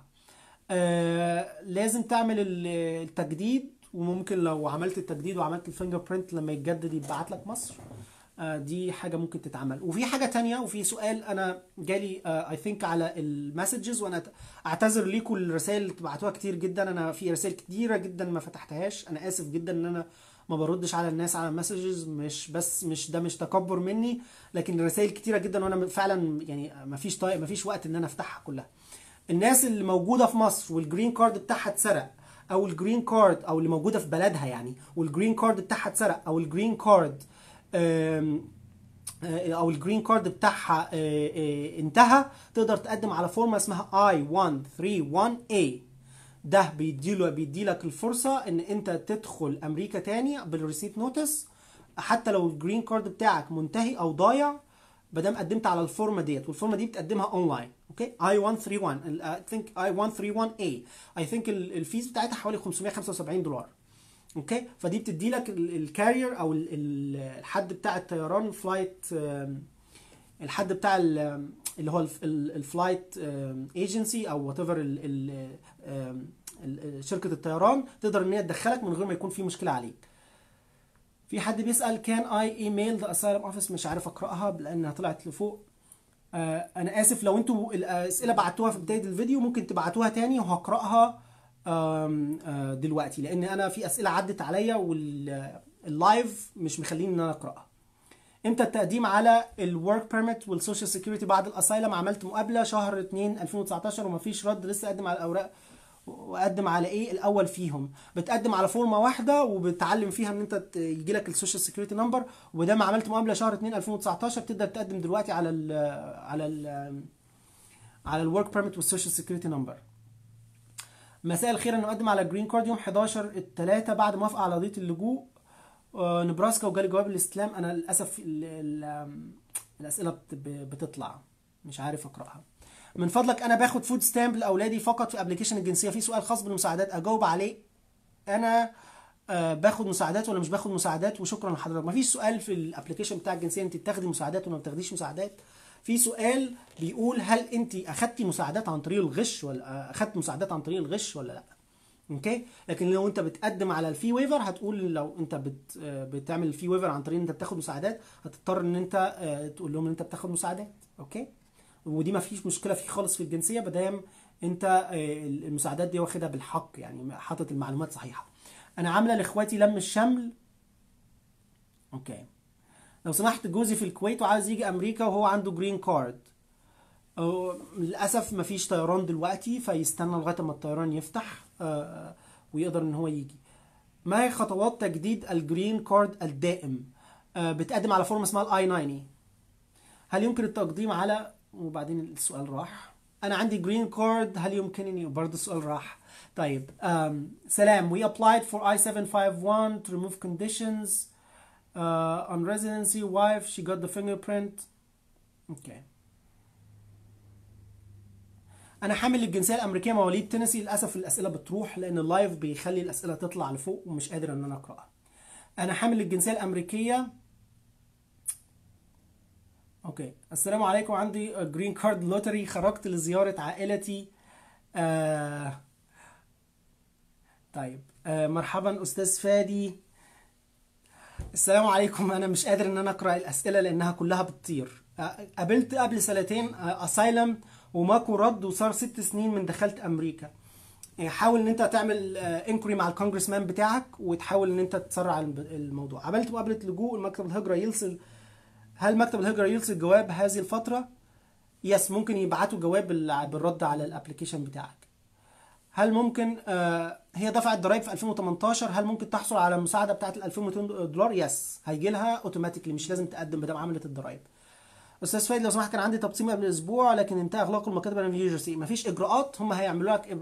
آه لازم تعمل ال- التجديد، وممكن لو عملت التجديد وعملت الفينجر برينت لما يتجدد يبعت لك مصر. آه دي حاجه ممكن تتعمل. وفي حاجه تانية وفي سؤال انا جالي اي ثينك على المسجز، وانا اعتذر ليكم الرسائل اللي بتبعتوها كتير جدا. انا في رسائل كتيره جدا ما فتحتهاش، انا اسف جدا ان انا ما بردش على الناس على المسجز. مش بس مش ده مش تكبر مني، لكن الرسائل كتيره جدا وانا فعلا يعني ما فيش طايق ما فيش وقت ان انا افتحها كلها. الناس اللي موجوده في مصر والجرين كارد بتاعها اتسرق، او الجرين كارد او اللي موجوده في بلدها يعني والجرين كارد بتاعها اتسرق، او الجرين كارد آم، آه، او الجرين كارد بتاعها آه، آه، انتهى، تقدر تقدم على فورمه اسمها آي مية وواحد إيه. ده بيديله بيديلك الفرصه ان انت تدخل امريكا تاني بالريسيت نوتس حتى لو الجرين كارد بتاعك منتهي او ضايع، مادام قدمت على الفورمه ديت. والفورمه دي بتقدمها اونلاين. اوكي آي مية وواحد اي ثينك آي مية وواحد إيه اي ثينك الفيز بتاعتها حوالي خمسمية وخمسة وسبعين دولار. اوكي فدي بتدي لك الكارير او ال- ال- الحد بتاع الطيران فلايت، الحد بتاع ال- اللي هو الفلايت ايجنسي او وات ايفر شركه الطيران تقدر ان هي تدخلك من غير ما يكون في مشكله عليك. في حد بيسال كان اي ايميل ذا اسايلم اوفيس، مش عارف اقراها لانها طلعت لفوق. آه انا اسف لو انتوا الاسئله بعتوها في بدايه الفيديو، ممكن تبعتوها تاني وهقراها آه دلوقتي، لان انا في اسئله عدت عليا واللايف مش مخليني ان انا اقراها. امتى التقديم على الورك بيرميت والسوشيال سيكيورتي بعد الاسايلم؟ عملت مقابله شهر اتنين ألفين وتسعتاشر ومفيش رد، لسه اقدم على الاوراق. واقدم على ايه الاول فيهم؟ بتقدم على فورمه واحده وبتعلم فيها ان انت يجي لك السوشيال سيكيورتي نمبر، وده ما عملت مقابله شهر اتنين ألفين وتسعتاشر تقدر تقدم دلوقتي على ال على ال على الورك بيرميت والسوشيال سيكيورتي نمبر. مساء الخير، انا مقدم على جرين كارد يوم حداشر التلاتة بعد موافقه على قضيه اللجوء آه نبراسكا، وجالي جواب الاستلام. انا للاسف ال ال الاسئله بتطلع مش عارف اقراها. من فضلك انا باخد فود ستامب لاولادي فقط في ابلكيشن الجنسيه، في سؤال خاص بالمساعدات اجاوب عليه. انا آه باخد مساعدات ولا مش باخد مساعدات؟ وشكرا لحضرتك. مفيش سؤال في الابلكيشن بتاع الجنسيه انت بتاخدي مساعدات ولا ما بتاخديش مساعدات. في سؤال بيقول هل انت اخدتي مساعدات عن طريق الغش ولا اخدت مساعدات عن طريق الغش ولا لا. اوكي، لكن لو انت بتقدم على الفي ويفر هتقول لو انت بت بتعمل الفي ويفر عن طريق ان انت بتاخد مساعدات هتضطر ان انت تقول لهم ان انت بتاخد مساعدات. اوكي، ودي ما فيش مشكله فيه خالص في الجنسيه بدام انت المساعدات دي واخدها بالحق، يعني حاطط المعلومات صحيحه. انا عامله لاخواتي لم الشمل. اوكي، لو سمحت جوزي في الكويت وعايز يجي امريكا وهو عنده جرين كارد. للاسف ما فيش طيران دلوقتي، فيستنى لغايه ما الطيران يفتح ويقدر ان هو يجي. ما هي خطوات تجديد الجرين كارد الدائم؟ بتقدم على فورم اسمها الاي تسعين. هل يمكن التقديم على، وبعدين السؤال راح. انا عندي جرين كارد، هل يمكنني، برضه السؤال راح. طيب um, سلام. we applied for I seven five one to remove conditions uh, on residency. wife she got the fingerprint. اوكي okay. انا حامل الجنسيه الامريكيه مواليد تينيسي. للاسف الاسئله بتروح لان اللايف بيخلي الاسئله تطلع لفوق ومش قادر ان انا اقراها. انا حامل الجنسيه الامريكيه. اوكي، السلام عليكم، عندي جرين كارد لوتري، خرجت لزياره عائلتي. آه... طيب آه مرحبا استاذ فادي. السلام عليكم، انا مش قادر ان انا اقرا الاسئله لانها كلها بتطير. آه قابلت قبل سنتين آه اسايلم وماكو رد، وصار ست سنين من دخلت امريكا. حاول ان انت تعمل انكوري مع الكونجرس مان بتاعك وتحاول ان انت تسرع الموضوع. قابلت مقابله لجوء، المكتب الهجره يرسل، هل مكتب الهجره يرسل جواب هذه الفتره؟ يس، ممكن يبعتوا جواب بالرد على الابلكيشن بتاعك. هل ممكن آه هي دفعت ضرائب في ألفين وتمنتاشر، هل ممكن تحصل على المساعده بتاعت ال ألفين ومئتين دولار؟ يس، هيجي لها اوتوماتيكلي، مش لازم تقدم ما دام عملت الضرائب. استاذ فايد لو سمحت، كان عندي تبصيم قبل اسبوع لكن انتهى اغلاق المكاتب في نيوجيرسي. مفيش اجراءات، هم هيعملوا لك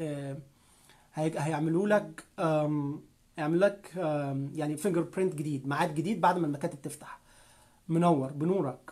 هيعملوا لك هيعملوا لك يعني فينجر برينت جديد، ميعاد جديد بعد ما المكاتب تفتح. منور بنورك.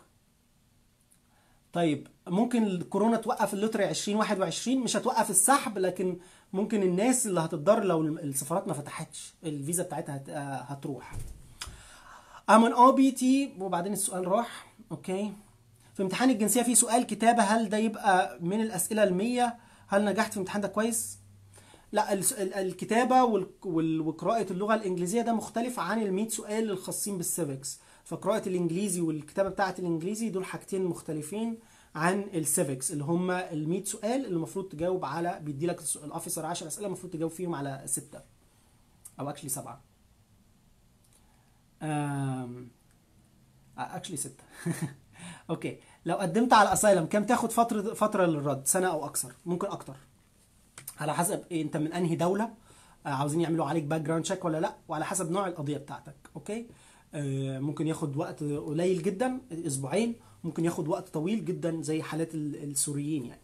طيب ممكن الكورونا توقف اللوتري ألفين وواحد وعشرين؟ مش هتوقف السحب، لكن ممكن الناس اللي هتتضرر لو السفارات ما فتحتش الفيزا بتاعتها هتروح. امن او بي تي، وبعدين السؤال راح. اوكي، في امتحان الجنسيه في سؤال كتابه، هل ده يبقى من الاسئله المية؟ هل نجحت في الامتحان ده كويس؟ لا، الكتابه وقراءه اللغه الانجليزيه ده مختلف عن المية سؤال الخاصين بالسيفكس. فقراءه الانجليزي والكتابه بتاعه الانجليزي دول حاجتين مختلفين عن السيفكس اللي هم المية سؤال اللي المفروض تجاوب على، بيدي لك الاوفيسر عشر اسئله المفروض تجاوب فيهم على ستة او اكشلي سبعة. امم اكشلي ستة. اوكي، لو قدمت على اسايلم كم تاخد فتره فتره للرد؟ سنه او اكثر؟ ممكن اكتر على حسب إيه انت من انهي دوله، عاوزين يعملوا عليك باك جراوند تشيك ولا لا، وعلى حسب نوع القضيه بتاعتك. اوكي، آه ممكن ياخد وقت قليل جدا اسبوعين، ممكن ياخد وقت طويل جدا زي حالات السوريين يعني.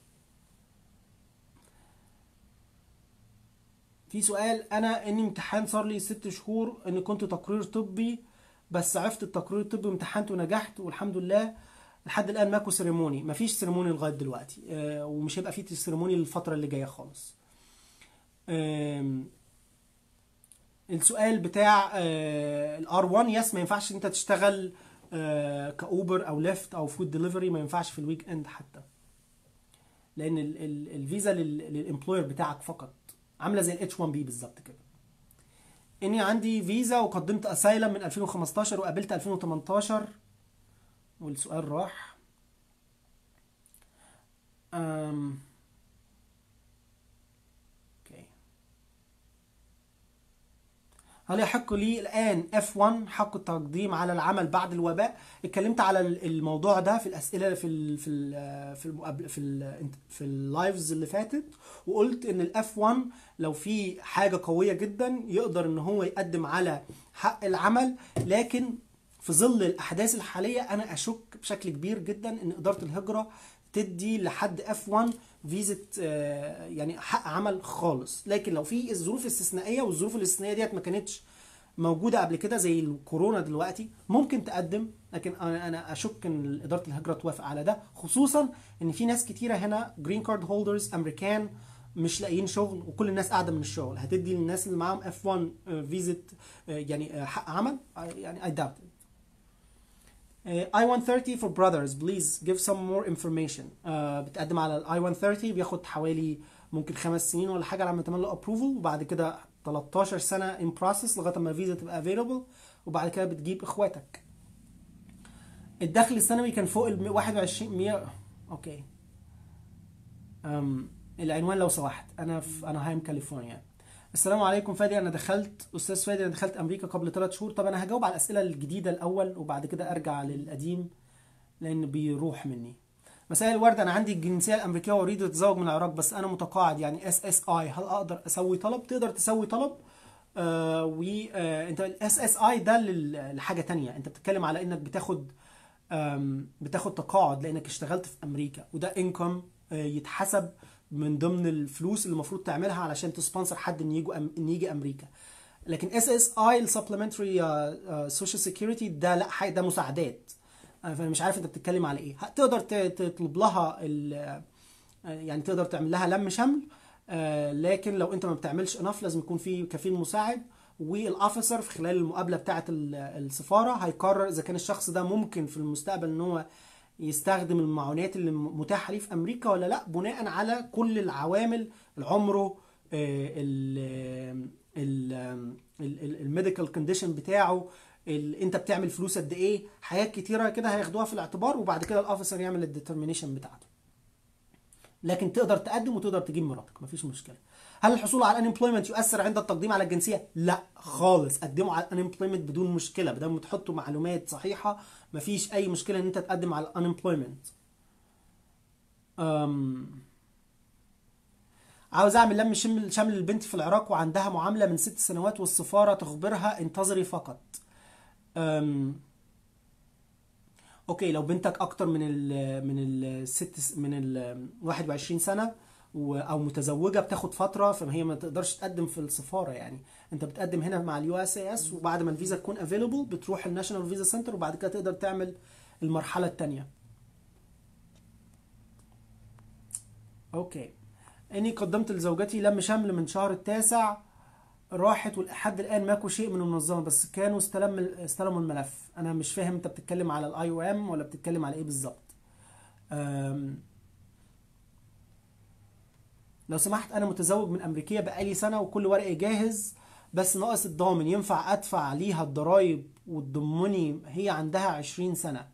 في سؤال، انا اني امتحان صار لي ست شهور، اني كنت تقرير طبي بس عرفت التقرير الطبي وامتحنت ونجحت والحمد لله. لحد الان ماكو سيريموني، مفيش سيريموني لغايه دلوقتي، آه ومش هيبقى في سيريموني للفتره اللي جايه خالص. آه السؤال بتاع الار واحد، يس ما ينفعش انت تشتغل آه كاوبر او ليفت او فود ديليفري، ما ينفعش في الويك اند حتى، لان ال- ال- الفيزا للامبلوير بتاعك فقط، عامله زي الاتش واحد بي بالظبط كده. اني عندي فيزا وقدمت اسايلم من ألفين وخمستاشر وقابلت ألفين وتمنتاشر، والسؤال راح. أم... اوكي. هل يحق لي الآن إف واحد حق التقديم على العمل بعد الوباء؟ اتكلمت على الموضوع ده في الأسئلة في ال في ال في المقابل في ال في اللايفز اللي فاتت، وقلت إن الإف واحد لو في حاجة قوية جدا يقدر إن هو يقدم على حق العمل، لكن في ظل الأحداث الحالية أنا أشك بشكل كبير جدا إن إدارة الهجرة تدي لحد اف واحد فيزا آه، يعني حق عمل خالص. لكن لو في الظروف استثنائيه، والظروف الاستثنائيه ديت ما كانتش موجوده قبل كده زي الكورونا دلوقتي، ممكن تقدم. لكن انا أنا اشك ان اداره الهجره توافق على ده، خصوصا ان في ناس كتيره هنا جرين كارد هولدرز امريكان مش لاقيين شغل، وكل الناس قاعده من الشغل. هتدي للناس اللي معاهم اف واحد فيزا يعني آه، حق عمل؟ آه، يعني I doubt it. آه، آي واحد ثلاثين for brothers please give some more information. آه، بتقدم على الاي واحد ثلاثين، بياخد حوالي ممكن خمس سنين ولا حاجه لما تعمل له ابروفل، وبعد كده تلتاشر سنه in process لغايه ما الفيزا تبقى available، وبعد كده بتجيب اخواتك. الدخل السنوي كان فوق ال واحد وعشرين مية. اوكي. أم العنوان لو سمحت. انا في انهايم كاليفورنيا. السلام عليكم فادي، انا دخلت استاذ فادي انا دخلت امريكا قبل ثلاث شهور. طب انا هجاوب على الاسئله الجديده الاول وبعد كده ارجع للقديم لان بيروح مني. مساء الورد، انا عندي الجنسيه الامريكيه واريد اتزوج من العراق، بس انا متقاعد يعني اس اس اي، هل اقدر اسوي طلب؟ تقدر تسوي طلب. آه وانت الاس اس اي ده لل- لحاجه تانية. انت بتتكلم على انك بتاخد آم، بتاخد تقاعد لانك اشتغلت في امريكا، وده انكم يتحسب من ضمن الفلوس اللي المفروض تعملها علشان تسبونسر حد ان يجي ان يجي امريكا. لكن اس اس اي السبلمنتري سوشيال سيكيورتي ده لا، حاجه ده مساعدات. أنا فأنا مش عارف انت بتتكلم على ايه. تقدر ت- تطلب لها ال- آه، يعني تقدر تعمل لها لم شمل. آه، لكن لو انت ما بتعملش اناف لازم يكون في كفيل مساعد، والافيسر في خلال المقابله بتاعه ال- السفاره هيقرر اذا كان الشخص ده ممكن في المستقبل ان هو يستخدم المعونات اللي متاحه ليه في امريكا ولا لا، بناء على كل العوامل: العمره، الميديكال كونديشن بتاعه، ال- انت بتعمل فلوس قد ايه، حاجات كتيره كده هياخدوها في الاعتبار، وبعد كده الافيسر يعمل الديترمينيشن بتاعته. لكن تقدر تقدم وتقدر تجيب مراتك، مفيش مشكله. هل الحصول على الانemployment يؤثر عند التقديم على الجنسيه؟ لا خالص، قدموا على الانemployment بدون مشكله، بدل تحطوا معلومات صحيحه مفيش اي مشكله ان انت تقدم على الانemployment. أم... عاوز اعمل لم شمل شمل البنت في العراق وعندها معامله من ست سنوات، والسفاره تخبرها انتظري فقط. أم... اوكي، لو بنتك اكتر من ال من الست من ال واحد وعشرين سنه و- او متزوجه بتاخد فتره، فهي ما تقدرش تقدم في السفاره. يعني انت بتقدم هنا مع اليو اس اي اس، وبعد ما الفيزا تكون افيلبل بتروح الناشونال فيزا سنتر، وبعد كده تقدر تعمل المرحله الثانيه. اوكي. اني قدمت لزوجتي لم شمل من شهر التاسع، راحت ولحد الان ماكو شيء من المنظمه، بس كانوا استلم استلموا الملف. انا مش فاهم انت بتتكلم على الاي او ام ولا بتتكلم على ايه بالظبط. أم، لو سمحت، انا متزوج من امريكيه بقالي سنه وكل ورقي جاهز، بس ناقص الضامن. ينفع ادفع ليها الضرايب وتضمني؟ هي عندها عشرين سنه.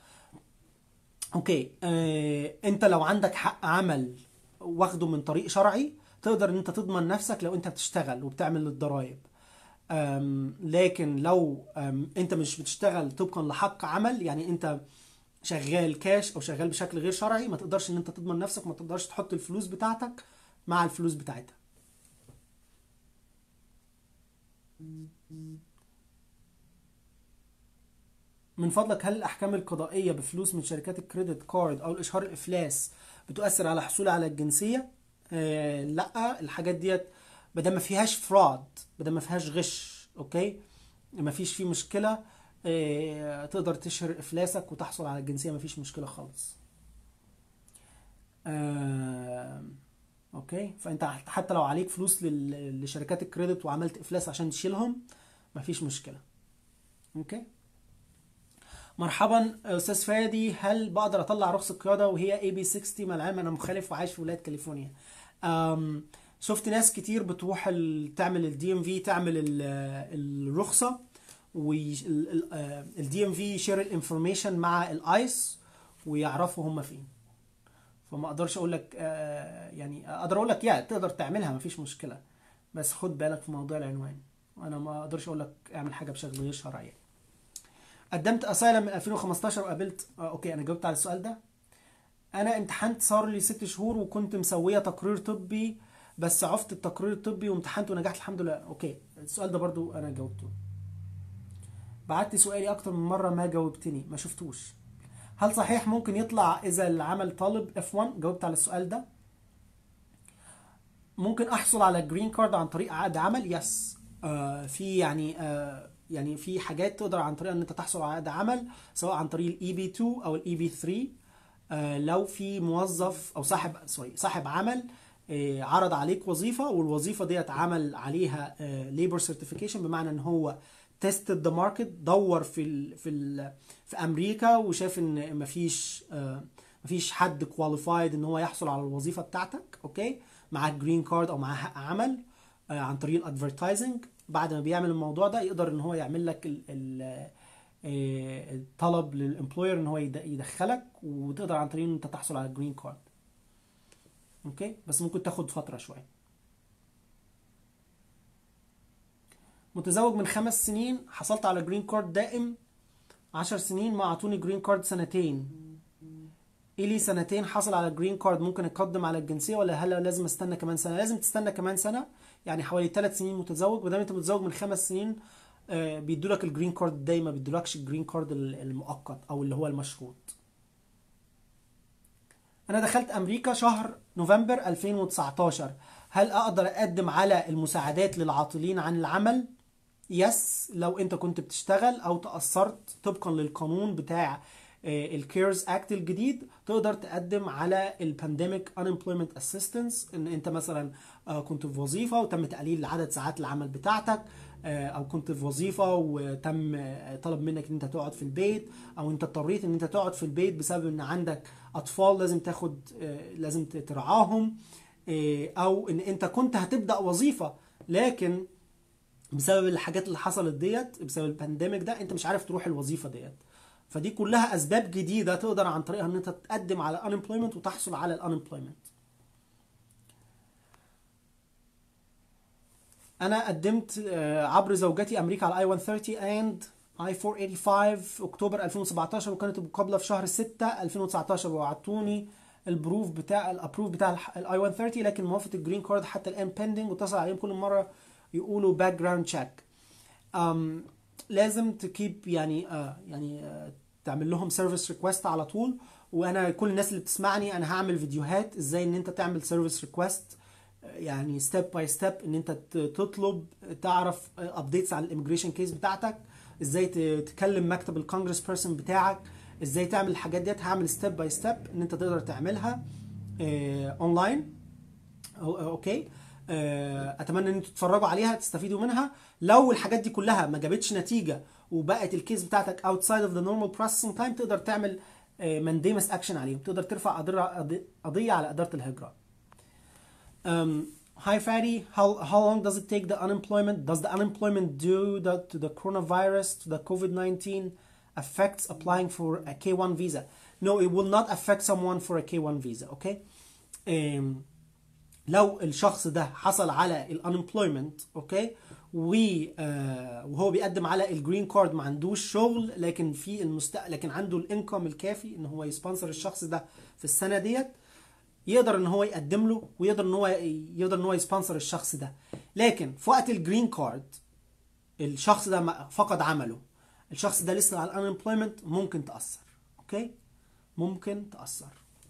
اوكي. آه، انت لو عندك حق عمل واخده من طريق شرعي تقدر ان انت تضمن نفسك لو انت بتشتغل وبتعمل الضرايب. أم، لكن لو أم، انت مش بتشتغل طبقا لحق عمل، يعني انت شغال كاش او شغال بشكل غير شرعي، ما تقدرش ان انت تضمن نفسك، ما تقدرش تحط الفلوس بتاعتك مع الفلوس بتاعتها. من فضلك، هل الاحكام القضائيه بفلوس من شركات الكريدت كارد او الاشهار الافلاس بتؤثر على حصولي على الجنسيه؟ آه لا، الحاجات ديت بدل ما فيهاش فراد، بدل ما فيهاش غش، اوكي، ما فيش فيه مشكله. آه تقدر تشهر افلاسك وتحصل على الجنسيه، ما فيش مشكله خالص. آه اوكي. فانت حتى لو عليك فلوس لل- لشركات الكريدت وعملت افلاس عشان تشيلهم، ما فيش مشكله. اوكي. مرحبا استاذ فادي، هل بقدر اطلع رخصة قيادة وهي اي بي ستين؟ مع العلم انا مخالف وعايش في ولاية كاليفورنيا. أم شفت ناس كتير بتروح ال- تعمل الدي ام في، تعمل ال- الرخصة، والدي ام في يشير الانفورميشن مع الايس ويعرفوا هم فين. فما اقدرش اقول لك، آه، يعني اقدر اقول لك يا تقدر تعملها مفيش مشكلة، بس خد بالك في موضوع العنوان. انا ما اقدرش اقول لك اعمل حاجة بشكل غير شرعي يعني. قدمت اسايلم من ألفين وخمستاشر وقابلت، آه اوكي انا جاوبت على السؤال ده. انا امتحنت صار لي ست شهور وكنت مسويه تقرير طبي، بس عفت التقرير الطبي وامتحنت ونجحت الحمد لله. اوكي السؤال ده برضو انا جاوبته. بعت سؤالي اكتر من مره ما جاوبتني، ما شفتوش. هل صحيح ممكن يطلع اذا العمل طالب اف واحد؟ جاوبت على السؤال ده. ممكن احصل على جرين كارد عن طريق عقد عمل؟ يس. آه في يعني آه يعني في حاجات تقدر عن طريق ان انت تحصل على عقد عمل، سواء عن طريق الاي بي اتنين او الاي بي تلاتة. آه لو في موظف او صاحب سوري صاحب عمل آه عرض عليك وظيفه، والوظيفه ديت عمل عليها ليبر سيرتيفيكيشن، بمعنى ان هو تيستد ذا ماركت، دور في ال في ال في امريكا وشاف ان مفيش آه مفيش حد كواليفايد ان هو يحصل على الوظيفه بتاعتك. اوكي، معاك جرين كارد او معاه حق عمل آه عن طريق الادفرتايزنج. بعد ما بيعمل الموضوع ده يقدر ان هو يعمل لك ال ال طلب للامبلوير ان هو يدخلك، وتقدر عن طريق ان انت تحصل على جرين كارد. اوكي، بس ممكن تاخد فتره شويه. متزوج من خمس سنين، حصلت على جرين كارد دائم عشر سنين، ما اعطوني جرين كارد سنتين. الي سنتين حصل على جرين كارد، ممكن اقدم على الجنسيه ولا هل لازم استنى كمان سنه؟ لازم تستنى كمان سنه، يعني حوالي ثلاث سنين متزوج. ما دام انت متزوج من خمس سنين آه بيدوا لك الجرين كارد دايما، ما بيدولكش الجرين كارد المؤقت او اللي هو المشروط. انا دخلت امريكا شهر نوفمبر ألفين وتسعتاشر، هل اقدر اقدم على المساعدات للعاطلين عن العمل؟ يس، لو انت كنت بتشتغل او تأثرت طبقا للقانون بتاع الكيرز اكت الجديد، تقدر تقدم على البانديميك unemployment assistance. ان انت مثلا آه، كنت في وظيفة وتم تقليل عدد ساعات العمل بتاعتك، آه، او كنت في وظيفة وتم آه، طلب منك ان انت تقعد في البيت، او انت اضطريت ان انت تقعد في البيت بسبب ان عندك اطفال لازم تاخد آه، لازم ترعاهم، آه، او ان انت كنت هتبدأ وظيفة لكن بسبب الحاجات اللي حصلت ديت، بسبب البانديميك ده انت مش عارف تروح الوظيفة ديت. فدي كلها اسباب جديدة تقدر عن طريقها ان انت تقدم على unemployment وتحصل على unemployment. انا قدمت آه، عبر زوجتي امريكا على اي مية وثلاثين and اي أربعمية وخمسة وثمانين في اكتوبر ألفين وسبعتاشر، وكانت المقابله في شهر ستة ألفين وتسعتاشر، وعطوني البروف بتاع الابروف بتاع الاي مية وثلاثين، لكن موافقه الجرين كارد حتى الان بيندنج، واتصل عليهم كل مره يقولوا باك جراوند تشيك. أم لازم تكيب يعني آه يعني آه تعمل لهم سيرفيس ريكوست على طول. وانا كل الناس اللي بتسمعني انا هعمل فيديوهات ازاي ان انت تعمل سيرفيس ريكوست، يعني ستيب باي ستيب، ان انت تطلب تعرف ابديتس على الاميجريشن كيس بتاعتك، ازاي تكلم مكتب الكونجرس بيرسون بتاعك، ازاي تعمل الحاجات ديت. هعمل ستيب باي ستيب ان انت تقدر تعملها اونلاين. اوكي، اتمنى ان انتوا تتفرجوا عليها تستفيدوا منها. لو الحاجات دي كلها ما جابتش نتيجه وبقت الكيس بتاعتك outside of the normal processing time، تقدر تعمل مانديمس اكشن عليهم، تقدر ترفع قضيه على اداره الهجره. Um, hi Fadi, how, how long does it take the unemployment? Does the unemployment due the, to the coronavirus, to the COVID nineteen affects applying for a K one visa? No, it will not affect someone for a K one visa, okay? Um, لو الشخص ده حصل على الانemployment اوكي وهو بيقدم على الجرين كارد، ما عندوش شغل لكن في المستقبل لكن عنده الانكم الكافي ان هو يسبونسر الشخص ده في السنه ديت، يقدر ان هو يقدم له ويقدر ان هو يقدر ان هو يسبونسر الشخص ده. لكن في وقت الجرين كارد الشخص ده فقد عمله، الشخص ده لسه على الانemployment، ممكن تأثر. اوكي، ممكن تأثر.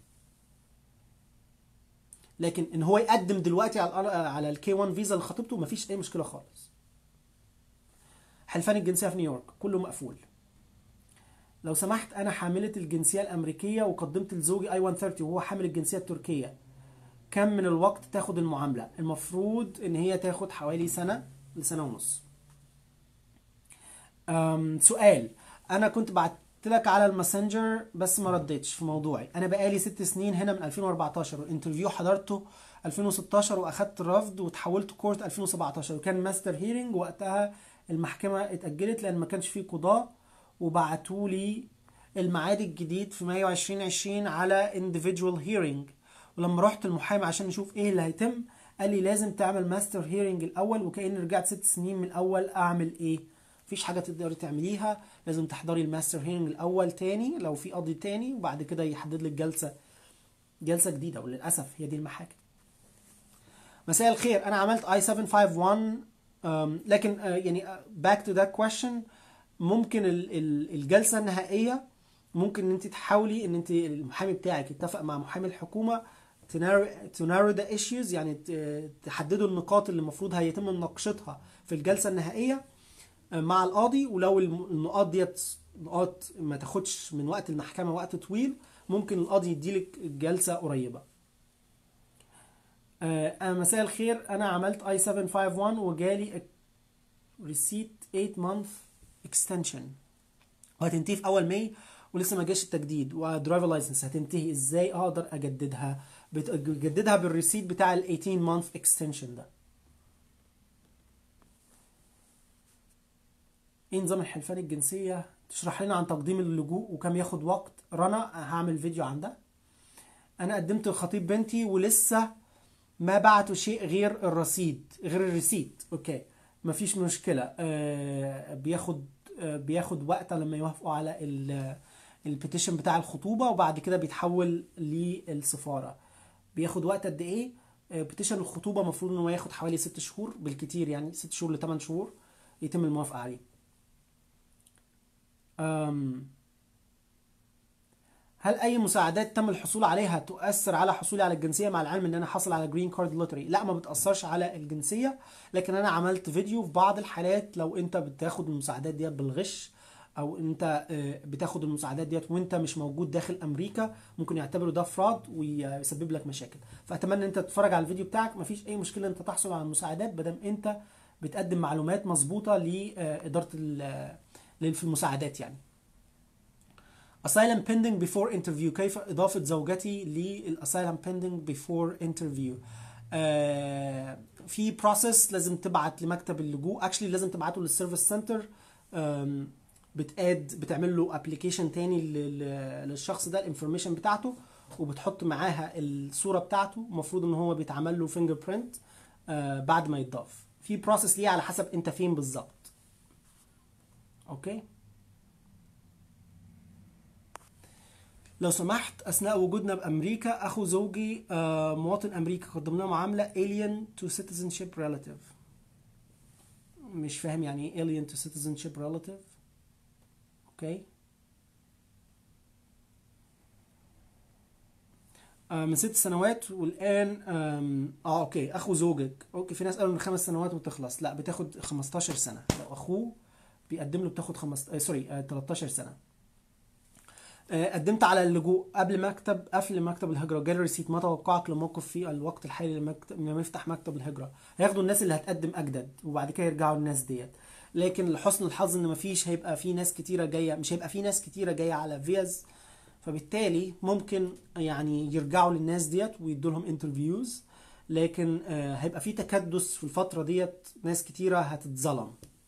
لكن ان هو يقدم دلوقتي على على الكي واحد فيزا لخطيبته مفيش اي مشكله خالص. حلفان الجنسيه في نيويورك كله مقفول. لو سمحت، انا حامله الجنسيه الامريكيه وقدمت لزوجي اي مية وثلاثين وهو حامل الجنسيه التركيه، كم من الوقت تاخد المعامله؟ المفروض ان هي تاخد حوالي سنه لسنه ونص. سؤال، انا كنت بعت بعت لك على الماسنجر بس ما ردتش في موضوعي. انا بقالي ست سنين هنا من ألفين وأربعتاشر، والانترفيو حضرته ألفين وستاشر واخدت الرفض وتحولت كورت ألفين وسبعتاشر، وكان ماستر هيرنج وقتها المحكمة اتأجلت لان ما كانش فيه قضاء، وبعتوا لي الميعاد الجديد في مايو ألفين وعشرين على individual hearing. ولما رحت المحامي عشان نشوف ايه اللي هيتم، قال لي لازم تعمل ماستر هيرنج الاول، وكأني رجعت ست سنين من الاول. اعمل ايه؟ مفيش حاجه تقدري تعمليها، لازم تحضري الماستر هيرنج الاول تاني لو في قاضي تاني، وبعد كده يحدد لك جلسه جلسه جديده. وللاسف هي دي المحاكم. مساء الخير، انا عملت اي سبعة خمسة واحد، أم، لكن أه، يعني باك تو ذات كويشن، ممكن ال- ال- الجلسه النهائيه ممكن ان انت تحاولي ان انت المحامي بتاعك يتفق مع محامي الحكومه to narrow the issues، يعني ت- تحددوا النقاط اللي المفروض هيتم مناقشتها في الجلسه النهائيه مع القاضي. ولو الم- النقاط ديت نقاط ما تاخدش من وقت المحكمة وقت طويل، ممكن القاضي يديلك جلسة قريبة. آه، أنا مساء الخير، أنا عملت اي سبعة خمسة واحد وجالي ريسيت ثمانية مانث اكستنشن، وهتنتهي في أول ماي ولسه ما جاش التجديد. ودرايفر لايسنس هتنتهي ازاي اقدر اجددها؟ بتجددها بالريسيت بتاع ال ثمانية مانث اكستنشن ده. ايه نظام الحلفان الجنسية؟ تشرح لنا عن تقديم اللجوء وكم ياخد وقت. رنا هعمل فيديو عن ده. انا قدمت لخطيب بنتي ولسه ما بعتوا شيء غير الرصيد غير الريسيت. اوكي، مفيش مشكلة. آه بياخد آه بياخد وقت لما يوافقوا على البيتيشن بتاع الخطوبة، وبعد كده بيتحول للسفارة. بياخد وقت قد ايه؟ بيتيشن الخطوبة المفروض ان هو ياخد حوالي ست شهور بالكتير، يعني ست شهور لثمان شهور يتم الموافقة عليه. أم هل اي مساعدات تم الحصول عليها تؤثر على حصولي على الجنسيه، مع العلم ان انا حاصل على جرين كارد لوتري؟ لا، ما بتاثرش على الجنسيه، لكن انا عملت فيديو في بعض الحالات لو انت بتاخد المساعدات ديت بالغش، او انت آه، بتاخد المساعدات ديت وانت مش موجود داخل امريكا، ممكن يعتبروا ده فراد ويسبب لك مشاكل. فاتمنى ان انت تتفرج على الفيديو بتاعك، مفيش اي مشكله انت تحصل على المساعدات بدل انت بتقدم معلومات مظبوطه لاداره ال- في المساعدات يعني. Asylum pending before interview، كيف إضافة زوجتي للأسايلم pending before interview؟ آه في process لازم تبعت لمكتب اللجوء، actually لازم تبعته للسيرفيس سنتر، بتاد بتعمل له ابلكيشن تاني لل- للشخص ده الانفورميشن بتاعته، وبتحط معاها الصورة بتاعته، المفروض ان هو بيتعمل له فينجر برينت بعد ما يتضاف. في process ليه على حسب انت فين بالظبط. اوكي، لو سمحت، أثناء وجودنا بأمريكا أخو زوجي آه، مواطن أمريكي، قدمنا معاملة alien to citizenship relative. مش فاهم يعني إيه alien to citizenship relative. أوكي، آه، من ست سنوات والآن آم، اه اوكي اخو زوجك. اوكي، في ناس قالوا ان خمس سنوات وتخلص، لا بتاخد خمستاشر سنة. لو اخوه بيقدم له بتاخد خمس آه سوري آه تلتاشر سنة. آه، قدمت على اللجوء قبل مكتب قفل مكتب الهجرة، جالي ريسيت. ما توقعك للموقف في الوقت الحالي لمكتب لما يفتح مكتب الهجرة؟ هياخدوا الناس اللي هتقدم أجدد وبعد كده يرجعوا الناس ديت. لكن لحسن الحظ ان مفيش هيبقى في ناس كتيرة جاية مش هيبقى في ناس كتيرة جاية على فيز، فبالتالي ممكن يعني يرجعوا للناس ديت ويدوا لهم انترفيوز. لكن آه، هيبقى في تكدس في الفترة ديت، ناس كتيرة هتتظلم.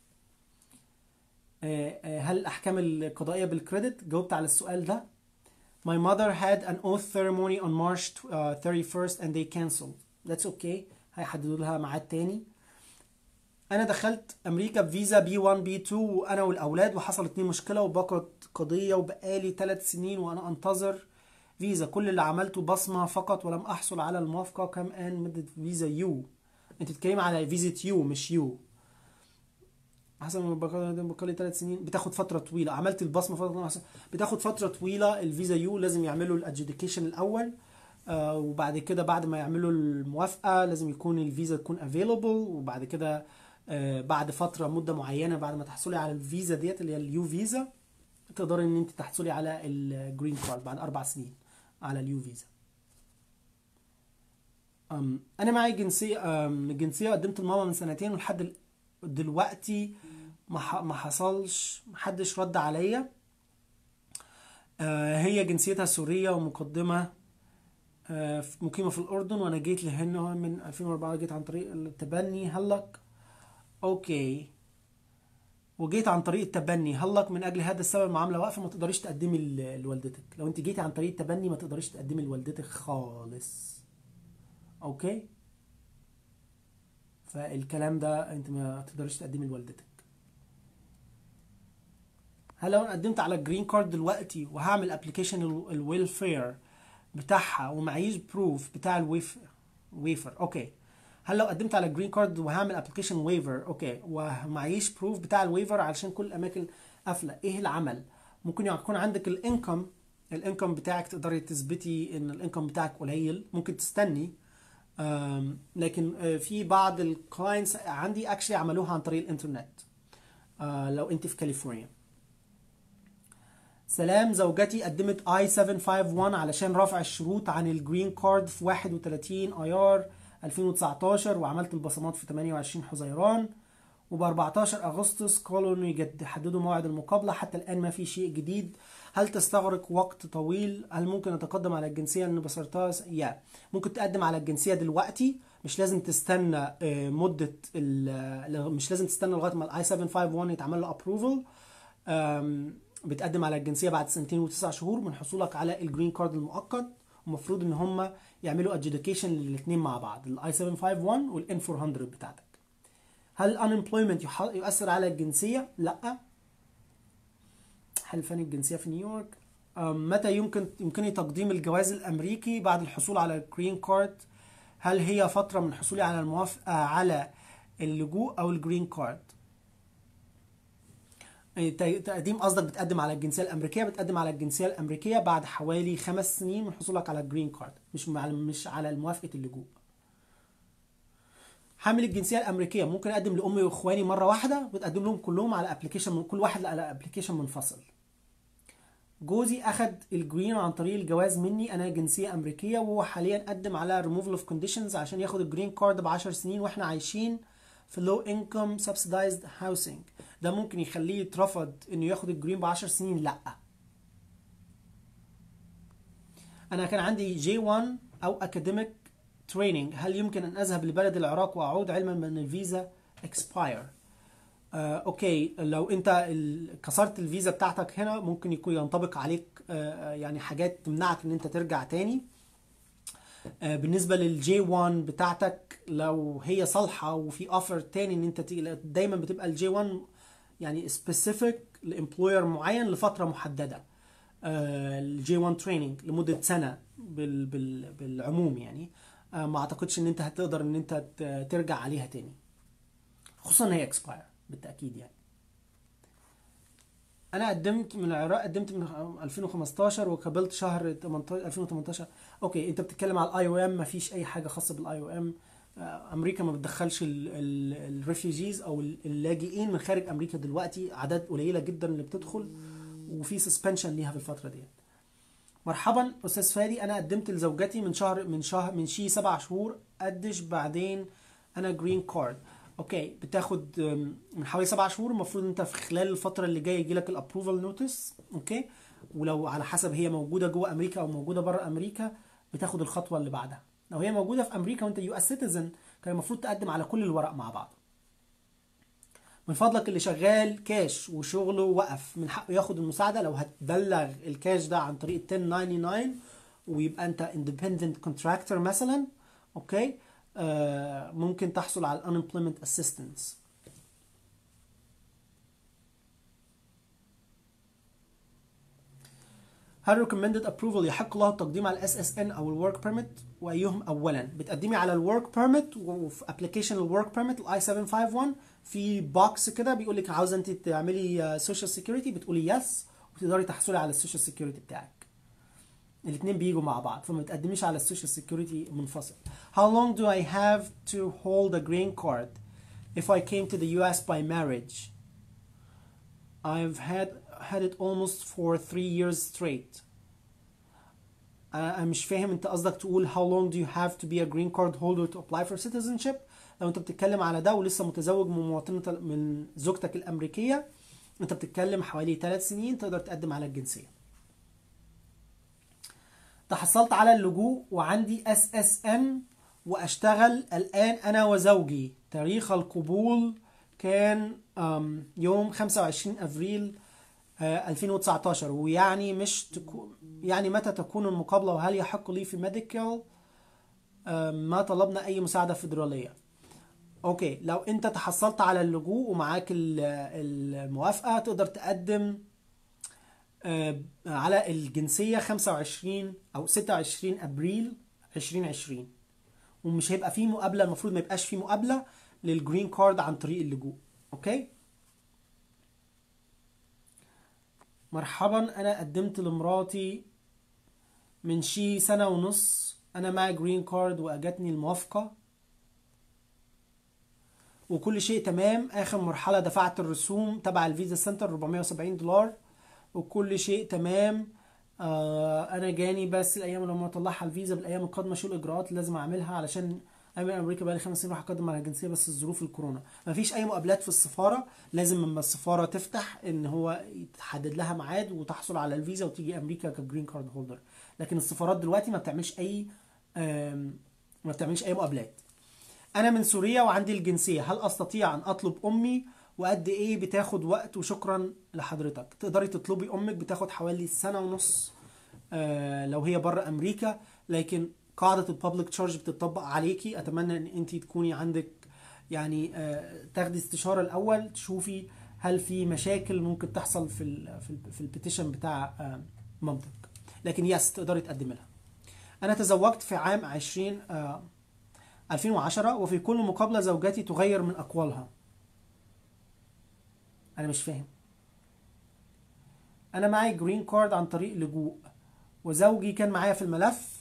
آه، آه، هل الأحكام القضائية بالكريدت؟ جاوبت على السؤال ده. My mother had an oath ceremony on March uh, thirty-first and they canceled. That's okay. هيحددوا لها ميعاد تاني. أنا دخلت أمريكا بفيزا بي واحد بي اتنين وأنا والأولاد، وحصل اتنين مشكلة وبقت قضية، وبقالي ثلاث سنين وأنا أنتظر فيزا. كل اللي عملته بصمة فقط ولم أحصل على الموافقة. كم آن مدة فيزا يو؟ أنت بتتكلم على فيزا يو مش يو. حسب ما بقالي ثلاث سنين، بتاخد فتره طويله. عملت البصمه فتره، بتاخد فتره طويله. الفيزا يو لازم يعملوا الادجيديكيشن الاول، آه وبعد كده بعد ما يعملوا الموافقه لازم يكون الفيزا تكون افيلبل، وبعد كده آه بعد فتره مده معينه بعد ما تحصلي على الفيزا ديت اللي هي اليو فيزا، تقدري ان انت تحصلي على الجرين كارد بعد اربع سنين على اليو فيزا. أم انا معي جنسيه أم جنسيه قدمت لماما من سنتين ولحد دلوقتي ما ح- ما حصلش، محدش رد عليا. آه، هي جنسيتها سورية ومقدمة، آه، مقيمة في الأردن، وأنا جيت لهنا من ألفين وأربعة، جيت عن طريق التبني. هلك أوكي، وجيت عن طريق التبني. هلك من أجل هذا السبب المعاملة واقفة، ما تقدريش تقدمي ل- لوالدتك. لو أنت جيتي عن طريق التبني ما تقدريش تقدمي لوالدتك خالص. أوكي، فالكلام ده أنت ما تقدريش تقدمي لوالدتك. هل لو انا قدمت على الجرين كارد دلوقتي وهعمل ابلكيشن الويلفير بتاعها ومعيش بروف بتاع الويفر ويفر اوكي، هل لو قدمت على الجرين كارد وهعمل ابلكيشن ويفر اوكي ومعيش بروف بتاع الويفر علشان كل الاماكن قافله، ايه العمل؟ ممكن يكون عندك الانكم الانكم بتاعك، تقدري تثبتي ان الانكم بتاعك قليل، ممكن تستني. أم، لكن آه، في بعض الكلاينتس عندي اكشلي عملوها عن طريق الانترنت. آه، لو انت في كاليفورنيا. سلام، زوجتي قدمت اي سبعمية وخمسة وخمسين علشان رفع الشروط عن الجرين كارد في واحد وثلاثين ايار ألفين وتسعتاشر، وعملت البصمات في ثمانية وعشرين حزيران، وب أربعتاشر اغسطس قالوا انه يجد- يحددوا موعد المقابله. حتى الان ما في شيء جديد. هل تستغرق وقت طويل؟ هل ممكن اتقدم على الجنسيه اللي بصرتها؟ يا ممكن تقدم على الجنسيه دلوقتي، مش لازم تستنى آه، مده ال- مش لازم تستنى لغايه ما الاي سبعمية وخمسة وخمسين يتعمل له ابروفل. بتقدم على الجنسيه بعد سنتين وتسع شهور من حصولك على الجرين كارد المؤقت، ومفروض ان هم يعملوا ادجيديكيشن للاثنين مع بعض، الاي سبعمية وخمسة وخمسين والان أربعمية بتاعتك. هل unemployment يح- يؤثر على الجنسيه؟ لا. حلفان الجنسيه في نيويورك. أم، متى يمكن يمكنني تقديم الجواز الامريكي بعد الحصول على الجرين كارد؟ هل هي فتره من حصولي على الموافقه على اللجوء او الجرين كارد؟ تقديم قصدك بتقدم على الجنسيه الامريكيه، بتقدم على الجنسيه الامريكيه بعد حوالي خمس سنين من حصولك على الجرين كارد، مش مع مش على موافقه اللجوء. حامل الجنسيه الامريكيه ممكن اقدم لامي واخواني مره واحده، بتقدم لهم كلهم على ابلكيشن، كل واحد على ابلكيشن منفصل. جوزي اخذ الجرين عن طريق الجواز مني، انا جنسيه امريكيه، وهو حاليا قدم على ريموفل اوف كونديشنز عشان ياخد الجرين كارد ب عشر سنين، واحنا عايشين في لو انكم سبسيدايزد هاوسنج. ده ممكن يخليه يترفض انه ياخد الجرين ب عشر سنين؟ لا. انا كان عندي جي واحد او اكاديميك تريننج، هل يمكن ان اذهب لبلد العراق واعود علما بان الفيزا اكسباير؟ آه، اوكي، لو انت ال- كسرت الفيزا بتاعتك هنا ممكن يكون ينطبق عليك آه يعني حاجات تمنعك ان انت ترجع تاني. آه بالنسبة للجي واحد بتاعتك لو هي صالحة وفي اوفر تاني ان انت تيجي، دايما بتبقى الجي واحد يعني سبيسيفيك لامبلوير معين لفترة محددة. الجي واحد تريننج لمدة سنة بال بال بالعموم يعني. آه، ما اعتقدش ان انت هتقدر ان انت ت- ترجع عليها تاني، خصوصا ان هي اكسباير بالتأكيد يعني. انا قدمت من العراق، قدمت من ألفين وخمستاشر وقابلت شهر تمنتاشر ألفين وتمنتاشر. اوكي، انت بتتكلم على الاي او ام، ما فيش اي حاجة خاصة بالاي او ام. امريكا ما بتدخلش الريفيوجيز او اللاجئين من خارج امريكا دلوقتي، اعداد قليلة جدا اللي بتدخل، وفي سسبنشن ليها في الفترة دي. مرحبا استاذ فادي، انا قدمت لزوجتي من شهر من شهر من شي سبع شهور قدش، بعدين انا جرين كارد. اوكي، بتاخد أم، من حوالي سبع شهور، المفروض انت في خلال الفتره اللي جايه يجي لك الابروفال نوتس. اوكي، ولو على حسب هي موجوده جوه امريكا او موجوده بره امريكا بتاخد الخطوه اللي بعدها. لو هي موجوده في امريكا وانت يو اس سيتيزن كان المفروض تقدم على كل الورق مع بعض. من فضلك، اللي شغال كاش وشغله وقف من حقه ياخد المساعدة. لو هتبلغ الكاش ده عن طريق عشرة تسعة وتسعين ويبقى انت independent contractor مثلا، اوكي، آه ممكن تحصل على unemployment assistance. هل recommended approval يحق له التقديم على الاس اس ان او الورك بيرميت؟ وايهم اولا؟ بتقدمي على الورك بيرميت، وفي ابلكيشن الورك بيرميت الاي سبعمية وخمسة وخمسين في بوكس كده بيقول لك عاوزه انت تعملي سوشيال سيكيورتي، بتقولي يس وبتقدري تحصلي على السوشيال سيكيورتي بتاعك. الاثنين بيجوا مع بعض، فما بتقدميش على السوشيال سيكيورتي منفصل. How long do I have to hold a green card if I came to the U S by marriage? I've had had it almost for three years straight. انا مش فاهم انت قصدك تقول how long do you have to be a green card holder to apply for citizenship. لو انت بتتكلم على ده ولسه متزوج من مواطنة من زوجتك الامريكية، انت بتتكلم حوالي ثلاث سنين تقدر تقدم على الجنسية. تحصلت على اللجوء وعندي اس اس ان واشتغل الان انا وزوجي. تاريخ القبول كان أم، يوم خمسة وعشرين ابريل آه، ألفين وتسعتاشر. ويعني مش تكون يعني متى تكون المقابلة وهل يحق لي في ميديكال؟ ما طلبنا اي مساعدة فيدرالية. اوكي، لو انت تحصلت على اللجوء ومعاك ال- الموافقة تقدر تقدم آه، على الجنسية خمسة وعشرين او ستة وعشرين ابريل ألفين وعشرين. ومش هيبقى فيه مقابلة، المفروض ما يبقاش فيه مقابلة للجرين كارد عن طريق اللجوء. اوكي، مرحبا، انا قدمت لمراتي من شي سنة ونص، انا معي جرين كارد واجتني الموافقة وكل شيء تمام. اخر مرحلة دفعت الرسوم تبع الفيزا سنتر أربعمية وسبعين دولار وكل شيء تمام. آه انا جاني بس الايام لما اطلعها الفيزا بالايام القادمه شو الاجراءات اللي لازم اعملها علشان امن امريكا. بقالي خمس سنين راح اقدم على الجنسيه بس الظروف الكورونا. مفيش اي مقابلات في السفاره، لازم لما السفاره تفتح ان هو يتحدد لها ميعاد وتحصل على الفيزا وتيجي امريكا كجرين كارد هولدر. لكن السفارات دلوقتي ما بتعملش اي آم، ما بتعملش اي مقابلات. انا من سوريا وعندي الجنسيه، هل استطيع ان اطلب امي وقد ايه بتاخد وقت؟ وشكرا لحضرتك. تقدري تطلبي امك، بتاخد حوالي سنه ونص آه لو هي بره امريكا، لكن قاعده البابليك تشارج بتطبق عليكي. اتمنى ان انت تكوني عندك يعني آه تاخدي استشاره الاول، تشوفي هل في مشاكل ممكن تحصل في ال في ال في البيتيشن بتاع آه مامتك. لكن يس، تقدري تقدمي لها. انا تزوجت في عام عشرين آه ألفين وعشرة وفي كل مقابلة زوجتي تغير من أقوالها. أنا مش فاهم. أنا معي جرين كارد عن طريق لجوء وزوجي كان معايا في الملف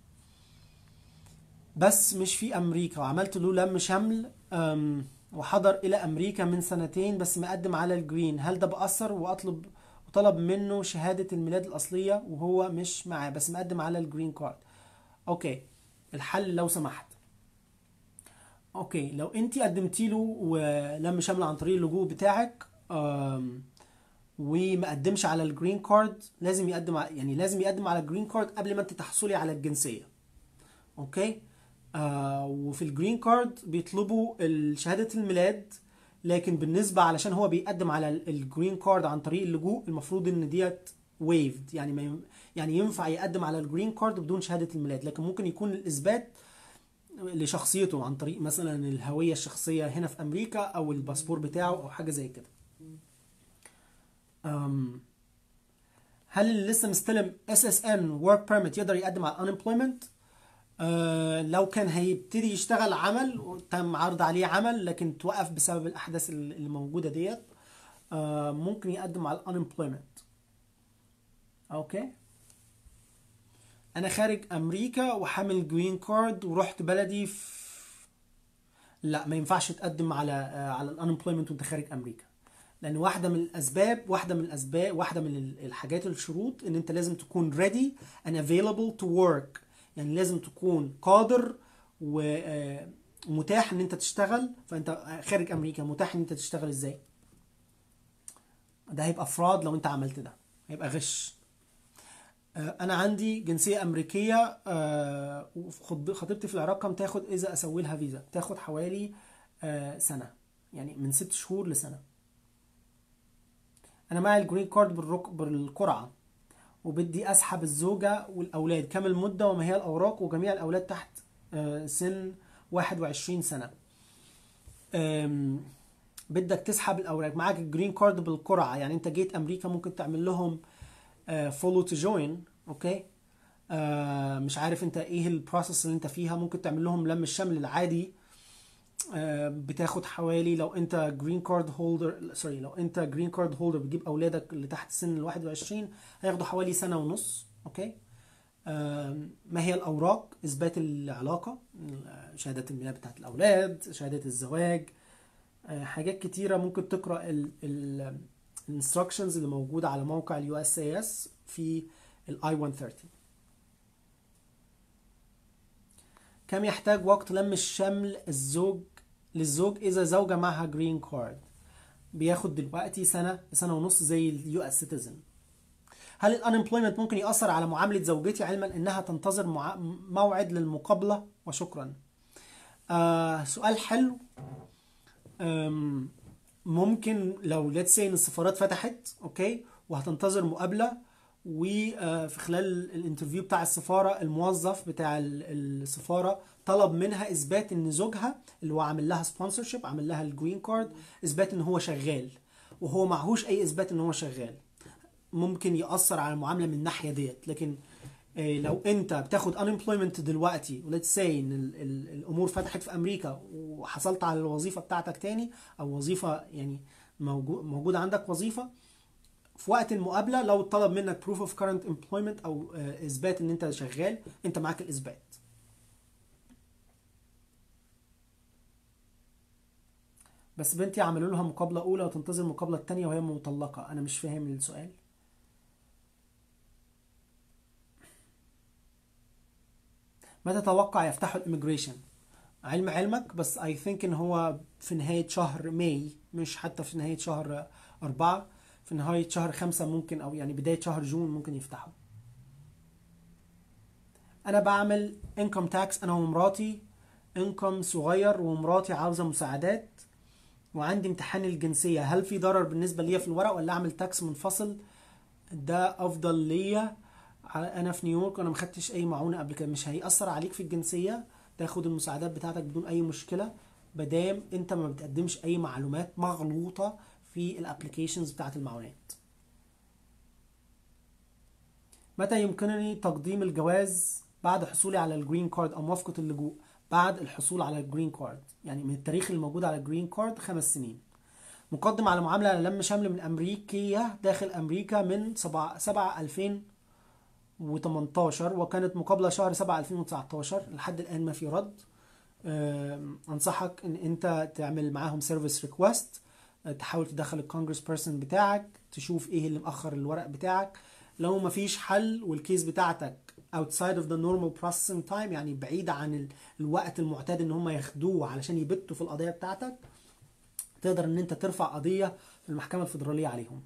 بس مش في أمريكا، وعملت له لم شمل أم، وحضر إلى أمريكا من سنتين بس مقدم على الجرين. هل ده بأثر؟ وأطلب وطلب منه شهادة الميلاد الأصلية وهو مش معاه بس مقدم على الجرين كارد. أوكي، الحل لو سمحت. اوكي، لو انت قدمتي له ولم شامل عن طريق اللجوء بتاعك أم، وما قدمش على الجرين كارد، لازم يقدم ع- يعني لازم يقدم على الجرين كارد قبل ما انت تحصلي على الجنسية. اوكي. آه وفي الجرين كارد بيطلبوا ال- شهادة الميلاد، لكن بالنسبة علشان هو بيقدم على ال- الجرين كارد عن طريق اللجوء المفروض ان ديت ويفد، يعني ما يم- يعني ينفع يقدم على الجرين كارد بدون شهادة الميلاد، لكن ممكن يكون الإثبات لشخصيته عن طريق مثلا الهوية الشخصية هنا في أمريكا أو الباسبور بتاعه أو حاجة زي كده. أم، هل اللي لسه مستلم اس اس ان work permit يقدر يقدم على unemployment؟ أه لو كان هيبتدي يشتغل عمل وتم عرض عليه عمل لكن توقف بسبب الأحداث اللي موجودة ديت، أه ممكن يقدم على unemployment. أوكي. أنا خارج أمريكا وحامل جرين كارد ورحت بلدي في... لا، ما ينفعش تقدم على آه، على الانemployment وانت خارج امريكا، لان واحده من الاسباب واحده من الاسباب واحده من ال- الحاجات الشروط ان انت لازم تكون ready and available to work. يعني لازم تكون قادر ومتاح ان انت تشتغل. فانت خارج امريكا متاح ان انت تشتغل ازاي؟ ده هيبقى فراد لو انت عملت ده، هيبقى غش. آه، انا عندي جنسيه امريكيه آه، وخط- خطيبتي في العراق. كم تاخد اذا اسوي لها فيزا؟ تاخد حوالي آه، سنه، يعني من ست شهور لسنه. انا معي الجرين كارد بالرك... بالقرعه وبدي اسحب الزوجه والاولاد. كم المده وما هي الاوراق؟ وجميع الاولاد تحت آه، سن واحد وعشرين سنه. آم، بدك تسحب الاوراق. معاك الجرين كارد بالقرعه، يعني انت جيت امريكا ممكن تعمل لهم فولو تو جوين. اوكي. آه، مش عارف انت ايه البروسيس اللي انت فيها. ممكن تعمل لهم لم الشمل العادي. آه، بتاخد حوالي، لو انت جرين كارد هولدر سوري لو انت جرين كارد هولدر بتجيب اولادك اللي تحت سن ال واحد وعشرين هياخدوا حوالي سنة ونص. اوكي. آم، ما هي الاوراق؟ اثبات العلاقة، شهادة الميلاد بتاعت الاولاد، شهادة الزواج، آه، حاجات كتيرة. ممكن تقرأ الانستراكشنز اللي موجودة على موقع اليو اس اي اس في الاي مية وثلاثين. كم يحتاج وقت لم الشمل الزوج للزوج إذا زوجة معها جرين كارد؟ بياخد دلوقتي سنة سنة ونص زي اليو اس سيتيزن. هل الانemployment ممكن يأثر على معاملة زوجتي علما انها تنتظر مع... موعد للمقابلة؟ وشكرا. آه سؤال حلو. أم ممكن لو let's say ان السفارات فتحت اوكي وهتنتظر مقابلة، وفي خلال الانترفيو بتاع السفارة الموظف بتاع ال- السفارة طلب منها اثبات ان زوجها اللي هو عامل لها سبونسرشيب، عامل لها الجرين كارد، اثبات ان هو شغال، وهو معهوش اي اثبات ان هو شغال، ممكن يأثر على المعاملة من الناحية ديت. لكن آه، لو انت بتاخد unemployment دلوقتي let's say ان ال ال الامور فتحت في امريكا وحصلت على الوظيفة بتاعتك تاني، او وظيفة يعني موجود موجود عندك وظيفة، في وقت المقابلة لو طلب منك proof of current employment او آه، اثبات ان انت شغال، انت معاك الاثبات. بس بنتي عملوا لها مقابلة اولى وتنتظر المقابلة التانية وهي مطلقة، انا مش فاهم السؤال. متى تتوقع يفتحوا الاميجريشن؟ علم علمك بس I think ان هو في نهاية شهر ماي، مش حتى في نهاية شهر أربعة، في نهاية شهر خمسة ممكن، أو يعني بداية شهر جون ممكن يفتحوا. أنا بعمل income tax أنا ومراتي، income صغير ومراتي عاوزة مساعدات، وعندي امتحان الجنسية، هل في ضرر بالنسبة ليا في الورق ولا أعمل تاكس منفصل؟ ده أفضل ليا. أنا في نيويورك وأنا مخدتش أي معونة قبل كده، مش هيأثر عليك في الجنسية، تاخد المساعدات بتاعتك بدون أي مشكلة، بدام أنت ما بتقدمش أي معلومات مغلوطة في الابليكيشنز بتاعت المعونات. متى يمكنني تقديم الجواز بعد حصولي على الجرين كارد أو موافقة اللجوء؟ بعد الحصول على الجرين كارد، يعني من التاريخ الموجود على الجرين كارد خمس سنين. مقدم على معاملة لم شمل من أمريكية داخل أمريكا من سبعة ألفين وتمنتاشر، وكانت مقابلة شهر سبعة ألفين وتسعتاشر، لحد الآن ما في رد. أم، أنصحك إن أنت تعمل معاهم سيرفيس ريكوست، تحاول تدخل الكونجرس بيرسون بتاعك، تشوف إيه اللي مأخر الورق بتاعك. لو ما فيش حل والكيس بتاعتك outside of the normal processing time، يعني بعيدة عن ال- الوقت المعتاد إن هم ياخدوه علشان يبتوا في القضية بتاعتك، تقدر إن أنت ترفع قضية في المحكمة الفيدرالية عليهم.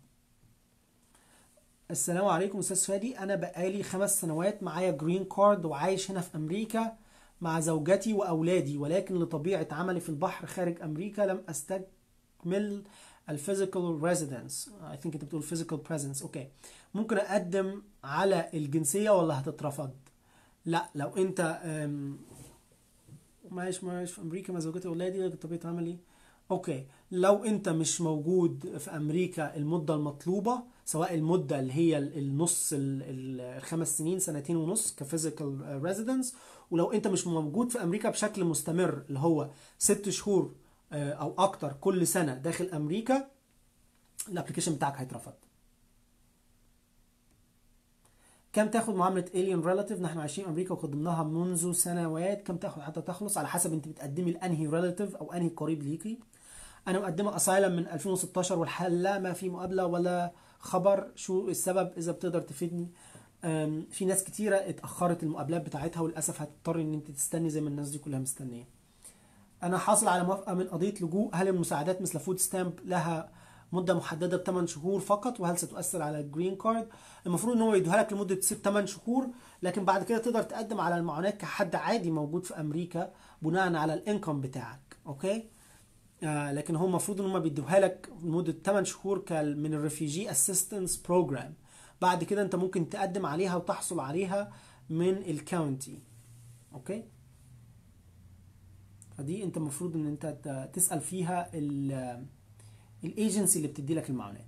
السلام عليكم استاذ فادي، انا بقالي خمس سنوات معايا جرين كارد وعايش هنا في امريكا مع زوجتي واولادي، ولكن لطبيعة عملي في البحر خارج امريكا لم استكمل الفيزيكال ريزيدنس. اي ثينك انت بتقول فيزيكال بريزنس. اوكي، ممكن اقدم على الجنسية ولا هتترفض؟ لا، لو انت أم، معايش معايش في امريكا مع زوجتي واولادي طبيعة عملي، اوكي، لو انت مش موجود في امريكا المدة المطلوبة، سواء المدة اللي هي ال- النص ال- ال- الخمس سنين، سنتين ونص كفيزيكال ريزيدنس، ولو انت مش موجود في امريكا بشكل مستمر اللي هو ست شهور آه، او اكتر كل سنة داخل امريكا، الابلكيشن بتاعك هيترفض. كم تاخد معاملة alien relative؟ نحن عايشين في امريكا وقدمناها منذ سنوات، كم تاخد حتى تخلص؟ على حسب انت بتقدمي لانهي relative او انهي قريب ليكي. انا مقدمه اسايلم من ألفين وستاشر والحال لا ما في مقابله ولا خبر، شو السبب اذا بتقدر تفيدني؟ أم، في ناس كتيره اتاخرت المقابلات بتاعتها، وللاسف هتضطر ان انت تستني زي ما الناس دي كلها مستنيه. انا حاصل على موافقه من قضيه لجوء، هل المساعدات مثل فود ستامب لها مده محدده ب ثمانية شهور فقط، وهل ستؤثر على الجرين كارد؟ المفروض ان هو يديها لك لمده ست ثمانية شهور، لكن بعد كده تقدر تقدم على المعونات كحد عادي موجود في امريكا بناء على الانكم بتاعك. اوكي، آه لكن هو المفروض ان هم بيدوها لك لمده ثمانية شهور كال- من الريفيجي اسيستنس بروجرام، بعد كده انت ممكن تقدم عليها وتحصل عليها من الكاونتي. اوكي، فدي انت المفروض ان انت ت- تسال فيها الايجنسي اللي بتدي لك المعونات.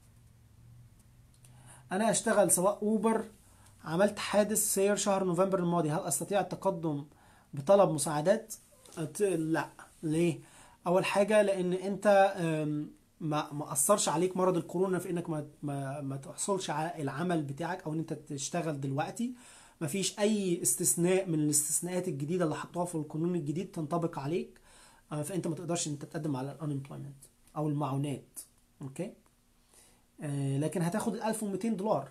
انا اشتغل سواق اوبر، عملت حادث سير شهر نوفمبر الماضي، هل استطيع التقدم بطلب مساعدات؟ أت- لا. ليه؟ اول حاجه لان انت أم، ما ما اثرش عليك مرض الكورونا في انك ما ما, ما تحصلش على العمل بتاعك او ان انت تشتغل دلوقتي. ما فيش اي استثناء من الاستثناءات الجديده اللي حطوها في القانون الجديد تنطبق عليك، آه، فانت ما تقدرش انت تقدم على الانemployment او المعونات. اوكي، آه، لكن هتاخد ال ألف ومئتين دولار.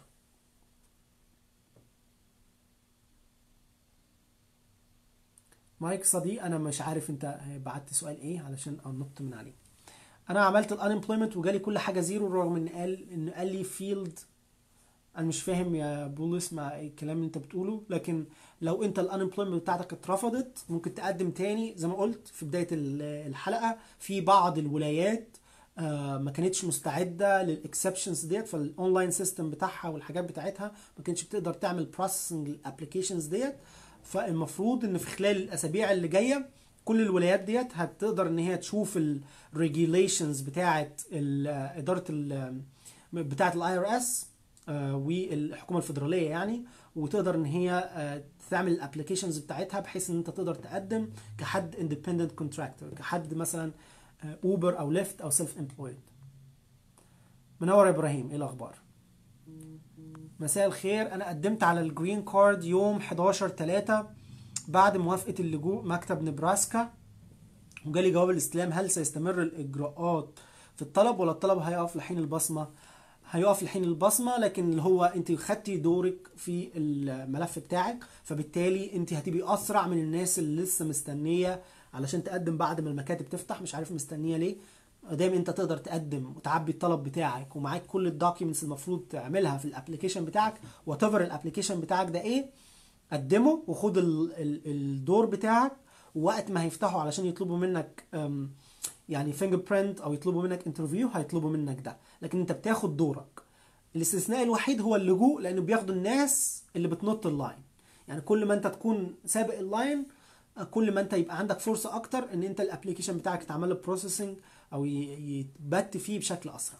مايك صديق، انا مش عارف انت بعت سؤال ايه علشان انط من عليه. انا عملت الانemployment وجالي كل حاجه زيرو، رغم ان قال ان قال لي فيلد انا مش فاهم يا بولس مع الكلام اللي انت بتقوله، لكن لو انت الانemployment بتاعتك اترفضت ممكن تقدم تاني زي ما قلت في بداية ال- الحلقة. في بعض الولايات آه، ما كانتش مستعدة للاكسبشنز ديت، فالاونلاين سيستم بتاعها والحاجات بتاعتها ما كانتش بتقدر تعمل بروسيسنج الابلكيشنز ديت. فالمفروض ان في خلال الاسابيع اللي جاية كل الولايات ديت هتقدر ان هي تشوف الريجيليشنز بتاعت ال- ادارة ال- بتاعت الاي ار اس والحكومه الفederاليه يعني، وتقدر ان هي آه، تعمل الابلكيشنز بتاعتها بحيث ان انت تقدر تقدم كحد اندبندنت كونتراكتور، كحد مثلا اوبر او ليفت او سيلف امبلويد. منور يا ابراهيم، ايه الاخبار؟ مساء الخير. انا قدمت على الجرين كارد يوم حداشر تلاتة بعد موافقه اللجوء مكتب نبراسكا، وجالي جواب الاستلام. هل سيستمر الاجراءات في الطلب ولا الطلب هيقف لحين البصمه؟ هيقف لحين البصمه، لكن اللي هو انت خدتي دورك في الملف بتاعك، فبالتالي انت هتبقي اسرع من الناس اللي لسه مستنيه علشان تقدم بعد ما المكاتب تفتح. مش عارف مستنيه ليه. دايما انت تقدر تقدم وتعبي الطلب بتاعك ومعاك كل الدوكيومنتس المفروض تعملها في الابلكيشن بتاعك، وات ايفر الابلكيشن بتاعك ده ايه، قدمه وخد ال- ال- الدور بتاعك. ووقت ما هيفتحوا علشان يطلبوا منك أم، يعني فينجر برينت او يطلبوا منك انترفيو هيطلبوا منك ده، لكن انت بتاخد دورك. الاستثناء الوحيد هو اللجوء، لانه بياخدوا الناس اللي بتنط اللاين. يعني كل ما انت تكون سابق اللاين كل ما انت يبقى عندك فرصة اكتر ان انت الابليكيشن بتاعك يتعمل له بروسيسنج او ي- يتبت فيه بشكل اسرع.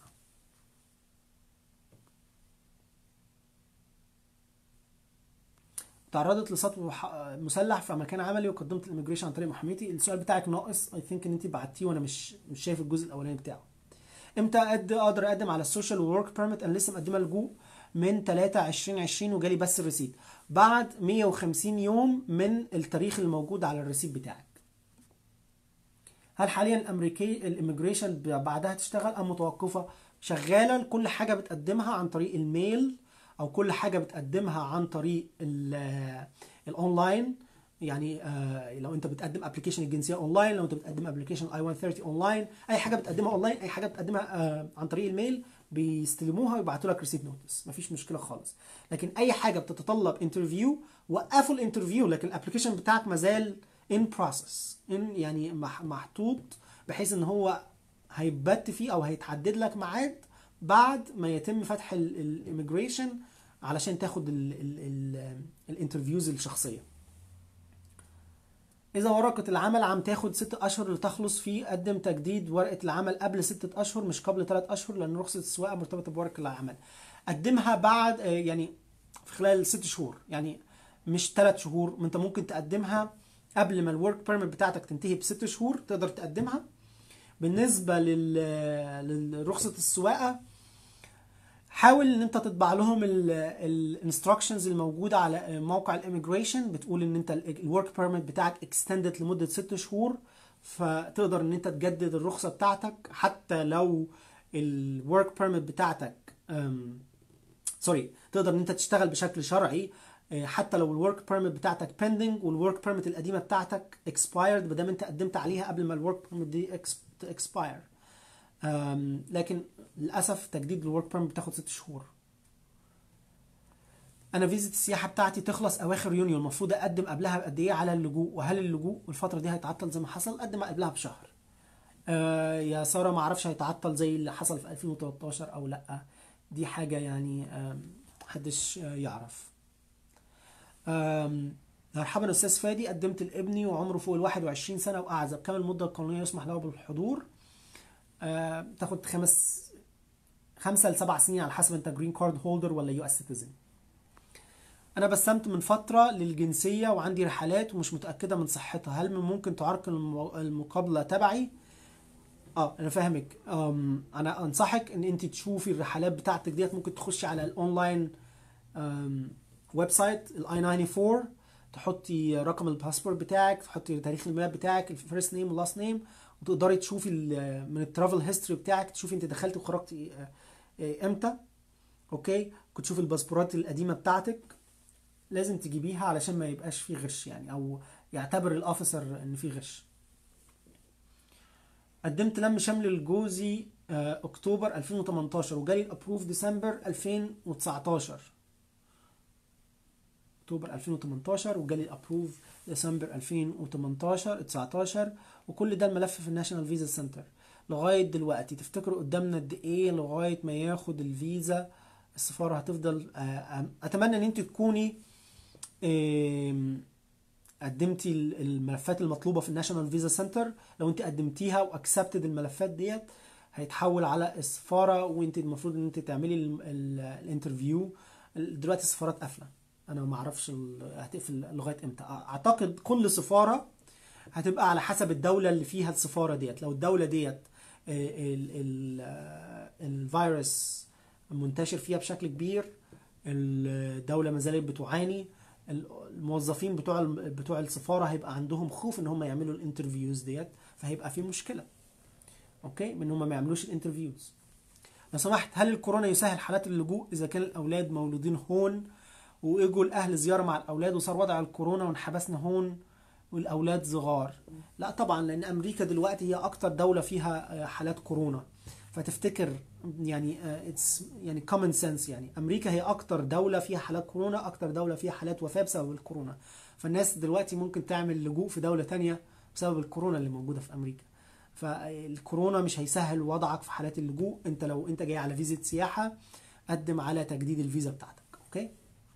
تعرضت لسطو ح- مسلح في مكان عملي وقدمت الاميجريشن عن طريق محاميتي. السؤال بتاعك ناقص، اي ثينك ان انت بعتيه وانا مش مش شايف الجزء الاولاني بتاعه. امتى أد- اقدر اقدم على السوشيال ورك بيرميت؟ انا لسه مقدمه لجوء من تلاتة عشرين عشرين وجالي بس الريسيت بعد مية وخمسين يوم من التاريخ الموجود على الريسيت بتاعك. هل حاليا الامريكي الاميجريشن بعدها تشتغل ام متوقفه؟ شغاله. كل حاجه بتقدمها عن طريق الميل او كل حاجه بتقدمها عن طريق ال- الاونلاين. يعني آه، لو انت بتقدم ابلكيشن الجنسيه اونلاين، لو انت بتقدم ابلكيشن اي مية وثلاثين اونلاين، اي حاجه بتقدمها اونلاين، اي حاجه بتقدمها آه، عن طريق الميل بيستلموها ويبعتوا لك ريسيت نوتس، مفيش مشكله خالص. لكن اي حاجه بتتطلب انترفيو وقفوا الانترفيو، لكن الابلكيشن بتاعك مازال in process، in يعني مح- محطوط بحيث ان هو هيبت فيه او هيتحدد لك ميعاد بعد ما يتم فتح الاميجريشن علشان تاخد الانترفيوز الشخصيه. إذا ورقة العمل عم تاخد ست أشهر لتخلص فيه، قدم تجديد ورقة العمل قبل ستة أشهر مش قبل ثلاث أشهر، لأن رخصة السواقة مرتبطة بورقة العمل. قدمها بعد آه، يعني في خلال ست شهور، يعني مش ثلاث شهور. ما أنت ممكن تقدمها قبل ما الورك بيرميت بتاعتك تنتهي بست شهور، تقدر تقدمها. بالنسبة لل لرخصة السواقة، حاول ان انت تطبع لهم الانستراكشنز الموجوده على موقع الاميجريشن، بتقول ان انت الورك بيرميت بتاعك اكستندد لمده ست شهور، فتقدر ان انت تجدد الرخصه بتاعتك حتى لو الورك بيرميت بتاعتك سوري تقدر ان انت تشتغل بشكل شرعي آه، حتى لو الورك بيرميت بتاعتك pending والورك بيرميت القديمه بتاعتك expired، ما دام انت قدمت عليها قبل ما الورك بيرميت دي expire. أم، لكن للاسف تجديد الورك بيرميت بتاخد ست شهور. انا فيزة السياحه بتاعتي تخلص اواخر يونيو، المفروض اقدم قبلها بقد ايه على اللجوء؟ وهل اللجوء الفتره دي هيتعطل زي ما حصل؟ قدم قبلها بشهر. آه يا ساره، ما اعرفش هيتعطل زي اللي حصل في ألفين وتلتاشر او لا، دي حاجه يعني آم، محدش آه، يعرف. آم، مرحبا استاذ فادي، قدمت لابني وعمره فوق ال واحد وعشرين سنه واعزب، كم المده القانونيه يسمح له بالحضور؟ آه، تاخد خمس خمسة لسبع سنين على حسب انت جرين كارد هولدر ولا يو اس سيتيزن. انا بسمت من فتره للجنسيه وعندي رحلات ومش متاكده من صحتها، هل من ممكن تعرقل الم- المقابله تبعي؟ اه انا فاهمك. أم، انا انصحك ان انت تشوفي الرحلات بتاعتك ديت، ممكن تخشي على الاونلاين أم، ويب سايت الاي أربعة وتسعين، تحطي رقم الباسبور بتاعك، تحطي تاريخ الميلاد بتاعك، الفيرست نيم واللاست نيم، وتقدري تشوفي ال- من الترافل هيستوري بتاعك تشوفي انت دخلتي وخرجتي آه، آه، امتى. اوكي، كنت تشوفي الباسبورات القديمه بتاعتك، لازم تجيبيها علشان ما يبقاش فيه غش يعني، او يعتبر الاوفيسر ان فيه غش. قدمت لم شمل لجوزي آه، اكتوبر ألفين وتمنتاشر وجالي الابروف ديسمبر ألفين وتسعتاشر. اكتوبر ألفين وتمنتاشر وجالي الابروف ديسمبر ألفين وتمنتاشر تسعتاشر، وكل ده الملف في الناشونال فيزا سنتر لغايه دلوقتي. تفتكروا قدامنا قد ايه لغايه ما ياخد الفيزا؟ السفاره هتفضل آه، آه، اتمنى ان انت تكوني آم، قدمتي ال- الملفات المطلوبه في الناشونال فيزا سنتر. لو انت قدمتيها واكسبتد الملفات ديت هيتحول على السفاره، وانت المفروض ان انت تعملي ال- ال- الانترفيو. دلوقتي السفارات قافله، انا ما اعرفش ال- هتقفل لغايه امتى. اعتقد كل سفاره هتبقى على حسب الدوله اللي فيها السفاره ديت. لو الدوله ديت آه، ال- ال- آه، الفيروس منتشر فيها بشكل كبير، الدولة ما زالت بتعاني، الموظفين بتوع بتوع السفارة هيبقى عندهم خوف ان هم يعملوا الانترفيوز ديت، فهيبقى في مشكلة اوكي من هم ما يعملوش الانترفيوز. لو سمحت، هل الكورونا يسهل حالات اللجوء اذا كان الاولاد مولودين هون واجوا الاهل زيارة مع الاولاد وصار وضع الكورونا وانحبسنا هون والاولاد صغار؟ لا طبعا، لان امريكا دلوقتي هي اكتر دولة فيها حالات كورونا. فتفتكر يعني اتس يعني كومن سنس، يعني امريكا هي اكتر دولة فيها حالات كورونا، اكتر دولة فيها حالات وفاة بسبب الكورونا. فالناس دلوقتي ممكن تعمل لجوء في دولة تانية بسبب الكورونا اللي موجودة في امريكا. فالكورونا مش هيسهل وضعك في حالات اللجوء. انت لو انت جاي على فيزا سياحة قدم على تجديد الفيزا بتاعتك اوكي.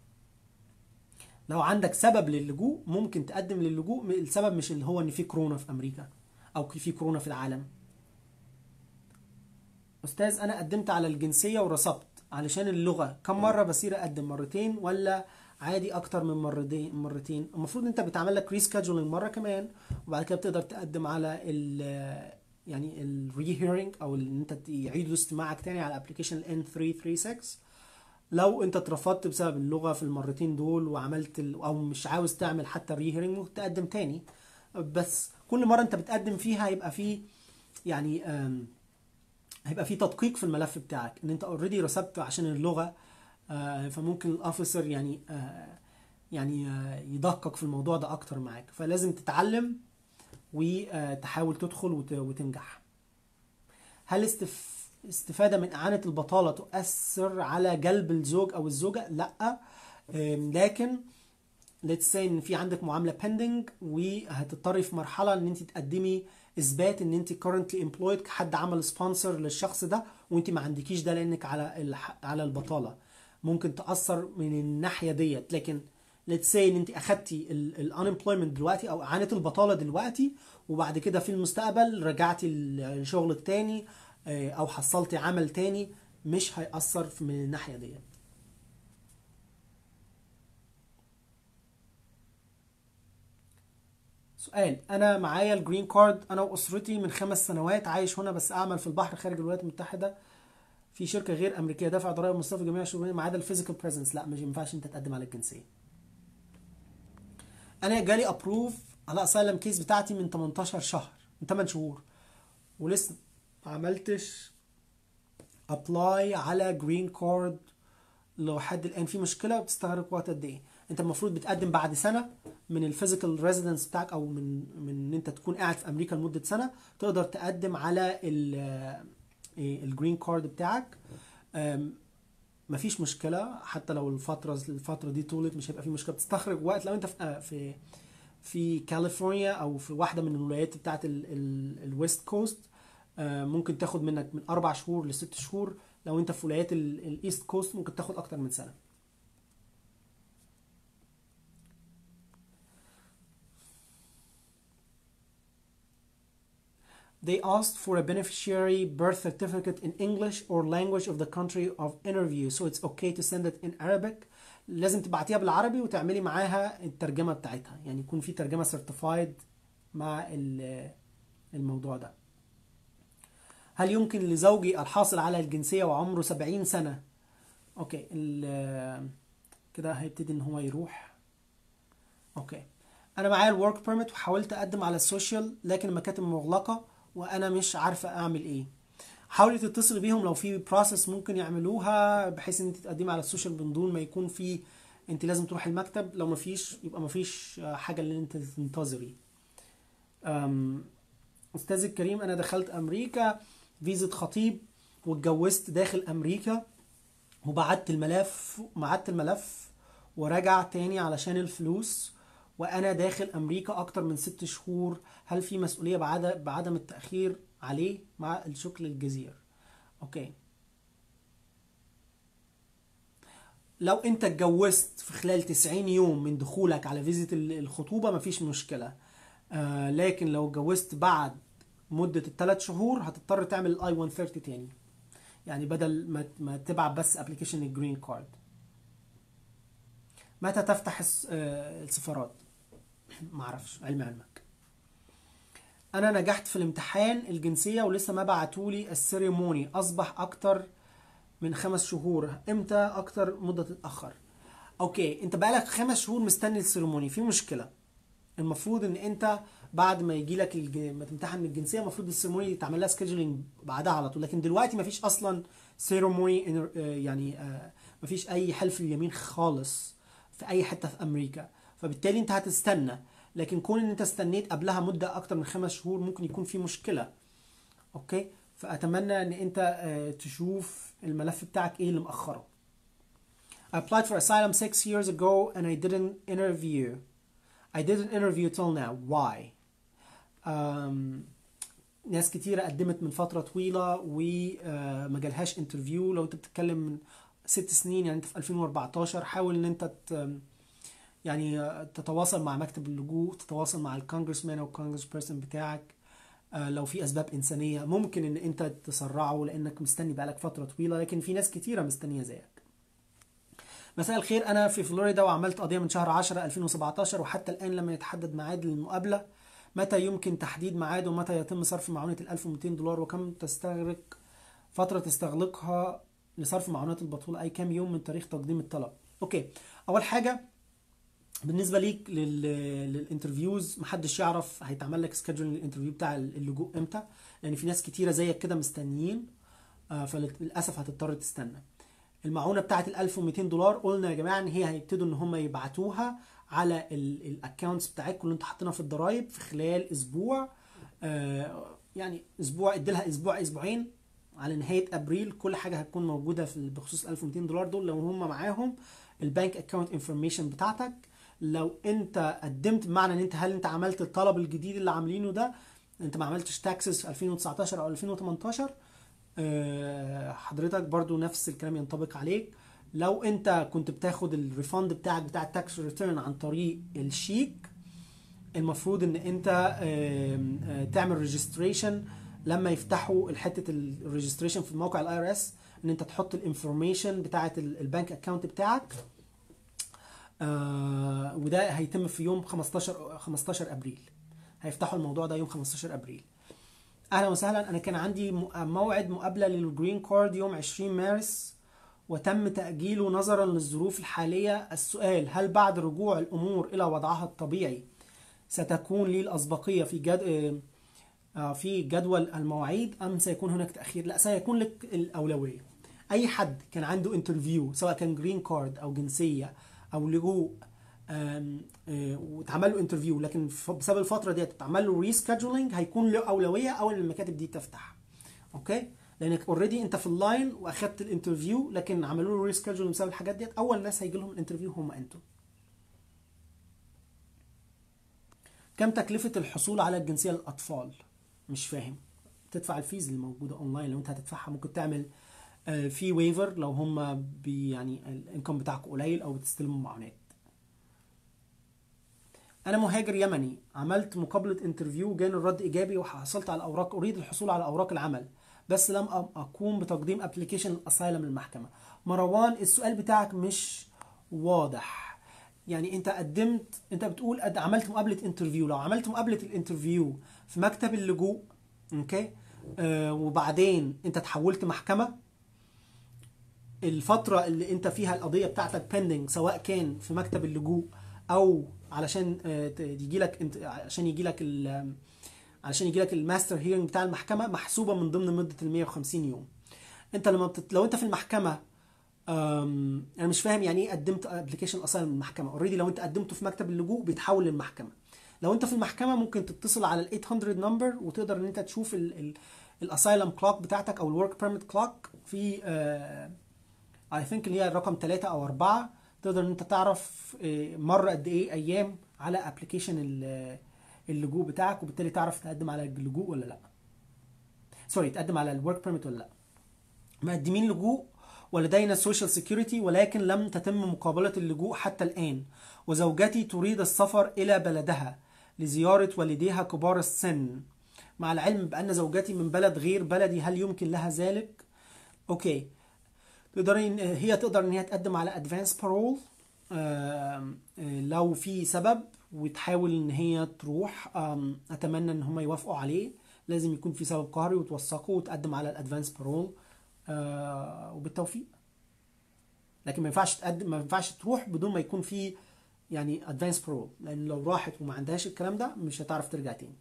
لو عندك سبب للجوء ممكن تقدم للجوء، السبب مش اللي هو ان في كورونا في امريكا او في كورونا في العالم. استاذ انا قدمت على الجنسية ورسبت علشان اللغة، كم مرة بصير اقدم؟ مرتين ولا عادي اكتر من مرتين؟ مرتين المفروض انت بتعمل لك ريسكادجولينج مرة كمان، وبعد كده بتقدر تقدم على ال يعني الري هيرنج او ان انت يعيدوا استماعك تاني على ابلكيشن إن ثلاثمية وستة وثلاثين. لو انت اترفضت بسبب اللغة في المرتين دول وعملت ال... او مش عاوز تعمل حتى الري هيرنج ممكن تقدم تاني. بس كل مرة انت بتقدم فيها هيبقى فيه يعني آم، هيبقى في تدقيق في الملف بتاعك ان انت اوريدي رسبت عشان اللغة. آه، فممكن الاوفيسر يعني آه، يعني آه، يدقق في الموضوع ده اكتر معاك، فلازم تتعلم وتحاول تدخل وت- وتنجح. هل استف... استفادة من إعانة البطالة تؤثر على جلب الزوج أو الزوجة؟ لأ. آم، لكن let's say ان في عندك معامله pending وهتضطري في مرحله ان انت تقدمي اثبات ان انت currently employed، حد عمل سبونسر للشخص ده وانت ما عندكيش ده لانك على الح... على البطاله. ممكن تاثر من الناحيه ديت. لكن let's say ان انت اخدتي ال unemployment دلوقتي او اعانه البطاله دلوقتي، وبعد كده في المستقبل رجعتي الشغل التاني آه، او حصلتي عمل تاني، مش هيأثر في- من الناحيه ديت. سؤال، انا معايا الجرين كارد انا واسرتي من خمس سنوات، عايش هنا بس اعمل في البحر خارج الولايات المتحده في شركه غير امريكيه، دافع ضرائب مصرف جميع شغلي ما عدا الفيزيكال بريزنس. لا مش ينفعش انت تقدم على الجنسيه. انا جالي ابروف على اسايلم كيس بتاعتي من تمنتاشر شهر، من ثمانية شهور، ولسه ما عملتش ابلاي على جرين كارد لحد الان. في مشكله بتستغرق وقت قد ايه؟ انت المفروض بتقدم بعد سنه من الفيزيكال ريزيدنس بتاعك او من من ان انت تكون قاعد في امريكا لمده سنه تقدر تقدم على الجرين كارد بتاعك. أم، مفيش مشكله حتى لو الفتره الفتره دي طولت، مش هيبقى في مشكله. بتستغرق وقت لو انت في آه، في في كاليفورنيا او في واحده من الولايات بتاعت الويست كوست ممكن تاخد منك من اربع شهور لست شهور. لو انت في ولايات الايست كوست ممكن تاخد اكتر من سنه. They asked for a beneficiary birth certificate in English or language of the country of interview, so it's okay to send it in Arabic. لازم تبعتيها بالعربي وتعملي معاها الترجمة بتاعتها، يعني يكون في ترجمة certified مع ال- الموضوع ده. هل يمكن لزوجي الحاصل على الجنسية وعمره سبعين سنة؟ اوكي ال- كده هيبتدي ان هو يروح. اوكي، انا معايا الورك بيرميت وحاولت اقدم على السوشيال لكن المكاتب مغلقة وانا مش عارفة اعمل ايه. حاولي تتصلي بيهم لو في بروسس ممكن يعملوها بحيث ان انت تقدمي على السوشيال من دون ما يكون في انت لازم تروحي المكتب. لو ما فيش يبقى ما فيش حاجه اللي انت تنتظري. أم، استاذ الكريم، انا دخلت امريكا فيزا خطيب واتجوزت داخل امريكا وبعت الملف بعت الملف ورجع تاني علشان الفلوس وانا داخل امريكا اكتر من ست شهور، هل في مسؤولية بعد بعدم التأخير عليه مع الشكر للجزيرة؟ اوكي، لو انت اتجوزت في خلال تسعين يوم من دخولك على فيزة الخطوبة مفيش مشكلة. آه لكن لو اتجوزت بعد مدة الثلاث شهور هتضطر تعمل الاي مية وثلاثين تاني، يعني بدل ما ما تبعت بس ابلكيشن الجرين كارد. متى تفتح الس- آه، السفارات؟ معرفش، علم علمك. انا نجحت في الامتحان الجنسية ولسه ما بعتولي السيريموني، اصبح اكتر من خمس شهور، امتى اكتر مدة تتأخر؟ اوكي، انت بقالك خمس شهور مستني السيريموني، في مشكلة. المفروض ان انت بعد ما يجي لك الج... ما تمتحن الجنسيه المفروض السيرموني يتعمل لها سكيدجولينج بعدها على طول، لكن دلوقتي ما فيش اصلا سيرموني، يعني ما فيش اي حلف اليمين خالص في اي حته في امريكا، فبالتالي انت هتستنى. لكن كون ان انت استنيت قبلها مده اكتر من خمس شهور ممكن يكون في مشكله. اوكي، فاتمنى ان انت آه، تشوف الملف بتاعك ايه اللي مأخره. I applied for asylum six years ago and I didn't interview. I didn't interview till now. Why? um, ناس كتيرة قدمت من فترة طويلة وما جالهاش انترفيو. لو انت بتتكلم من ست سنين، يعني انت في ألفين وأربعتاشر، حاول ان انت ت- يعني آه، تتواصل مع مكتب اللجوء، تتواصل مع الكونجرسمان او الكونجرس بيرسون بتاعك. آه، لو في اسباب انسانية ممكن ان انت تسرعه لانك مستني بقالك فترة طويلة، لكن في ناس كتيرة مستنية زيك. مساء الخير، انا في فلوريدا وعملت قضية من شهر عشرة ألفين وسبعتاشر وحتى الان لم يتحدد ميعاد للمقابلة. متى يمكن تحديد ميعاد ومتى يتم صرف معونة ال ألف ومئتين دولار وكم تستغرق فترة تستغلقها لصرف معونات البطولة، اي كام يوم من تاريخ تقديم الطلب؟ اوكي، اول حاجة بالنسبة ليك لل... للانترفيوز، محدش يعرف هيتعمل لك سكادجول الانترفيو بتاع اللجوء امتى، لان في ناس كتيرة زيك كده مستنيين. آه، فللاسف هتضطر تستنى. المعونه بتاعت ال ألف ومئتين دولار قلنا يا جماعه ان هي هيبتدوا ان هم يبعتوها على الاكونتس بتاعتكم اللي انتوا حاطينها في الضرايب في خلال اسبوع. آه يعني اسبوع، اديلها اسبوع اسبوعين، على نهايه ابريل كل حاجه هتكون موجوده في بخصوص ألف ومئتين دولار دول، لو هم معاهم البنك اكونت انفورميشن بتاعتك. لو انت قدمت، بمعنى ان انت هل انت عملت الطلب الجديد اللي عاملينه ده، انت ما عملتش تاكسس في ألفين وتسعتاشر او ألفين وتمنتاشر، آه، حضرتك برضو نفس الكلام ينطبق عليك. لو انت كنت بتاخد الريفند بتاعك بتاع التاكس ريتيرن عن طريق الشيك، المفروض ان انت آم، آه، تعمل ريجستريشن لما يفتحوا الحته الريجستريشن في موقع الاي ار اس، ان انت تحط الانفورميشن بتاعه البنك اكونت بتاعك. آه، وده هيتم في يوم خمستاشر خمستاشر ابريل، هيفتحوا الموضوع ده يوم خمستاشر ابريل. اهلا وسهلا، انا كان عندي م- موعد مقابله للجرين كارد يوم عشرين مارس وتم تأجيله نظرا للظروف الحالية. السؤال: هل بعد رجوع الأمور إلى وضعها الطبيعي ستكون لي الأسبقية في جد... آه، في جدول المواعيد أم سيكون هناك تأخير؟ لا، سيكون لك الأولوية. أي حد كان عنده انترفيو سواء كان جرين كارد أو جنسية أو لجوء، آم، آه، واتعمل له انترفيو لكن ف- بسبب الفترة دي اتعمل له ريسكادجولينج، هيكون له أولوية أول ما المكاتب دي تفتح. اوكي، لانك اوريدي انت في اللاين واخدت الانترفيو، لكن عملوا له ريسكادجول بسبب الحاجات ديت، اول ناس هيجي لهم الانترفيو هم انتوا. كم تكلفة الحصول على الجنسية للأطفال؟ مش فاهم. تدفع الفيز اللي موجودة اونلاين، لو انت هتدفعها ممكن تعمل آه، في ويفر لو هم بي يعني الانكم بتاعك قليل او بتستلموا معونات. انا مهاجر يمني، عملت مقابلة انترفيو جاني الرد ايجابي وحصلت على اوراق، اريد الحصول على اوراق العمل بس لم أ- اقوم بتقديم ابلكيشن الاسايلم للمحكمة. مروان، السؤال بتاعك مش واضح. يعني انت قدمت، انت بتقول قد عملت مقابلة انترفيو، لو عملت مقابلة الانترفيو في مكتب اللجوء، اوكي، آه وبعدين انت تحولت محكمة، الفترة اللي انت فيها القضية بتاعتك pending سواء كان في مكتب اللجوء او علشان يجي لك انت عشان يجي لك علشان يجي لك الماستر هيرنج بتاع المحكمة، محسوبة من ضمن مدة ال مية وخمسين يوم. انت لما بتت... لو انت في المحكمة، أم... انا مش فاهم يعني ايه قدمت ابلكيشن اصلا من المحكمة. اوريدي لو انت قدمته في مكتب اللجوء بيتحول للمحكمة. لو انت في المحكمة ممكن تتصل على ال ثمانمية نمبر وتقدر ان انت تشوف ال... ال... الاسايلم كلوك بتاعتك او الورك بيرميت كلوك في اي ثينك اللي هي الرقم ثلاثة او أربعة، تقدر ان انت تعرف آه، مر قد ايه ايام على ابلكيشن اللجوء بتاعك، وبالتالي تعرف تقدم على اللجوء ولا لا. سوري، تقدم على الورك بيرميت ولا لا. مقدمين لجوء ولدينا السوشيال سيكيورتي، ولكن لم تتم مقابلة اللجوء حتى الآن، وزوجتي تريد السفر إلى بلدها لزيارة والديها كبار السن. مع العلم بأن زوجتي من بلد غير بلدي، هل يمكن لها ذلك؟ أوكي، تقدر إن هي تقدر إن هي تقدم على أدفانس بارول لو في سبب، وتحاول إن هي تروح. آم، أتمنى إن هم يوافقوا عليه. لازم يكون في سبب قهري وتوثقه وتقدم على الأدفانس بارول، آه وبالتوفيق. لكن ما ينفعش تقدم، ما ينفعش تروح بدون ما يكون في يعني ادفانس برول، لان لو راحت وما عندهاش الكلام ده مش هتعرف ترجع تاني.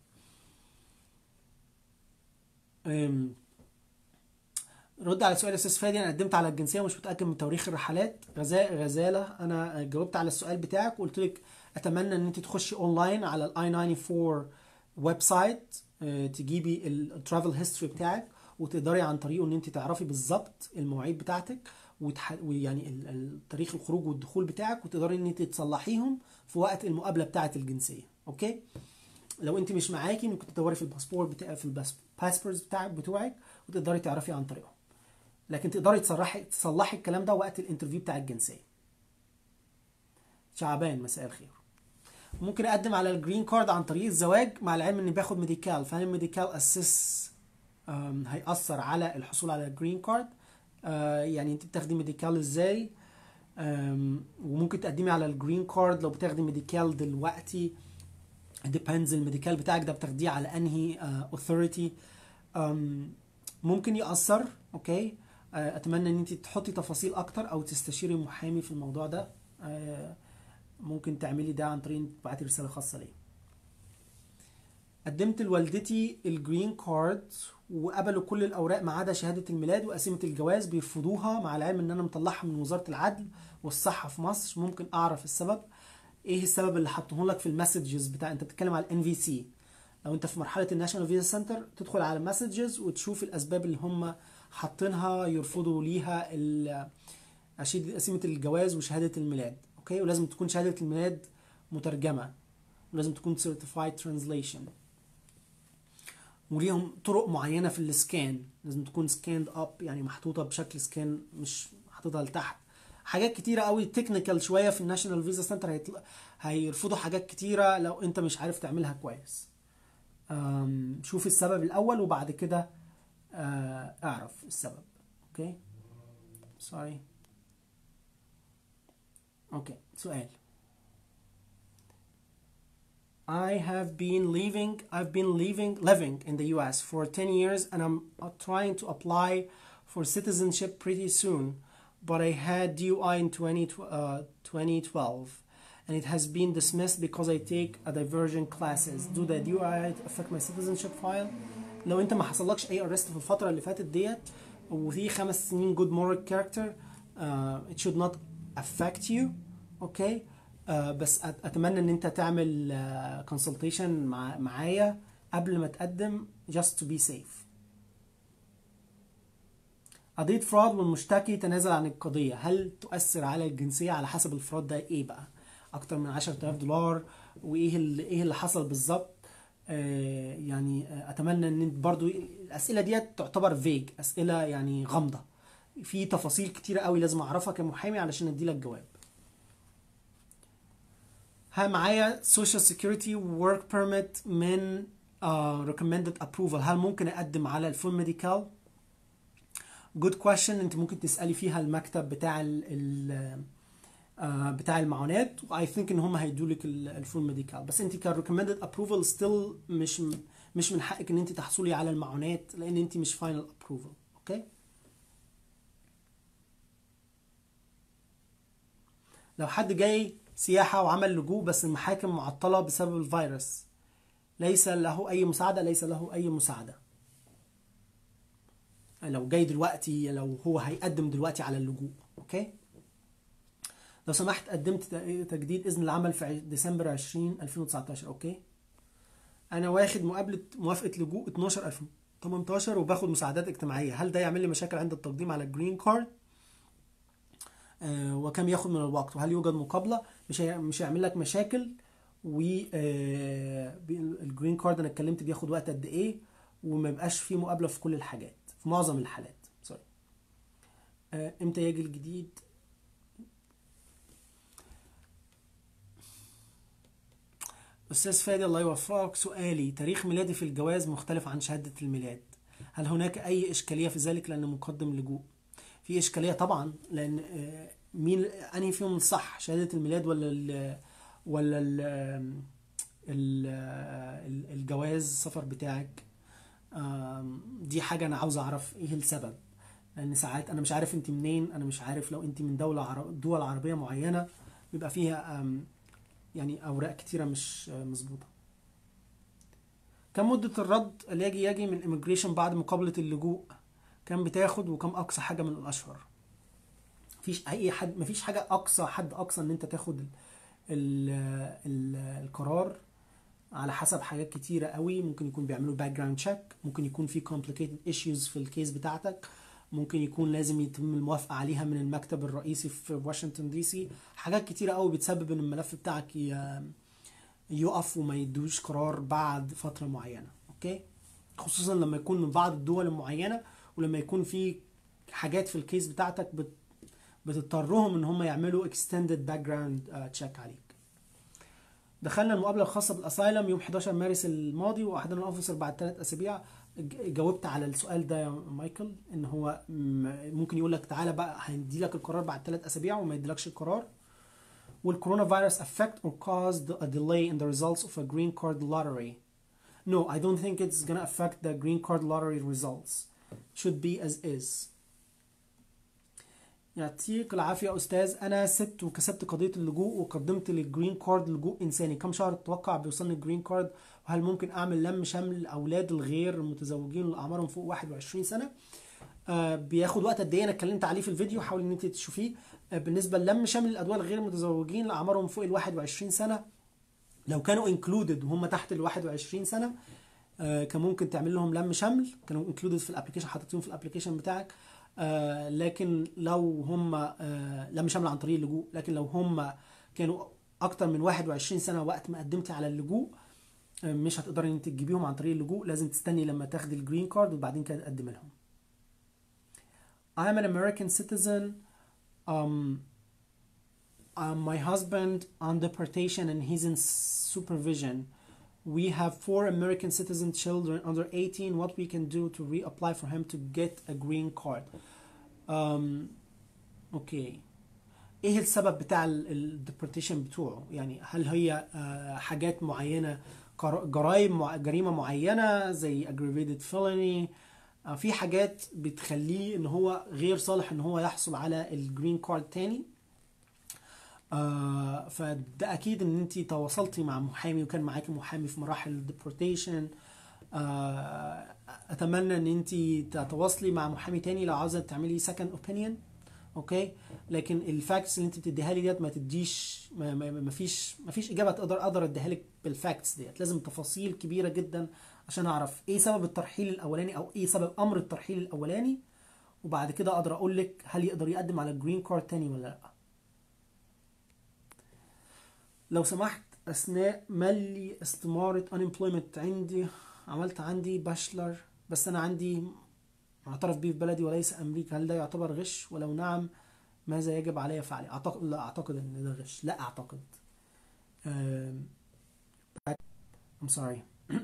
أم، رد على سؤال استاذ فادي، انا قدمت على الجنسيه ومش متاكد من تواريخ الرحلات. غزا- غزاله، انا جاوبت على السؤال بتاعك وقلت لك اتمنى ان انت تخشي اونلاين على الاي تسعة وتسعين ويب سايت، آه، تجيبي الترافل هيستوري بتاعك، وتقدري عن طريقه ان انت تعرفي بالظبط المواعيد بتاعتك، وتح... ويعني ال- ال- تاريخ الخروج والدخول بتاعك، وتقدري ان انت تصلحيهم في وقت المقابله بتاعه الجنسيه. اوكي، لو انت مش معاكي ممكن تدوري في الباسبور بتاع في الباسبورز بتاعك بتوعك، وتقدري تعرفي عن طريقهم. لكن تقدري تصلحي تصلحي الكلام ده وقت الانترفيو بتاع الجنسيه. شعبان، مساء الخير. ممكن اقدم على الجرين كارد عن طريق الزواج، مع العلم اني باخد ميديكال، فهل الميديكال اسس هيأثر على الحصول على الجرين كارد؟ آه، يعني انت بتاخدي ميديكال ازاي؟ آم، وممكن تقدمي على الجرين كارد لو بتاخدي ميديكال دلوقتي. depends الميديكال بتاعك ده بتاخديه على انهي اوثوريتي. ممكن يأثر. اوكي، آه، اتمنى ان انت تحطي تفاصيل اكتر او تستشيري محامي في الموضوع ده. آه، ممكن تعملي ده عن طريق تبعتي رسالة خاصة ليا. قدمت لوالدتي الجرين كارد وقبلوا كل الاوراق ما عدا شهاده الميلاد وقسيمه الجواز، بيرفضوها، مع العلم ان انا مطلعها من وزاره العدل والصحه في مصر. ممكن اعرف السبب؟ ايه السبب اللي حطوه لك في المسجز بتاع، انت بتتكلم على الان في سي. لو انت في مرحله الناشونال فيزا سنتر تدخل على المسجز وتشوف الاسباب اللي هم حاطينها يرفضوا ليها ال- أشيد- قسيمه الجواز وشهاده الميلاد. اوكي، ولازم تكون شهاده الميلاد مترجمه، ولازم تكون certified translation، وليهم طرق معينة في السكان، لازم تكون سكاند اب، يعني محطوطة بشكل سكان مش محطوطة لتحت. حاجات كتيرة قوي تكنيكال شوية في الناشونال فيزا سنتر، هيطل... هيرفضوا حاجات كتيرة لو انت مش عارف تعملها كويس. أم، شوف السبب الاول وبعد كده آه، اعرف السبب. اوكي، سوري. اوكي، سؤال. I have been living I've been living living in the U S for ten years, and I'm uh, trying to apply for citizenship pretty soon, but I had D U I in twenty, uh, twenty twelve, and it has been dismissed because I take a diversion classes. Do the D U I affect my citizenship file? لو انت ما حصلكش اي arrest في الفترة اللي فاتت ديت وفي خمس سنين good moral character, uh, it should not affect you. اوكي، آه بس أت- اتمنى ان انت تعمل كونسلتيشن مع معايا قبل ما تقدم just to be safe. قضية فراد والمشتكي تنازل عن القضية، هل تؤثر على الجنسية؟ على حسب الفراد ده ايه بقى، اكتر من عشرة آلاف دولار، وايه اللي ايه اللي حصل بالظبط. آه يعني آه اتمنى ان انت برضو الاسئلة ديت تعتبر فيج، اسئلة يعني غامضة، في تفاصيل كتيرة قوي لازم اعرفها كمحامي علشان اديلك جواب. ها معايا social security work permit من uh, recommended approval، هل ممكن اقدم على الفول ميديكال؟ good question، انت ممكن تسألي فيها المكتب بتاع ال ال uh, بتاع المعونات، و I think ان هم هيدولك الفول ميديكال، بس انت ك recommended approval still مش مش من حقك ان انت تحصلي على المعونات لان انت مش final approval. اوكي، لو حد جاي سياحة وعمل لجوء بس المحاكم معطلة بسبب الفيروس، ليس له أي مساعدة، ليس له أي مساعدة. لو جاي دلوقتي، لو هو هيقدم دلوقتي على اللجوء. أوكي، لو سمحت قدمت تجديد إذن العمل في ديسمبر عشرين ألفين وتسعتاشر. أوكي، أنا واخد مقابلة موافقة لجوء اتناشر ألفين تمنتاشر وباخد مساعدات اجتماعيه، هل ده يعمل لي مشاكل عند التقديم على الجرين كارد؟ آه وكم ياخد من الوقت، وهل يوجد مقابله؟ مش هي... مش هيعمل لك مشاكل. والجرين كارد انا اتكلمت بياخد وقت قد ايه، وما يبقاش فيه مقابله في كل الحاجات، في معظم الحالات. سوري. آه امتى يجي الجديد؟ أستاذ فادي الله يوفقك، سؤالي: تاريخ ميلادي في الجواز مختلف عن شهادة الميلاد، هل هناك أي إشكالية في ذلك لأن مقدم لجوء؟ في إشكالية طبعا، لأن آه، مين أنهي فيهم الصح، شهادة الميلاد ولا ال ولا ال ال ال- الجواز السفر بتاعك؟ آم، دي حاجة أنا عاوز أعرف إيه السبب، لأن ساعات أنا مش عارف أنت منين، أنا مش عارف لو أنت من دولة عرب دول عربية معينة بيبقى فيها آم، يعني أوراق كتيرة مش آه، مظبوطة. كم مدة الرد اللي يجي يجي من immigration بعد مقابلة اللجوء؟ كم بتاخد، وكم أقصى حاجة من الأشهر؟ مفيش أي حد، مفيش حاجة أقصى حد أقصى إن أنت تاخد ال ال ال القرار، على حسب حاجات كتيرة قوي. ممكن يكون بيعملوا باك جراوند تشيك، ممكن يكون في complicated issues في الكيس بتاعتك، ممكن يكون لازم يتم الموافقة عليها من المكتب الرئيسي في واشنطن دي سي. حاجات كتيرة قوي بتسبب ان الملف بتاعك ي- يقف وما يدوش قرار بعد فترة معينة. اوكي، خصوصا لما يكون من بعض الدول المعينة، ولما يكون في حاجات في الكيس بتاعتك بت بتضطرهم ان هم يعملوا extended background uh, check عليك. دخلنا المقابله الخاصه بالاسايلم يوم حداشر مارس الماضي، واحدنا الاوفيسر بعد ثلاث اسابيع. ج- جاوبت على السؤال ده يا مايكل، ان هو م- ممكن يقول لك تعالى بقى هندي لك القرار بعد ثلاث اسابيع وما يديلكش القرار. Will coronavirus affect or cause the- a delay in the results of a green card lottery? No, I don't think it's gonna affect the green card lottery results. Should be as is. يعطيك العافية يا أستاذ. أنا ست وكسبت قضية اللجوء وقدمت للجرين كارد لجوء إنساني، كم شهر تتوقع بيوصلني الجرين كارد؟ وهل ممكن أعمل لم شمل الأولاد الغير المتزوجين اللي أعمارهم فوق واحد وعشرين سنة؟ آه بياخد وقت قد إيه؟ أنا اتكلمت عليه في الفيديو، حاول إن أنت تشوفيه. آه بالنسبة للم شمل الأدوار الغير المتزوجين اللي أعمارهم فوق ال واحد وعشرين سنة، لو كانوا انكلودد وهم تحت ال واحد وعشرين سنة، آه كان ممكن تعمل لهم لم شمل، كانوا انكلودد في الابلكيشن، حاططينهم في الابلكيشن بتاعك. آه لكن لو هم آه لم شمل عن طريق اللجوء، لكن لو هم كانوا اكتر من واحد وعشرين سنه وقت ما قدمتي على اللجوء، آه مش هتقدري ان انت تجيبيهم عن طريق اللجوء، لازم تستني لما تاخدي الجرين كارد وبعدين كده تقدم لهم. I am an American citizen. Um, uh, my husband on deportation and he's in supervision. We have four American citizen children under eighteen. What we can do to reapply for him to get a green card? Um, اوكي. ايه السبب بتاع الديبورتيشن بتوعه؟ يعني هل هي آه، حاجات معينة، قر- جرائم مع- جريمة معينة زي aggravated felony؟ آه، في حاجات بتخليه ان هو غير صالح ان هو يحصل على الجرين كارد تاني. آه فده اكيد ان انت تواصلتي مع محامي وكان معاكي محامي في مراحل الديبورتيشن. آه اتمنى ان انت تتواصلي مع محامي تاني لو عاوزه تعملي second opinion. اوكي، لكن الفاكتس اللي انت بتديها لي ديت ما تديش، ما, ما, ما فيش ما فيش اجابه اقدر اقدر اديها لك بالفاكتس ديت، لازم تفاصيل كبيره جدا عشان اعرف ايه سبب الترحيل الاولاني او ايه سبب امر الترحيل الاولاني، وبعد كده اقدر اقول لك هل يقدر يقدم على جرين كارد تاني ولا لا. لو سمحت، أثناء ملي استمارة unemployment عندي عملت عندي باشلر، بس أنا عندي معترف به في بلدي وليس أمريكا، هل ده يعتبر غش؟ ولو نعم ماذا يجب علي فعله؟ أعتقد لا أعتقد إن ده غش، لا أعتقد. أم... I'm sorry.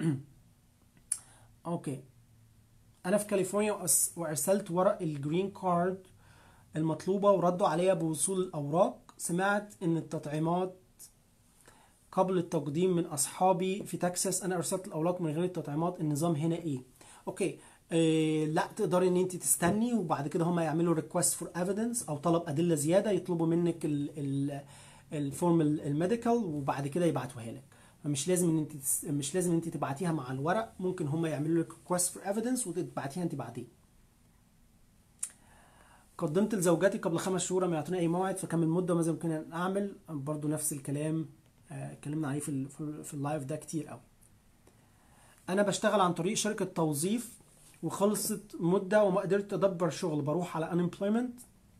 أوكي، أنا في كاليفورنيا وأس- وأرسلت ورق الجرين كارد المطلوبة وردوا عليا بوصول الأوراق. سمعت إن التطعيمات قبل التقديم من اصحابي في تكساس، انا ارسلت الاوراق من غير التطعيمات، النظام هنا ايه؟ اوكي، إيه لا تقدري ان انت تستني وبعد كده هم يعملوا ريكوست فور ايفيدنس او طلب ادله زياده، يطلبوا منك ال ال الفورم الميديكال وبعد كده يبعتوها لك. فمش لازم ان انت تس- مش لازم ان انت تبعتيها مع الورق، ممكن هم يعملوا لك ريكوست فور ايفيدنس وتبعتيها انت بعدين. قدمت لزوجتي قبل خمس شهور ما يعطوني اي موعد، فكم المده ماذا يمكن ان اعمل؟ برضو نفس الكلام، آه، اتكلمنا عليه في ال في ال- في اللايف ده كتير قوي. انا بشتغل عن طريق شركه توظيف وخلصت مده وما قدرت ادبر شغل، بروح على unemployment.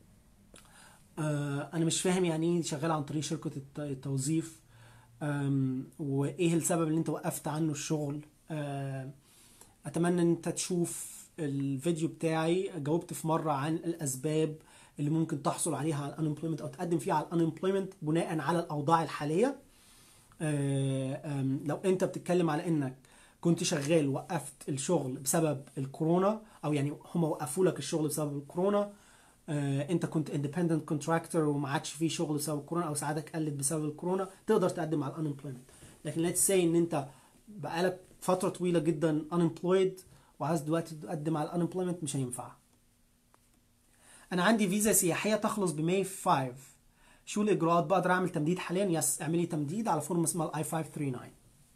آه انا مش فاهم يعني ايه شغال عن طريق شركه الت- التوظيف، آم، وايه السبب اللي انت وقفت عنه الشغل. آه اتمنى ان انت تشوف الفيديو بتاعي، جاوبت في مره عن الاسباب اللي ممكن تحصل عليها على unemployment او تقدم فيها على unemployment بناء على الاوضاع الحاليه. آه، آم، لو انت بتتكلم على انك كنت شغال وقفت الشغل بسبب الكورونا، او يعني هم وقفوا لك الشغل بسبب الكورونا، آه، انت كنت independent contractor وما عادش فيه شغل بسبب الكورونا او ساعاتك قلت بسبب الكورونا، تقدر تقدم على unemployment. لكن let's say ان انت بقالك فترة طويلة جدا unemployed وعايز دلوقتي تقدم على unemployment، مش هينفع. انا عندي فيزا سياحية تخلص بماي خمسة، شو الاجراءات؟ بقدر اعمل تمديد حاليا؟ يس، اعملي تمديد على فورم اسمها الاي خمسة تسعة تسعة.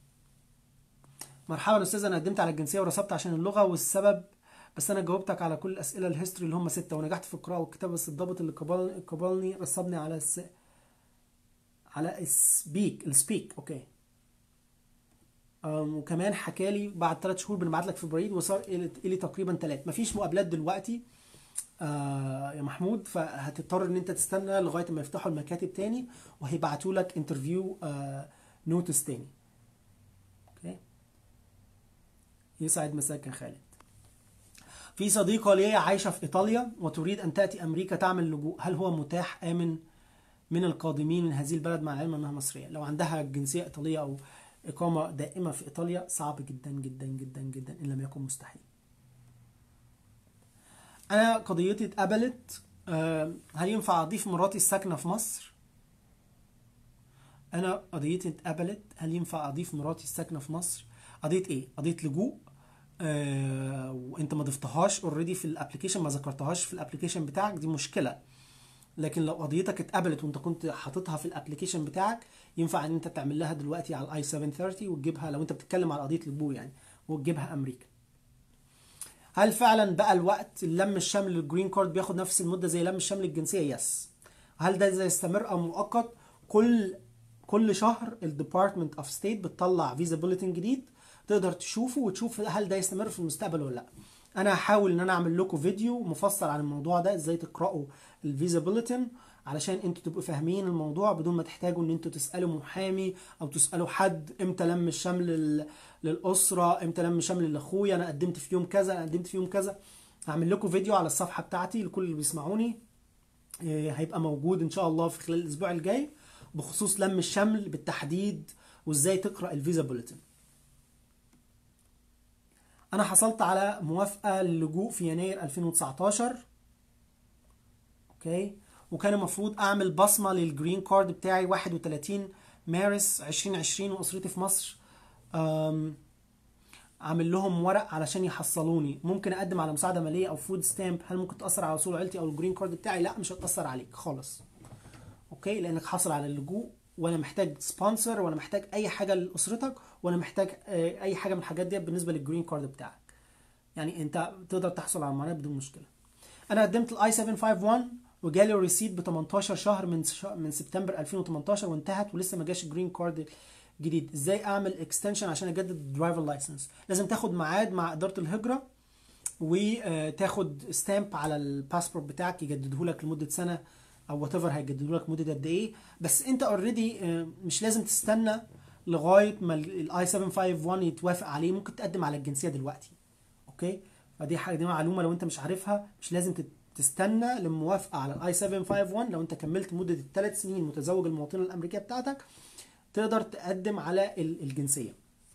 مرحبا استاذ، انا قدمت على الجنسيه ورسبت عشان اللغه والسبب، بس انا جاوبتك على كل الاسئله الهيستوري اللي هم سته، ونجحت في القراءه والكتابه، بس الضابط اللي قبل قبلني رسبني على الس... على السبيك السبيك اوكي. أم، وكمان حكى لي بعد ثلاث شهور بنبعت لك في بريد، وصار الي إلي تقريبا ثلاث. مفيش مقابلات دلوقتي آه يا محمود، فهتضطر ان انت تستنى لغايه ما يفتحوا المكاتب تاني وهيبعتوا لك انترفيو آه نوتس تاني. اوكي، يسعد مساك يا خالد. في صديقة لي عايشة في إيطاليا وتريد أن تأتي أمريكا تعمل لجوء، هل هو متاح آمن من القادمين من هذه البلد مع العلم أنها مصرية؟ لو عندها جنسية إيطالية أو إقامة دائمة في إيطاليا صعب جدا جدا جدا جدا إن لم يكن مستحيل. أنا قضيتي اتقبلت. آه، هل ينفع أضيف مراتي الساكنة في مصر؟ أنا قضيتي اتقبلت، هل ينفع أضيف مراتي الساكنة في مصر؟ قضية إيه؟ قضية لجوء. آه، وانت ما ضفتهاش اوريدي في الابلكيشن، ما ذكرتهاش في الابلكيشن بتاعك، دي مشكله. لكن لو قضيتك اتقبلت وانت كنت حاططها في الابلكيشن بتاعك، ينفع ان انت تعمل لها دلوقتي على الاي سبعة ثلاثين وتجيبها، لو انت بتتكلم على قضيه لجوء يعني، وتجيبها امريكا. هل فعلا بقى الوقت لم الشمل للجرين كارد بياخد نفس المده زي لم الشمل الجنسيه؟ يس. هل ده زي يستمر او مؤقت؟ كل كل شهر الديبارتمنت اوف ستيت بتطلع فيزا بوليتن جديد، تقدر تشوفه وتشوف هل ده يستمر في المستقبل ولا لا. انا هحاول ان انا اعمل لكم فيديو مفصل عن الموضوع ده، ازاي تقراوا الفيزا بوليتن، علشان انتوا تبقوا فاهمين الموضوع بدون ما تحتاجوا ان انتوا تسالوا محامي او تسالوا حد امتى لم الشمل لل- للاسره، امتى لم الشمل لاخويا، انا قدمت في يوم كذا، انا قدمت في يوم كذا. هعمل لكم فيديو على الصفحه بتاعتي لكل اللي بيسمعوني، إيه، هيبقى موجود ان شاء الله في خلال الاسبوع الجاي بخصوص لم الشمل بالتحديد وازاي تقرا الفيزا بوليتن. انا حصلت على موافقه للجوء في يناير ألفين وتسعتاشر، اوكي، وكان المفروض اعمل بصمه للجرين كارد بتاعي واحد وثلاثين مارس ألفين وعشرين، واسرتي في مصر. أم، عامل لهم ورق علشان يحصلوني. ممكن اقدم على مساعده ماليه او فود ستامب، هل ممكن تاثر على وصول عيلتي او الجرين كارد بتاعي؟ لا، مش هتاثر عليك خالص، اوكي، لانك حاصل على اللجوء، ولا محتاج سبونسر، ولا محتاج اي حاجه لاسرتك، ولا محتاج آه، اي حاجه من الحاجات دي بالنسبه للجرين كارد بتاعك. يعني انت تقدر تحصل على المعاناه بدون مشكله. انا قدمت الاي سبعة خمسة واحد وجالي الريسيت ب تمنتاشر شهر من ش... من سبتمبر ألفين وتمنتاشر وانتهت ولسه ما جاش جرين كارد جديد. ازاي اعمل اكستنشن عشان اجدد الدرايفر لايسنس؟ لازم تاخد ميعاد مع اداره الهجره وتاخد ستامب على الباسبورت بتاعك يجدده لك لمده سنه او وات ايفر هيجددوا لك مده قد ايه. بس انت اوريدي مش لازم تستنى لغايه ما الاي سبعة خمسة واحد يتوافق عليه، ممكن تقدم على الجنسيه دلوقتي، اوكي. فدي حاجه، دي معلومه لو انت مش عارفها، مش لازم تت- تستنى للموافقه على الاي سبعة خمسة واحد. لو انت كملت مده الثلاث سنين متزوج المواطنه الامريكيه بتاعتك، تقدر تقدم على ال- الجنسيه.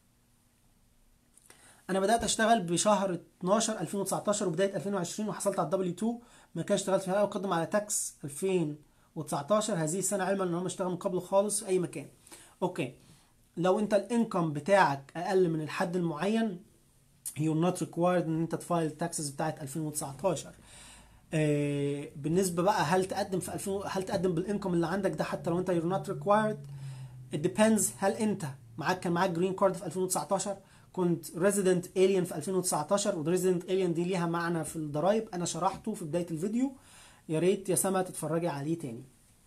انا بدات اشتغل بشهر اتناشر ألفين وتسعتاشر وبدايه ألفين وعشرين وحصلت على الدبليو اتنين، ما كان اشتغلت فيها وقدم على تاكس ألفين وتسعتاشر هذه السنه، علما ان انا اشتغل من قبل خالص في اي مكان، اوكي. لو انت الانكم بتاعك اقل من الحد المعين، you're not required ان انت تفايل التاكسز بتاعت ألفين وتسعتاشر. آه، بالنسبه بقى هل تقدم في ألفين، هل تقدم بالانكم اللي عندك ده حتى لو انت you're not required؟ it depends. هل انت معاك كان معاك جرين كارد في ألفين وتسعتاشر، كنت resident alien في ألفين وتسعتاشر، و resident alien دي ليها معنى في الضرايب انا شرحته في بدايه الفيديو، يا ريت يا سما تتفرجي عليه تاني.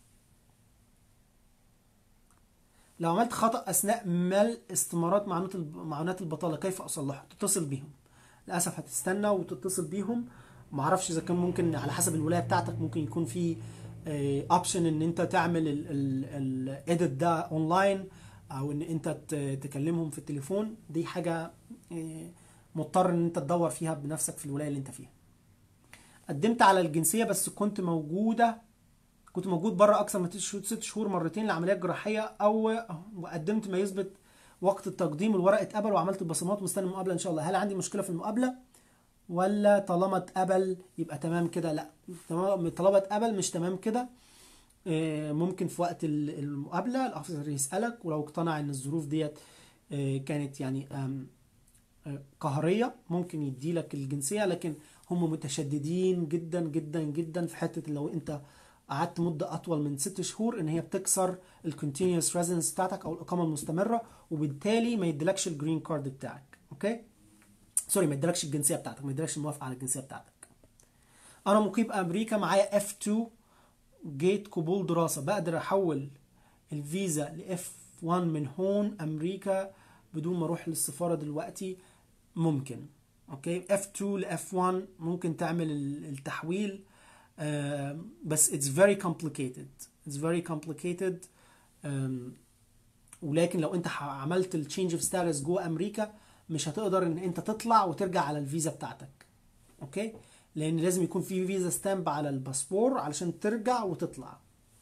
لو عملت خطأ اثناء ملء استمارات معونات الب- معونات البطاله كيف اصلحه؟ تتصل بيهم. للاسف هتستنى وتتصل بيهم. معرفش اذا كان ممكن على حسب الولايه بتاعتك ممكن يكون في اوبشن ان انت تعمل الايديت ده اونلاين، او ان انت ت- تكلمهم في التليفون. دي حاجه آه، مضطر ان انت تدور فيها بنفسك في الولايه اللي انت فيها. قدمت على الجنسيه بس كنت موجوده كنت موجود بره اكثر من ست شهور مرتين لعمليات جراحيه، او وقدمت ما يثبت وقت التقديم، والورق اتقبل وعملت البصمات ومستني المقابله ان شاء الله. هل عندي مشكله في المقابله ولا طالما اتقبل يبقى تمام كده؟ لا، تمام. طالما اتقبل مش تمام كده. آه، ممكن في وقت ال- المقابله الاوفيسر يسالك، ولو اقتنع ان الظروف ديت آه، كانت يعني آم، آه، قهريه، ممكن يديلك الجنسيه. لكن هم متشددين جدا جدا جدا في حته لو انت قعدت مده اطول من ست شهور ان هي بتكسر الكونتينوس ريزيدنس بتاعتك او الاقامه المستمره، وبالتالي ما يديلكش الجرين كارد بتاعك. اوكي، سوري، ما يديلكش الجنسيه بتاعتك، ما يديلكش الموافقه على الجنسيه بتاعتك. انا مقيم امريكا، معايا اف اتنين جيت قبول دراسه، بقدر احول الفيزا ل اف واحد من هون امريكا بدون ما اروح للسفاره دلوقتي؟ ممكن. اوكي، اف اتنين ل اف واحد ممكن تعمل ال- التحويل. آه، بس it's very complicated it's very complicated. آم، ولكن لو انت ح- عملت التشينج اوف ستاتس جوه امريكا مش هتقدر ان انت تطلع وترجع على الفيزا بتاعتك. اوكي، لان لازم يكون في فيزا ستامب على الباسبور علشان ترجع وتطلع.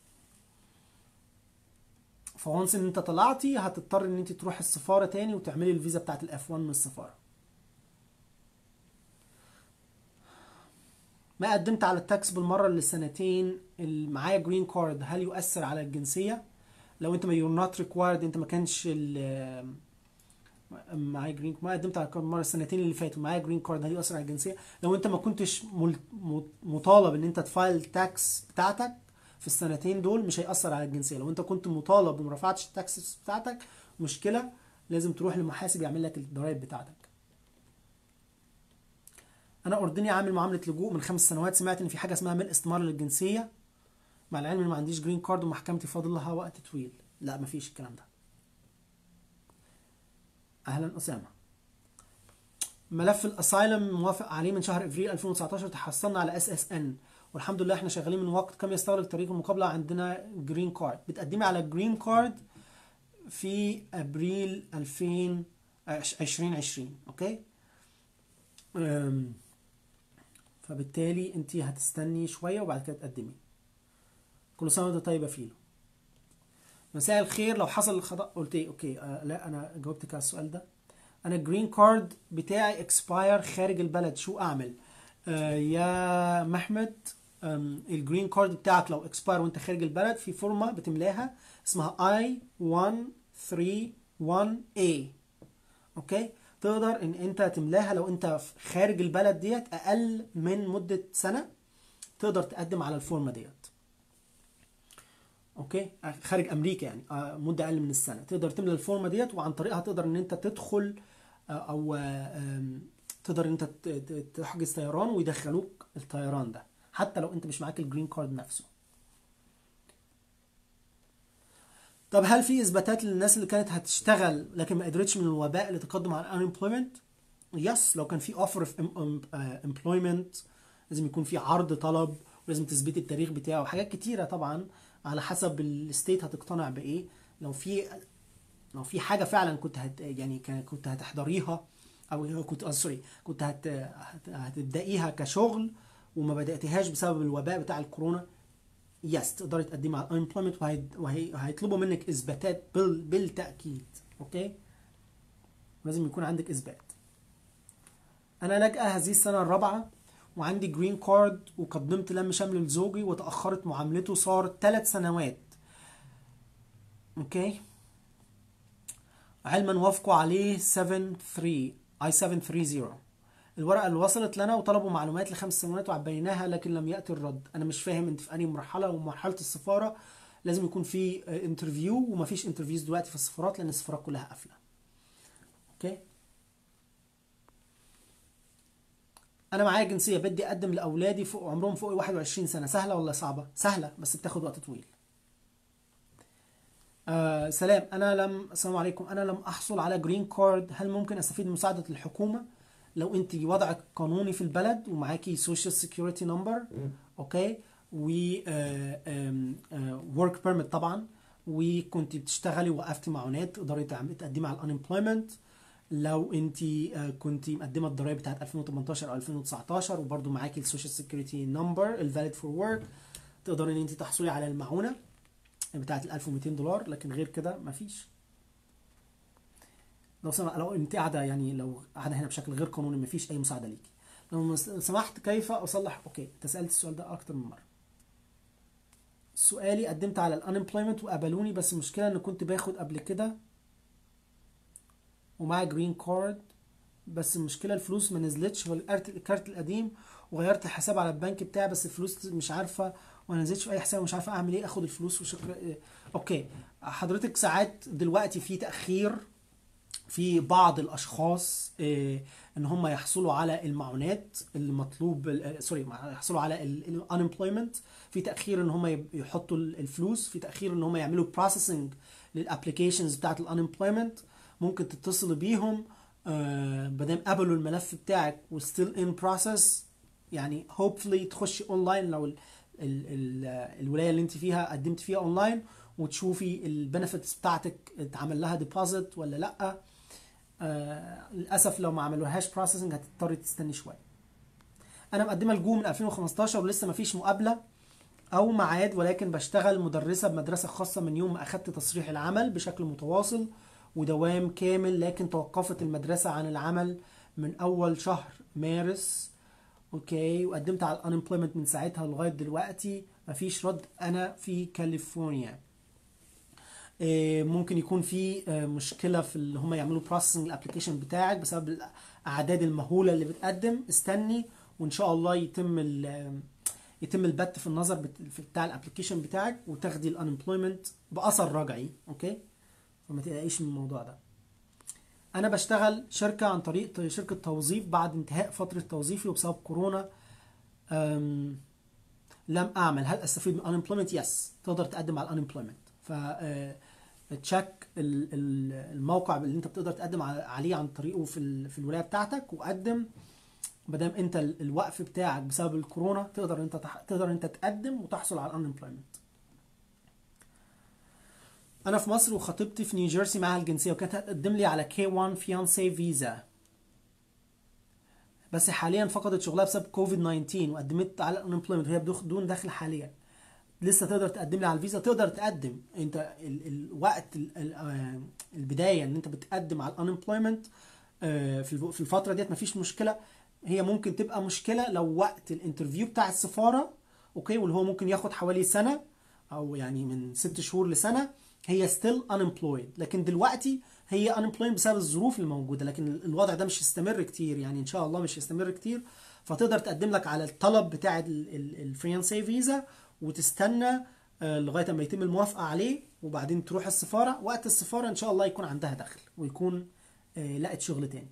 فونس ان انت طلعتي هتضطر ان انت تروح السفاره تاني وتعملي الفيزا بتاعت الاف واحد من السفاره. ما قدمت على التاكس بالمره للسنتين اللي معايا جرين كارد، هل يؤثر على الجنسيه؟ لو انت ما يور نوت ريكوايرد، انت ما كانش ال- معايا جرين، ما قدمت على كارد مره السنتين اللي فاتوا معايا جرين كارد، هل يؤثر على الجنسيه؟ لو انت ما كنتش مل- م- مطالب ان انت تفايل التاكس بتاعتك في السنتين دول مش هيأثر على الجنسيه. لو انت كنت مطالب وما رفعتش التاكس بتاعتك مشكله، لازم تروح لمحاسب يعمل لك الضرايب بتاعتك. انا اردني عامل معامله لجوء من خمس سنوات، سمعت ان في حاجه اسمها ملء استماره للجنسيه، مع العلم ان ما عنديش جرين كارد ومحكمتي فاضل لها وقت طويل. لا، مفيش الكلام ده. اهلا اسامه. ملف الاسايلم موافق عليه من شهر ابريل ألفين وتسعتاشر، تحصلنا على اس اس ان والحمد لله احنا شغالين من وقت. كم يستغرق طريق المقابله؟ عندنا جرين كارد، بتقدمي على جرين كارد في ابريل ألفين ألفين وعشرين. اوكي، أم، فبالتالي انت هتستني شويه وبعد كده تقدمي. كل سنه وانت طيبه فيلو. مساء الخير، لو حصل الخطأ قلت ايه؟ اوكي، آه لا انا جاوبتك على السؤال ده. انا الجرين كارد بتاعي اكسباير خارج البلد، شو اعمل؟ آه يا محمد، آم، الجرين كارد بتاعك لو اكسباير وانت خارج البلد في فورمه بتملاها اسمها آي واحد تلاتة واحد إيه. اوكي، تقدر ان انت تملاها لو انت في خارج البلد ديت اقل من مده سنه، تقدر تقدم على الفورمه ديت. اوكي، خارج امريكا يعني آه، مده اقل من السنه تقدر تملى الفورمه ديت، وعن طريقها تقدر ان انت تدخل آه، او آه، آم، تقدر ان انت ت- ت- تحجز طيران ويدخلوك الطيران ده حتى لو انت مش معاك الجرين كارد نفسه. طب هل في اثباتات للناس اللي كانت هتشتغل لكن ما قدرتش من الوباء لتقدم على unemployment؟ يس، لو كان في اوفر في امبلويمنت لازم يكون في عرض طلب، ولازم تثبت التاريخ بتاعه وحاجات كتيره طبعا على حسب الستيت هتقتنع بايه. لو في لو في حاجه فعلا كنت هت يعني كان- كنت هتحضريها، او كنت آه سوري كنت هت هت- هتبدايها كشغل وما بداتهاش بسبب الوباء بتاع الكورونا، يس تقدري تقدمي على unemployment، وهي- وهي- وهيطلبوا منك اثباتات بال... بالتاكيد. اوكي، لازم يكون عندك اثبات. انا لاجئه هذه السنه الرابعه وعندي جرين كارد، وقدمت لم شمل لزوجي وتاخرت معاملته، صار ثلاث سنوات. اوكي، علما وافقوا عليه سبعة تلاتة اي سبعة تلاتين. الورقه اللي وصلت لنا وطلبوا معلومات لخمس سنوات وعبيناها لكن لم ياتي الرد. انا مش فاهم انت في انهي مرحله، ومرحله السفاره لازم يكون في انترفيو، ومفيش انترفيوز دلوقتي في السفارات لان السفارات كلها قافله. اوكي، انا معايا جنسيه، بدي اقدم لاولادي فوق عمرهم فوق واحد وعشرين سنه، سهله ولا صعبه؟ سهله بس بتاخد وقت طويل. آه سلام، انا لم السلام عليكم، انا لم احصل على جرين كارد، هل ممكن استفيد من مساعده الحكومه؟ لو انت وضعك قانوني في البلد ومعاكي سوشيال سيكيورتي نمبر، اوكي، و ورك بيرميت طبعا، وكنت بتشتغلي ووقفتي معونات تقدري تعم- تقدمي على الانمبلويمنت. لو انت كنت مقدمه الضرايب بتاعت ألفين وتمنتاشر او ألفين وتسعتاشر وبرده معاكي السوشيال سيكيورتي نمبر الفاليد فور ورك، تقدري ان انت تحصلي على المعونه بتاعت ال ألف ومئتين دولار، لكن غير كده مفيش. لو سمح لو انت قاعده يعني لو قاعده هنا بشكل غير قانوني مفيش اي مساعده ليكي. لو سمحت كيف اصلح؟ اوكي، انت سالت السؤال ده اكتر من مره. سؤالي قدمت على الانمبلويمنت وقبلوني، بس المشكله ان كنت باخد قبل كده ومعايا جرين كارد، بس المشكله الفلوس ما نزلتش، غيرت الكارت القديم وغيرت الحساب على البنك بتاعي، بس الفلوس مش عارفه وما نزلتش في اي حساب ومش عارفه اعمل ايه، اخد الفلوس وشكرا إيه. اوكي حضرتك، ساعات دلوقتي في تاخير في بعض الاشخاص إيه ان هم يحصلوا على المعونات اللي مطلوب ال- سوري يحصلوا على الانمبلويمنت، في تاخير ان هم يب- يحطوا الفلوس، في تاخير ان هم يعملوا بروسيسنج للابلكيشنز بتاعت الانمبلويمنت. ممكن تتصل بيهم آه بدل قبلوا الملف بتاعك وستيل ان بروسيس، يعني hopefully تخشي اونلاين لو ال ال ال الولايه اللي انت فيها قدمت فيها اونلاين، وتشوفي البنفيتس بتاعتك اتعمل لها ديبوزيت ولا لا. آه للاسف لو ما عملوهاش بروسيسنج هتضطري تستني شويه. انا مقدمه لجوه من ألفين وخمستاشر ولسه ما فيش مقابله او ميعاد، ولكن بشتغل مدرسه بمدرسه خاصه من يوم ما اخدت تصريح العمل بشكل متواصل ودوام كامل، لكن توقفت المدرسه عن العمل من اول شهر مارس. اوكي، وقدمت على الانمبلويمنت من ساعتها لغايه دلوقتي مفيش رد. انا في كاليفورنيا. ممكن يكون في مشكله في اللي هم يعملوا بروسيسنج الابلكيشن بتاعك بسبب الاعداد المهوله اللي بتقدم. استني وان شاء الله يتم يتم البت في النظر بتاع الابلكيشن بتاعك وتاخدي الانمبلويمنت باثر رجعي. اوكي، فما تقلقيش من الموضوع ده. انا بشتغل شركه عن طريق شركه توظيف بعد انتهاء فتره توظيفي، وبسبب كورونا لم اعمل. هل استفيد من unemployment؟ يس، تقدر تقدم على unemployment. ف تشيك الموقع اللي انت بتقدر تقدم عليه عن طريقه في في الولايه بتاعتك وقدم. ما دام انت الوقف بتاعك بسبب الكورونا تقدر انت تقدر انت تقدم وتحصل على unemployment. انا في مصر وخطيبتي في نيوجيرسي معاها الجنسيه، وكانت هتقدم لي على كي واحد فيانسي فيزا، بس حاليا فقدت شغلها بسبب كوفيد تسعتاشر وقدمت على unemployment وهي بدون دخل حاليا. لسه تقدر تقدم لي على الفيزا؟ تقدر تقدم. انت ال الوقت ال ال البدايه ان انت بتقدم على الانمبلويمنت في في الفتره ديت مفيش مشكله. هي ممكن تبقى مشكله لو وقت الانترفيو بتاع السفاره، اوكي، واللي هو ممكن ياخد حوالي سنه او يعني من ست شهور لسنه، هي ستيل unemployed. لكن دلوقتي هي unemployed بسبب الظروف الموجوده، لكن الوضع ده مش هيستمر كتير، يعني ان شاء الله مش هيستمر كتير. فتقدر تقدم لك على الطلب بتاع الفريلانسي فيزا وتستنى لغايه ما يتم الموافقه عليه، وبعدين تروح السفاره. وقت السفاره ان شاء الله يكون عندها دخل ويكون لقت شغل تاني.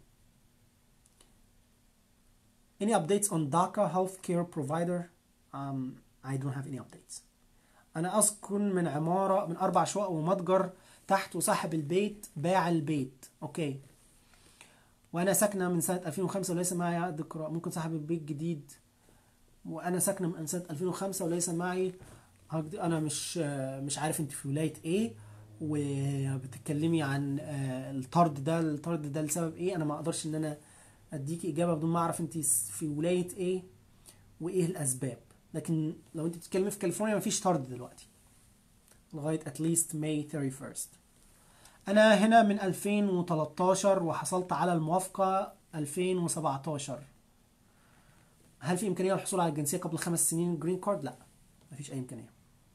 Any updates on DACA healthcare provider? Um, I don't have any updates. أنا أسكن من عمارة من أربع شقق ومتجر تحت، وصاحب البيت باع البيت. أوكي، وأنا ساكنة من سنة ألفين وخمسة وليس معي عقد إقرار. ممكن صاحب البيت جديد، وأنا ساكنة من سنة ألفين وخمسة وليس معي. أنا مش مش عارف أنت في ولاية إيه وبتتكلمي عن الطرد ده. الطرد ده لسبب إيه؟ أنا ما أقدرش إن أنا أديكي إجابة بدون ما أعرف أنت في ولاية إيه وإيه الأسباب. لكن لو أنت بتتكلمي في كاليفورنيا مفيش طرد دلوقتي لغاية at least May thirty-first. أنا هنا من ألفين وتلتاشر وحصلت على الموافقة ألفين وسبعتاشر. هل في إمكانية للحصول على الجنسية قبل خمس سنين جرين كارد؟ لا، مفيش أي إمكانية.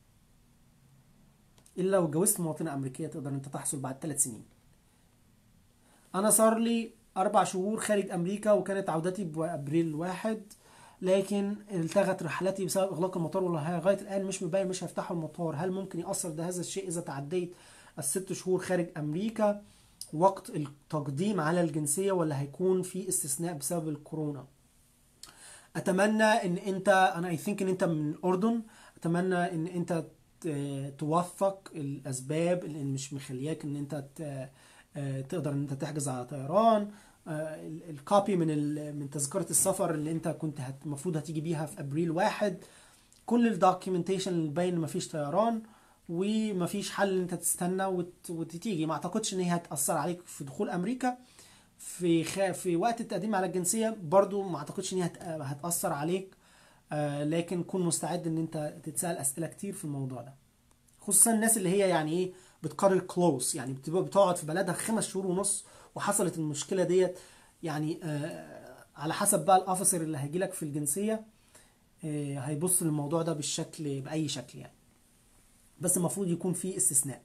إلا لو اتجوزت مواطنة أمريكية تقدر أنت تحصل بعد ثلاث سنين. أنا صار لي أربع شهور خارج أمريكا، وكانت عودتي بأبريل واحد، لكن التغت رحلتي بسبب إغلاق المطار، ولغاية الآن مش مبين مش هيفتحوا المطار. هل ممكن يأثر ده هذا الشيء إذا تعديت الست شهور خارج أمريكا وقت التقديم على الجنسية، ولا هيكون في استثناء بسبب الكورونا؟ أتمنى إن أنت أنا I think إن أنت من الأردن. أتمنى إن أنت توثق الأسباب اللي مش مخلياك إن أنت تقدر إن أنت تحجز على طيران الكوبي من من تذكره السفر اللي انت كنت المفروض هتيجي بيها في ابريل واحد، كل الدوكيومنتيشن اللي باين ان مفيش طيران ومفيش حل ان انت تستنى وت... وتيجي. ما اعتقدش ان هي هتاثر عليك في دخول امريكا. في خ... في وقت التقديم على الجنسيه برضو ما اعتقدش ان هي هت... هتاثر عليك. آه لكن كن مستعد ان انت تتسال اسئله كتير في الموضوع ده، خصوصا الناس اللي هي يعني ايه بتقرر كلوز، يعني بتبقى بتقعد في بلدها خمس شهور ونص وحصلت المشكله ديت. يعني آه على حسب بقى الاوفيسر اللي هيجي لك في الجنسيه آه هيبص للموضوع ده بالشكل باي شكل يعني. بس المفروض يكون في استثناء.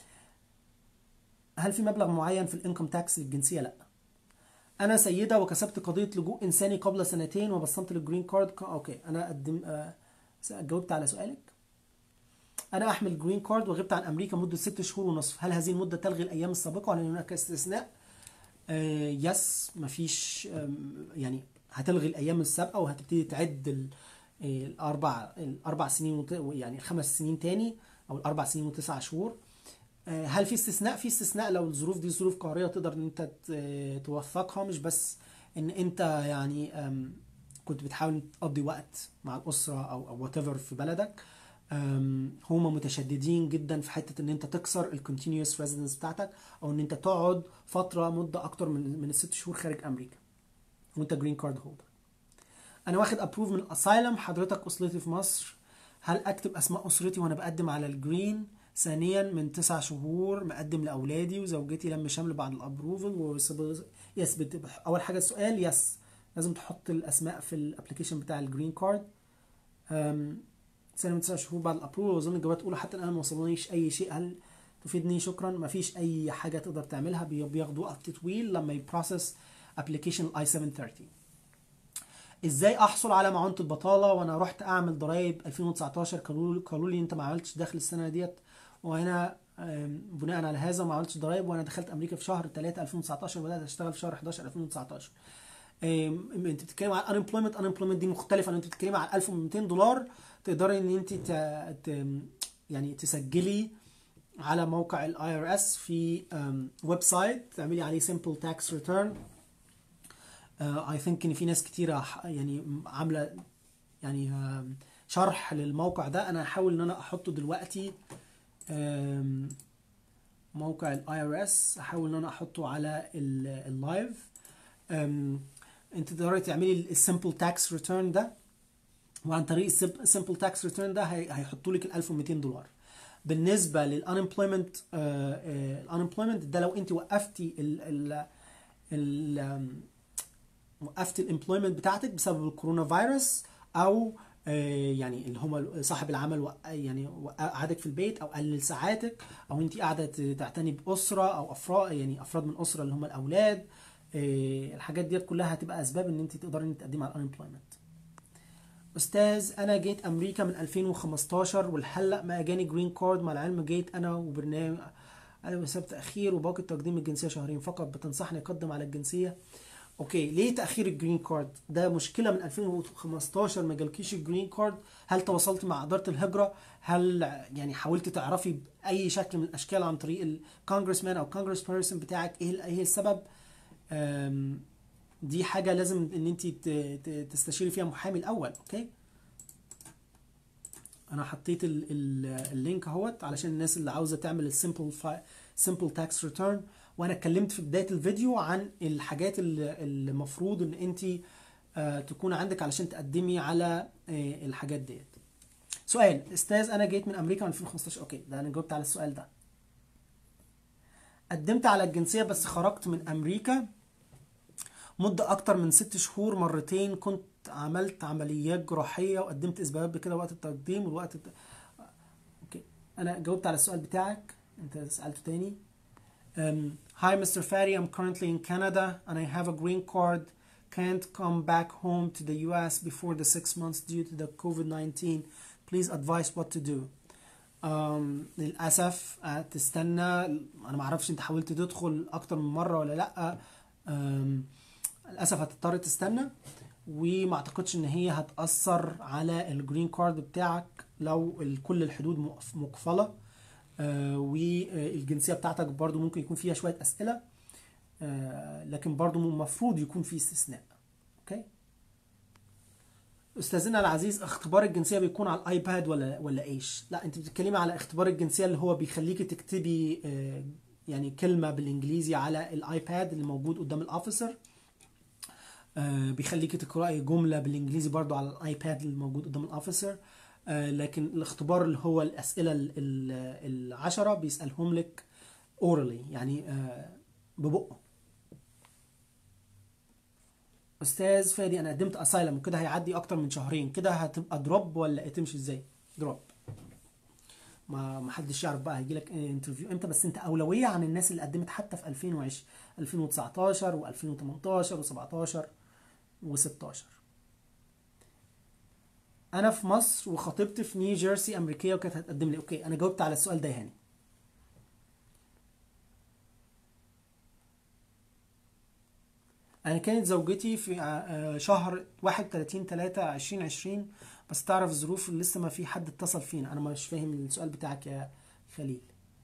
هل في مبلغ معين في الانكم تاكس للجنسيه؟ لا. انا سيده وكسبت قضيه لجوء انساني قبل سنتين وبصمت للجرين كارد. اوكي انا قدم آه جاوبت على سؤالك. انا احمل جرين كارد وغبت عن امريكا مده ست شهور ونصف، هل هذه المده تلغي الايام السابقه ولا هناك استثناء؟ آه يس، مفيش آه يعني هتلغي الايام السابقه وهتبتدي تعد ال الاربع الاربع سنين يعني الخمس سنين تاني او الاربع سنين وتسع شهور. هل في استثناء؟ في استثناء لو الظروف دي ظروف قهريه تقدر ان انت توثقها، مش بس ان انت يعني كنت بتحاول تقضي وقت مع الاسره او او وات ايفر في بلدك. هم متشددين جدا في حته ان انت تكسر الكونتينيوس ريزيدنس بتاعتك او ان انت تقعد فتره مده اكتر من من الست شهور خارج امريكا وانت جرين كارد هولدر. انا واخد ابروف من الاسايلم، حضرتك اسرتي في مصر، هل اكتب اسماء اسرتي وانا بقدم على الجرين؟ ثانيا من تسع شهور مقدم لاولادي وزوجتي لم شمل بعد الابروفل يثبت. اول حاجه السؤال يس، لازم تحط الاسماء في الابلكيشن بتاع الجرين كارد. ثانيا من تسع شهور بعد الابروفل، واظن الجوابات الاولى حتى الان ما وصلنيش اي شيء، هل تفيدني؟ شكرا. مفيش اي حاجه تقدر تعملها، بياخدوا وقت طويل لما يبروسس ابلكيشن اي سبعمية وثلاثين. ازاي احصل على معونة البطالة وانا رحت اعمل ضرايب ألفين وتسعتاشر؟ قالوا قالوا لي انت ما عملتش دخل السنة ديت، وانا بناء على هذا ما عملتش ضرايب، وانا دخلت امريكا في شهر ثلاثة ألفين وتسعتاشر وبدات اشتغل في شهر حداشر ألفين وتسعتاشر. انت بتتكلم على unemployment unemployment دي مختلفة، انت بتتكلم على ألف ومئتين دولار تقدري ان انت ت... ت... يعني تسجلي على موقع الاي ار اس في ويب سايت تعملي عليه simple tax return. اي uh, ثينك ان في ناس كتيره يعني عامله يعني uh, شرح للموقع ده. انا هحاول ان انا احطه دلوقتي um, موقع الاي ار اس، هحاول ان انا احطه على اللايف. um, انت تقدري تعملي السمبل تاكس ريتيرن ده، وعن طريق السمبل تاكس ريتيرن ده هيحطوا لك ال ألف ومئتين دولار. بالنسبه للانمبلويمنت الانمبلويمنت ده لو انت وقفتي ال ال ال وقفت الامبلويمنت بتاعتك بسبب الكورونا فيروس، او يعني اللي هم صاحب العمل يعني قعدك في البيت او قلل ساعاتك، او انت قاعده تعتني باسره او افراد يعني افراد من اسره اللي هم الاولاد، الحاجات ديت كلها هتبقى اسباب ان انت تقدري ان تقدمي على الانمبلويمنت. استاذ انا جيت امريكا من ألفين وخمستاشر والحلق ما اجاني جرين كارد، مع العلم جيت انا وبرنامج انا بسبب تاخير وباقي تقديم الجنسيه شهرين فقط، بتنصحني اقدم على الجنسيه؟ اوكي، ليه تاخير الجرين كارد؟ ده مشكله من ألفين وخمستاشر ما جالكيش الجرين كارد. هل تواصلت مع اداره الهجره؟ هل يعني حاولت تعرفي باي شكل من الاشكال عن طريق الكونجرسمان او كونجرس بيرسون بتاعك ايه ايه السبب؟ دي حاجه لازم ان انت تستشيري فيها محامي الاول. اوكي، انا حطيت ال ال اللينك اهوت علشان الناس اللي عاوزه تعمل السمبل سمبل تاكس ريتيرن. وانا اتكلمت في بدايه الفيديو عن الحاجات اللي المفروض ان انت آه تكون عندك علشان تقدمي على آه الحاجات ديت. سؤال، استاذ انا جيت من امريكا ألفين وخمستاشر. اوكي، ده انا جاوبت على السؤال ده. قدمت على الجنسيه بس خرجت من امريكا مده اكتر من ست شهور مرتين، كنت عملت عمليات جراحيه وقدمت اثباتات بكده وقت التقديم والوقت الت... اوكي، انا جاوبت على السؤال بتاعك، انت سالته تاني. Um, hi Mister Fari, I'm currently in Canada and I have a green card. Can't come back home to the U S before the six months due to the COVID nineteen. Please advise what to do. Um, للأسف تستنى. أنا معرفش أنت حاولت تدخل أكتر من مرة ولا لأ. um, للأسف هتضطر تستنى، وما أعتقدش إن هي هتأثر على الجرين كارد بتاعك لو كل الحدود مقفلة. آه والجنسيه بتاعتك برضو ممكن يكون فيها شويه اسئله. آه لكن برضو المفروض يكون في استثناء. اوكي استاذنا العزيز، اختبار الجنسيه بيكون على الايباد ولا ولا ايش؟ لا، انت بتتكلمي على اختبار الجنسيه اللي هو بيخليكي تكتبي آه يعني كلمه بالانجليزي على الايباد اللي موجود قدام الاوفيسر. آه بيخليكي تقراي جمله بالانجليزي برضو على الايباد اللي موجود قدام الاوفيسر. آه لكن الاختبار اللي هو الاسئله ال- ال- العشره بيسالهم لك اورالي، يعني آه ببقه. استاذ فادي، انا قدمت اسايلم وكده هيعدي اكتر من شهرين، كده هتبقى دروب ولا ايه؟ تمشي ازاي دروب؟ ما ما حدش يعرف بقى هيجي لك انترفيو امتى، بس انت اولويه عن الناس اللي قدمت حتى في ألفين وعشرين ألفين وتسعتاشر و2018 و17 و16. انا في مصر وخطيبتي في نيو جيرسي امريكيه وكانت هتقدم لي. اوكي انا جاوبت على السؤال ده يا هاني. انا كانت زوجتي في آه، شهر واحد وتلاتين تلاتة ألفين وعشرين، بس تعرف الظروف اللي لسه ما في حد اتصل فينا. انا مش فاهم السؤال بتاعك يا خليل.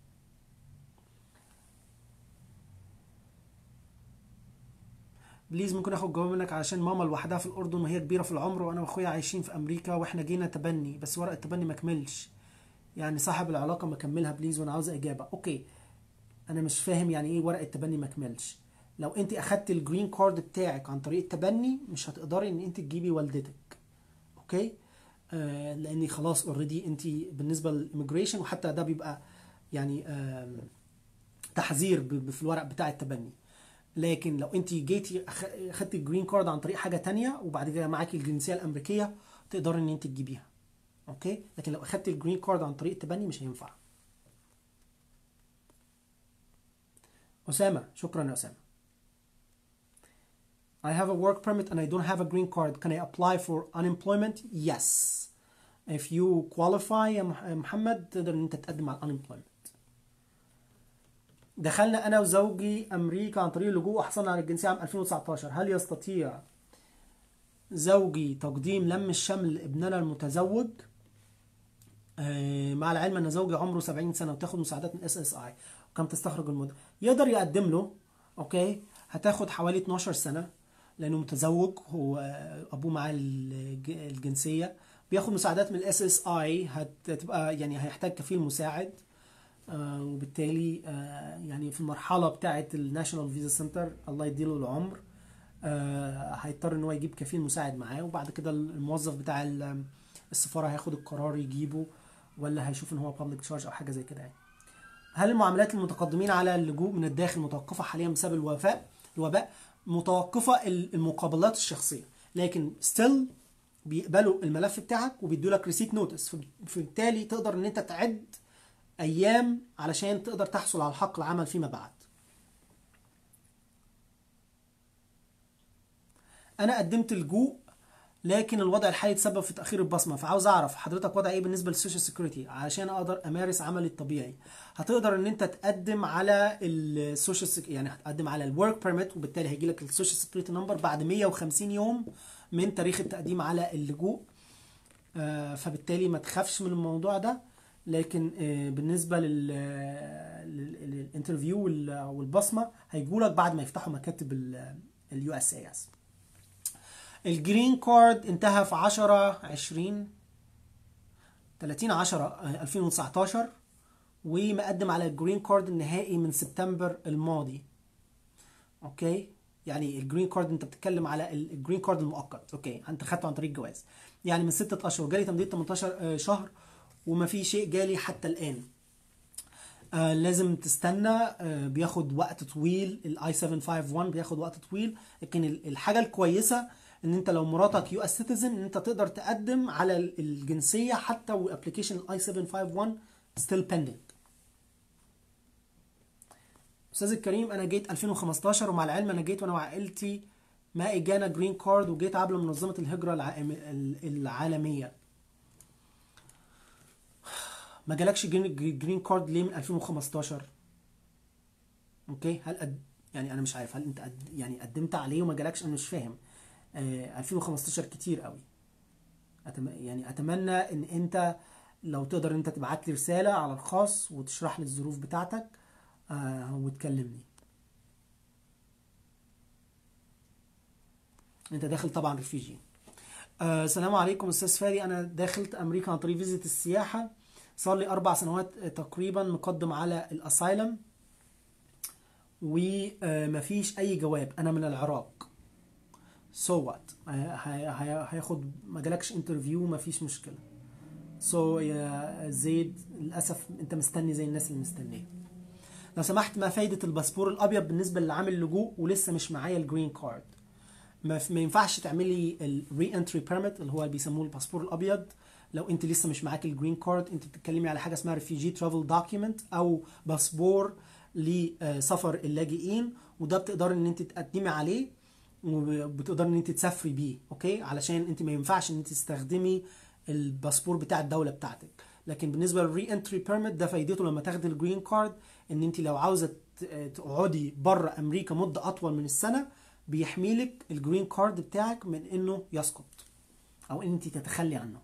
بليز ممكن اخد جواب منك، علشان ماما لوحدها في الاردن وهي كبيره في العمر، وانا واخويا عايشين في امريكا، واحنا جينا تبني بس ورق التبني ما كملش، يعني صاحب العلاقه ما كملها بليز، وانا عاوز اجابه. اوكي انا مش فاهم يعني ايه ورق التبني ما كملش. لو انت اخدت الجرين كارد بتاعك عن طريق التبني مش هتقدري ان انت تجيبي والدتك. اوكي آه لاني خلاص اوريدي انت بالنسبه للإيميجريشن، وحتى ده بيبقى يعني آه تحذير ب- ب- في الورق بتاع التبني. لكن لو انت جيتي أخ- اخدتي الجرين كارد عن طريق حاجه تانية وبعد كده معاكي الجنسيه الامريكيه تقدري ان انت تجيبيها. اوكي لكن لو اخدتي الجرين كارد عن طريق التبني مش هينفع. اسامه، شكرا يا اسامه. I have a work permit and I don't have a green card. Can I apply for unemployment? Yes. If you qualify يا مح- يا محمد تقدر ان انت تقدم على unemployment. دخلنا انا وزوجي امريكا عن طريق اللجوء وحصلنا على الجنسيه عام ألفين وتسعتاشر. هل يستطيع زوجي تقديم لم الشمل لابننا المتزوج؟ آه، مع العلم ان زوجي عمره سبعين سنه وتاخد مساعدات من اس اس اي، وكم تستخرج المده؟ يقدر يقدم له. اوكي هتاخد حوالي اتناشر سنه لانه متزوج، هو ابوه معاه الج- الجنسيه، بياخد مساعدات من الاس اس اي، هتبقى يعني هيحتاج كفيل مساعد. آه، وبالتالي آه، يعني في المرحله بتاعه الناشونال فيزا سنتر الله يديله العمر آه، هيضطر ان هو يجيب كفيل مساعد معاه، وبعد كده الموظف بتاع ال- السفاره هياخد القرار يجيبه، ولا هيشوف ان هو بابليك تشارج او حاجه زي كده يعني. هل المعاملات المتقدمين على اللجوء من الداخل متوقفه حاليا بسبب الوفاء الوباء؟ متوقفه ال- المقابلات الشخصيه، لكن ستيل بيقبلوا الملف بتاعك وبيدوا لك ريسيت نوتس، فبالتالي تقدر ان انت تعد ايام علشان تقدر تحصل على حق العمل فيما بعد. انا قدمت لجوء لكن الوضع الحالي تسبب في تاخير البصمه، فعاوز اعرف حضرتك وضع ايه بالنسبه للسوشيال سيكوريتي علشان اقدر امارس عملي الطبيعي. هتقدر ان انت تقدم على السوشيال سيك... يعني هتقدم على الورك بيرميت، وبالتالي هيجي لك السوشيال سيكوريتي نمبر بعد مية وخمسين يوم من تاريخ التقديم على اللجوء. آه، فبالتالي ما تخافش من الموضوع ده. لكن آه، بالنسبه لل لل- للانترفيو وال- والبصمه هيجوا لك بعد ما يفتحوا مكاتب اليو اس اي اس. الجرين كارد انتهى في عشرة عشرين تلاتين عشرة ألفين وتسعتاشر، ومقدم على الجرين كارد النهائي من سبتمبر الماضي. اوكي يعني الجرين كارد انت بتتكلم على الجرين كارد المؤقت. اوكي انت خدته عن طريق جواز، يعني من ستة اشهر جالي تمديد تمنتاشر شهر وما في شيء جالي حتى الان. آه لازم تستنى، آه بياخد وقت طويل. الاي سبعمية وخمسة وواحد بياخد وقت طويل، لكن ال- الحاجه الكويسه ان انت لو مراتك يو اس سيتيزن ان انت تقدر تقدم على ال- الجنسيه حتى وابلكيشن الاي سبعمية وخمسة وواحد ستيل بيندنج. استاذ الكريم، انا جيت ألفين وخمستاشر، ومع العلم انا جيت وانا وعائلتي ما اجانا جرين كارد، وجيت عبر منظمه الهجره العائم- ال- العالميه. ما جالكش جرين جرين كارد ليه من ألفين وخمستاشر؟ اوكي هل قد... يعني انا مش عارف هل انت قد... يعني قدمت عليه وما جالكش؟ انا مش فاهم. آه ألفين وخمستاشر كتير قوي. أتم... يعني اتمنى ان انت لو تقدر انت تبعت لي رسالة على الخاص وتشرح لي الظروف بتاعتك آه وتكلمني. انت داخل طبعا ريفيجي. آه السلام عليكم استاذ فادي، انا داخلت امريكا عن طريق فيزيت السياحه، صار لي اربع سنوات تقريبا مقدم على الاسايلم ومفيش اي جواب. انا من العراق. سو so وات هياخد ما جالكش انترفيو، مفيش مشكله. سو so يا زيد للاسف انت مستني زي الناس اللي مستنيه. لو سمحت، ما فايده الباسبور الابيض بالنسبه اللي عامل لجوء ولسه مش معايا الجرين كارد؟ ما, ما ينفعش تعملي الري انتري بيرميت اللي هو اللي بيسموه الباسبور الابيض لو انت لسه مش معاك الجرين كارد. انت بتتكلمي على حاجه اسمها ريفيجي ترافل دوكيمنت او باسبور لسفر اللاجئين، وده بتقدري ان انت تقدمي عليه وبتقدري ان انت تسافري بيه. اوكي، علشان انت ما ينفعش ان انت تستخدمي الباسبور بتاع الدوله بتاعتك. لكن بالنسبه للري انتري بيرميت ده فايدته لما تاخدي الجرين كارد ان انت لو عاوزه تقعدي بره امريكا مده اطول من السنه بيحميلك الجرين كارد بتاعك من انه يسقط او ان انت تتخلي عنه.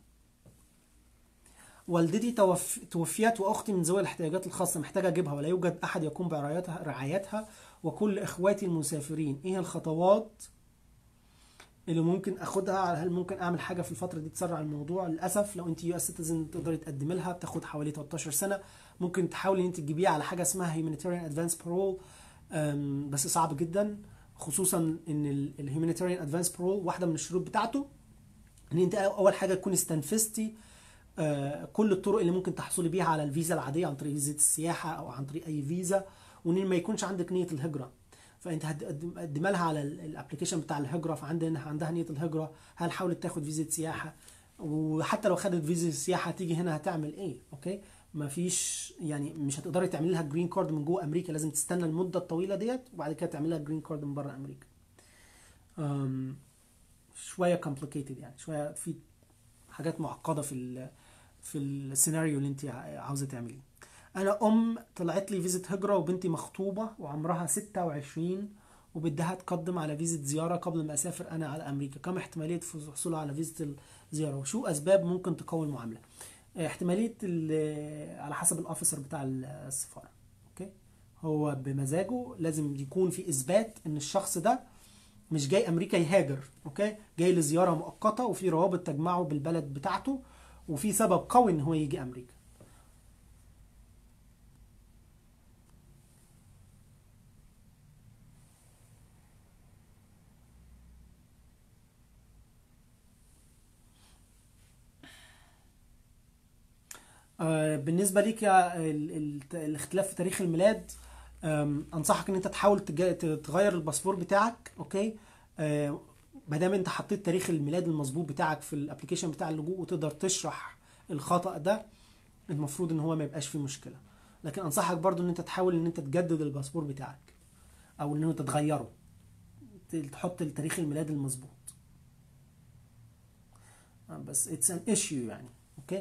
والدتي توف... توفيت واختي من ذوي الاحتياجات الخاصه، محتاجه اجيبها ولا يوجد احد يقوم برعايتها رعايتها وكل اخواتي المسافرين. ايه الخطوات اللي ممكن اخدها؟ هل ممكن اعمل حاجه في الفتره دي تسرع الموضوع؟ للاسف لو انت يو اس سيتيزن تقدري تقدمي لها، بتاخد حوالي تلتاشر سنه. ممكن تحاولي ان انت تجيبيها على حاجه اسمها هيومانيتاريان ادفانس بارول، بس صعب جدا، خصوصا ان الهيومانيتاريان ادفانس بارول واحده من الشروط بتاعته ان انت اول حاجه تكوني استنفذتي كل الطرق اللي ممكن تحصلي بيها على الفيزا العاديه عن طريق فيزا السياحه او عن طريق اي فيزا، وان ما يكونش عندك نيه الهجره. فانت هتقدم لها على الابلكيشن بتاع الهجره، فعندها عندها نيه الهجره، هل حاولت تاخد فيزا سياحه؟ وحتى لو خدت فيزا سياحه تيجي هنا هتعمل ايه؟ اوكي، ما فيش يعني مش هتقدري تعملي لها جرين كارد من جوه امريكا، لازم تستنى المده الطويله ديت وبعد كده تعملي لها جرين كارد من بره امريكا. أم شويه كومبليكيتد، يعني شويه في حاجات معقده في ال في السيناريو اللي انت عاوزه تعمليه. انا ام طلعت لي فيزا هجره وبنتي مخطوبه وعمرها ستة وعشرين وبدها تقدم على فيزا زياره قبل ما اسافر انا على امريكا، كم احتماليه حصولها على فيزا الزياره وشو اسباب ممكن تقوي المعامله؟ احتماليه على حسب الاوفيسر بتاع السفاره. اوكي، هو بمزاجه لازم يكون في اثبات ان الشخص ده مش جاي امريكا يهاجر، اوكي، جاي لزياره مؤقته وفي روابط تجمعه بالبلد بتاعته وفي سبب قوي ان هو يجي امريكا. آه بالنسبه ليك يا ال ال الاختلاف في تاريخ الميلاد، انصحك ان انت تحاول تغير الباسبور بتاعك. اوكي، آه ما دام انت حطيت تاريخ الميلاد المظبوط بتاعك في الابلكيشن بتاع اللجوء وتقدر تشرح الخطأ ده، المفروض ان هو ما يبقاش فيه مشكله. لكن انصحك برضو ان انت تحاول ان انت تجدد الباسبور بتاعك او ان انت تغيره، تحط التاريخ الميلاد المظبوط. بس it's an issue يعني. اوكي،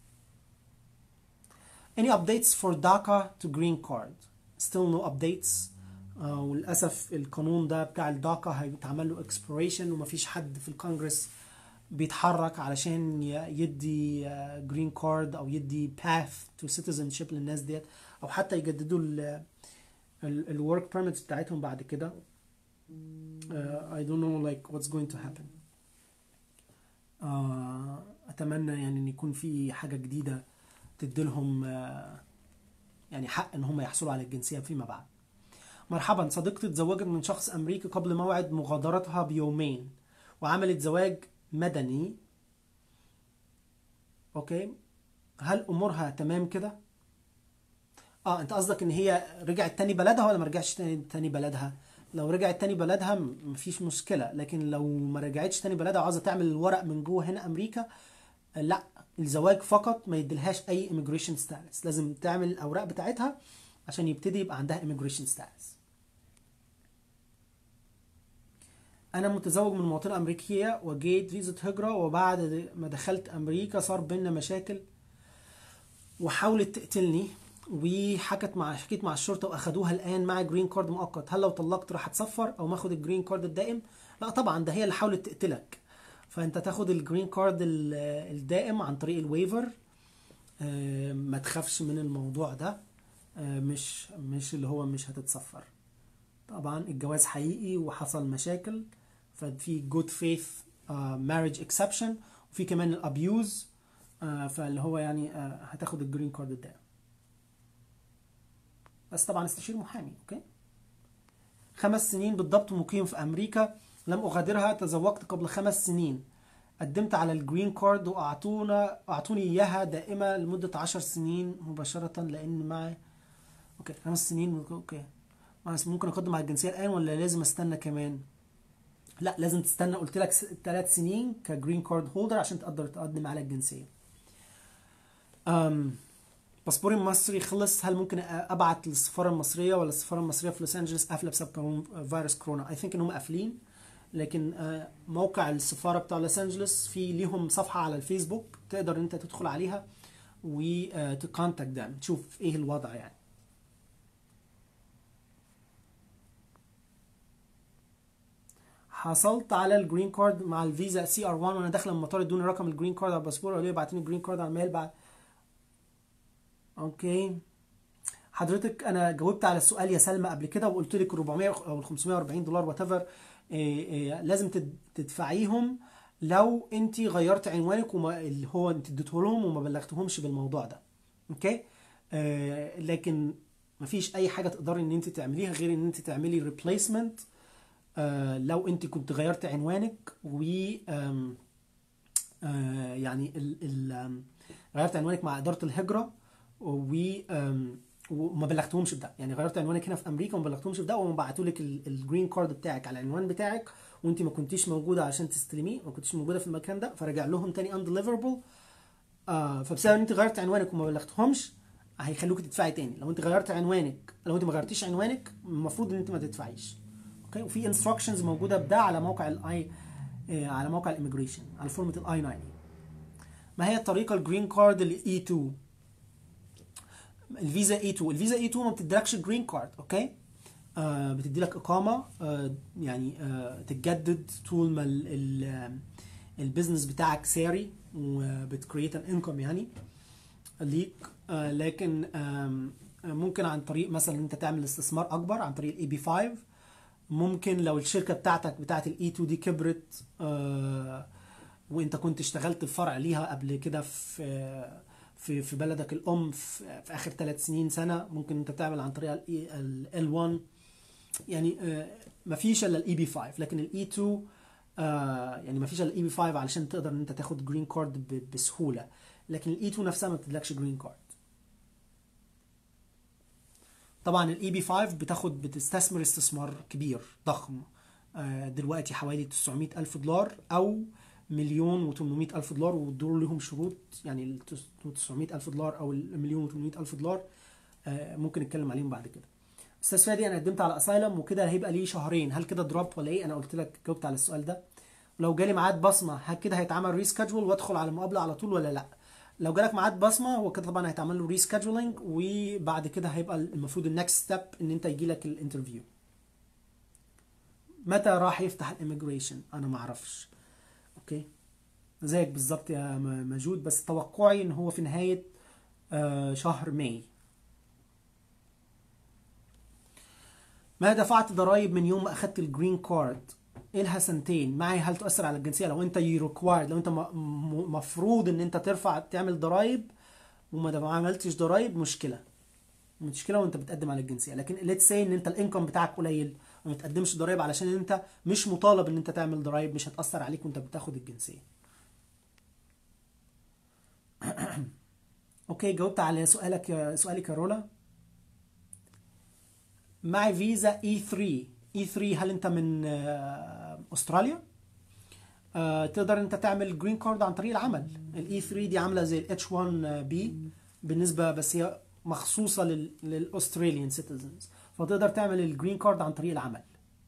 any updates for DACA to green card؟ still no updates. آه وللاسف القانون ده بتاع الداكا هيتعمل له expiration ومفيش حد في الكونجرس بيتحرك علشان يدي جرين كارد او يدي path to citizenship للناس ديت، او حتى يجددوا الورك بيرميتس بتاعتهم بعد كده. uh, I don't know like what's going to happen. uh, اتمنى يعني ان يكون في حاجه جديده تديلهم uh, يعني حق ان هم يحصلوا على الجنسيه فيما بعد. مرحبا، صديقتي تزوجت من شخص امريكي قبل موعد مغادرتها بيومين وعملت زواج مدني. اوكي، هل امورها تمام كده؟ اه انت قصدك ان هي رجعت تاني بلدها ولا ما رجعتش تاني, تاني بلدها؟ لو رجعت تاني بلدها مفيش مشكله، لكن لو ما رجعتش تاني بلدها وعاوزه تعمل الورق من جوه هنا امريكا، لا، الزواج فقط ما يديلهاش اي immigration status، لازم تعمل الاوراق بتاعتها عشان يبتدي يبقى عندها immigration status. انا متزوج من مواطنه امريكيه وجيت فيزا هجره، وبعد ما دخلت امريكا صار بينا مشاكل وحاولت تقتلني وحكت مع حكيت مع الشرطه واخدوها الان مع جرين كارد مؤقت. هل لو طلقت راح اتسفر او ماخد الجرين كارد الدائم؟ لا طبعا، ده هي اللي حاولت تقتلك، فانت تاخد الجرين كارد الدائم عن طريق الويفر. ما تخافش من الموضوع ده، مش مش اللي هو مش هتتسفر. طبعا الجواز حقيقي وحصل مشاكل، ففي good faith uh, marriage exception، وفي كمان الابيوز uh, فاللي هو يعني uh, هتاخد الجرين كارد ده. بس طبعا استشير محامي. اوكي. خمس سنين بالضبط مقيم في امريكا، لم اغادرها، تزوجت قبل خمس سنين، قدمت على الجرين كارد واعطونا اعطوني اياها دائمه لمده عشر سنين مباشره لان معي. اوكي خمس سنين. اوكي ممكن اقدم على الجنسيه الان ولا لازم استنى كمان؟ لا لازم تستنى، قلت لك ثلاث سنين كجرين كارد هولدر عشان تقدر تقدم على الجنسيه. امم باسبوري المصري خلص، هل ممكن ابعت للسفاره المصريه ولا السفاره المصريه في لوس انجلوس قافله بسبب فيروس كورونا؟ اي ثينك ان هم قافلين، لكن موقع السفاره بتاع لوس انجلوس في ليهم صفحه على الفيسبوك تقدر انت تدخل عليها وتكونتاكت دام تشوف ايه الوضع يعني. حصلت على الجرين كارد مع الفيزا سي ار واحد وانا داخله المطار، ادوني رقم الجرين كارد على الباسبور، قالوا لي ابعتوني الجرين كارد على الميل بعد. اوكي حضرتك انا جاوبت على السؤال يا سلمى قبل كده وقلت لك أربعمية او خمسمية وأربعين دولار وات ايفر لازم تدفعيهم لو انت غيرت عنوانك وما اللي هو انت اديته لهم وما بلغتهمش بالموضوع ده. اوكي آه لكن مفيش اي حاجه تقدري ان انت تعمليها غير ان انت تعملي ريبليسمنت آه لو انت كنت غيرت عنوانك و آه يعني ال ال غيرت عنوانك مع اداره الهجره و وما بلغتهمش بده، يعني غيرت عنوانك هنا في امريكا وما بلغتهمش بده وما بعتوا لك الجرين كارد بتاعك على العنوان بتاعك وانت ما كنتيش موجوده عشان تستلميه، ما كنتيش موجوده في المكان ده، فرجع لهم تاني اندليفربل. آه فبسبب ان انت غيرت عنوانك وما بلغتهمش هيخلوك تدفعي تاني. لو انت غيرت عنوانك، لو انت ما غيرتيش عنوانك المفروض ان انت ما تدفعيش. اوكي وفي انستراكشنز موجوده بده على موقع الاي آه على موقع الاميجريشن على فورمه الاي تسعين. ما هي الطريقه الجرين كارد الاي اتنين؟ الفيزا اي اتنين، الفيزا اي اتنين ما بتديلكش جرين كارد. اوكي آه بتدي لك اقامه آه يعني آه تتجدد طول ما البيزنس بتاعك ساري وبتكريت ان انكم يعني ليك. آه لكن آه ممكن عن طريق مثلا انت تعمل استثمار اكبر عن طريق الاي بي خمسة. ممكن لو الشركه بتاعتك بتاعت الاي اتنين دي كبرت آه وانت كنت اشتغلت في فرع ليها قبل كده في في في بلدك الام في, في اخر ثلاث سنين سنه، ممكن انت تعمل عن طريق ال واحد. يعني ما فيش الا الاي بي خمسة، لكن الاي اتنين يعني ما فيش الا الاي بي خمسة علشان تقدر ان انت تاخد جرين كارد بسهوله، لكن الاي اتنين نفسها ما بتديلكش جرين كارد. طبعا الاي بي خمسة بتاخد بتستثمر استثمار كبير ضخم دلوقتي حوالي تسعمية الف دولار او مليون وتمنمية الف دولار، والدول لهم شروط يعني ال تسعمية الف دولار او المليون وتمنمية الف دولار ممكن نتكلم عليهم بعد كده. استاذ فادي انا قدمت على اسايلم وكده هيبقى ليه شهرين، هل كده دروب ولا ايه؟ انا قلت لك جاوبت على السؤال ده. لو جالي ميعاد بصمه هل كده هيتعمل ريسكادجول وادخل على المقابله على طول ولا لا؟ لو جالك ميعاد بصمه هو كده طبعا هيتعمل له ريسكادجولينج وبعد كده هيبقى المفروض النكست ستيب ان انت يجي لك الانترفيو. متى راح يفتح الاميجريشن؟ انا ما اعرفش. اوكي زيك بالظبط يا مجود، بس توقعي ان هو في نهايه آه شهر ماي. ما دفعت ضرائب من يوم ما اخدت الجرين كارد؟ إلها سنتين معي، هل تؤثر على الجنسيه؟ لو انت ريكوايرد، لو انت مفروض ان انت ترفع تعمل ضرائب وما عملتش ضرائب مشكله مشكله وانت بتقدم على الجنسيه. لكن ليتس سي ان انت الانكم بتاعك قليل وما بتقدمش ضرائب علشان انت مش مطالب ان انت تعمل ضرائب، مش هتاثر عليك وانت بتاخد الجنسيه. اوكي جاوبت على سؤالك يا سؤالك يا رولا. معي فيزا اي ثلاثة. اي ثلاثة هل انت من استراليا؟ آه تقدر انت تعمل جرين كارد عن طريق العمل. الاي ثلاثة دي عامله زي الاتش واحد بي بالنسبه، بس هي مخصوصه للاستراليان سيتيزنز، فتقدر تعمل الجرين كارد عن طريق العمل.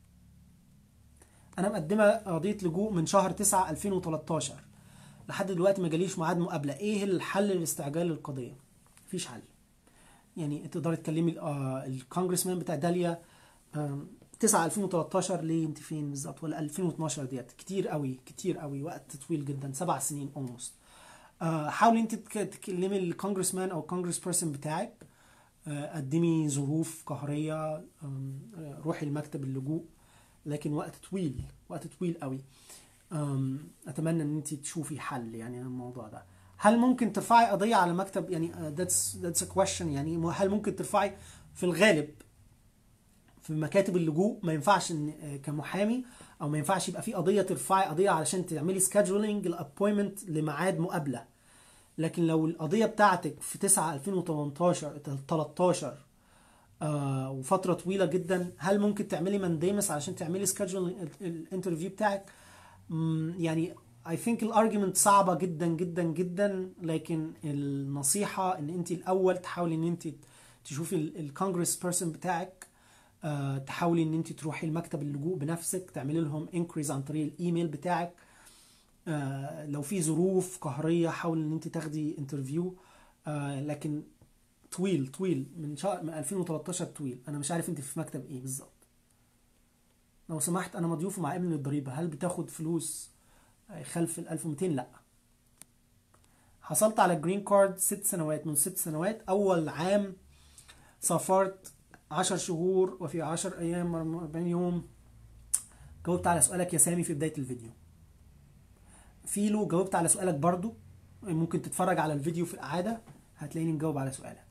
انا مقدمه قضيه لجوء من شهر تسعة ألفين وتلتاشر لحد دلوقتي ما جاليش ميعاد مقابله، ايه الحل لاستعجال القضيه؟ مفيش حل. يعني تقدري تكلمي الكونجرسمان بتاع داليا تسعة ألفين وتلتاشر. ليه انت فين بالظبط؟ ولا ألفين واتناشر؟ ديت كتير قوي كتير قوي، وقت طويل جدا، سبع سنين اولموست. حاولي انت تكلمي الكونجرسمان او الكونجرس بيرسون بتاعك، قدمي ظروف قهريه، روحي لمكتب اللجوء لكن وقت طويل، وقت طويل قوي. أم، اتمنى ان انت تشوفي حل يعني الموضوع ده. هل ممكن ترفعي قضية على مكتب يعني uh, that's that's a question يعني م- هل ممكن ترفعي؟ في الغالب في مكاتب اللجوء ما ينفعش ان آه، كمحامي، او ما ينفعش يبقى في قضية ترفعي قضية علشان تعملي scheduling الابوينتمنت لميعاد مقابلة. لكن لو القضية بتاعتك في تسعة ألفين وتمنتاشر تلتاشر آه وفترة طويلة جدا، هل ممكن تعملي مانديمس علشان تعملي سكادجول الانترفيو بتاعك؟ مم، يعني I think الارجيومنت صعبة جدا جدا جدا، لكن النصيحة ان انت الاول تحاولي ان انت تشوفي الكونجرس بيرسون بتاعك، آه تحاولي ان انت تروحي المكتب اللجوء بنفسك، تعملي لهم انكريز عن طريق الايميل بتاعك. آه لو في ظروف قهرية حاولي ان انت تاخدي انترفيو. آه لكن طويل طويل من شهر من ألفين وتلتاشر طويل. انا مش عارف انت في مكتب ايه بالظبط. لو سمحت، انا مضيوف مع ابن الضريبه، هل بتاخد فلوس خلف ال ألف ومئتين؟ لا. حصلت على جرين كارد ست سنوات، من ست سنوات اول عام سافرت عشر شهور وفي عشر ايام أربعين يوم. جاوبت على سؤالك يا سامي في بدايه الفيديو. فيلو جاوبت على سؤالك برضو، ممكن تتفرج على الفيديو في الاعاده هتلاقيني مجاوب على سؤالك.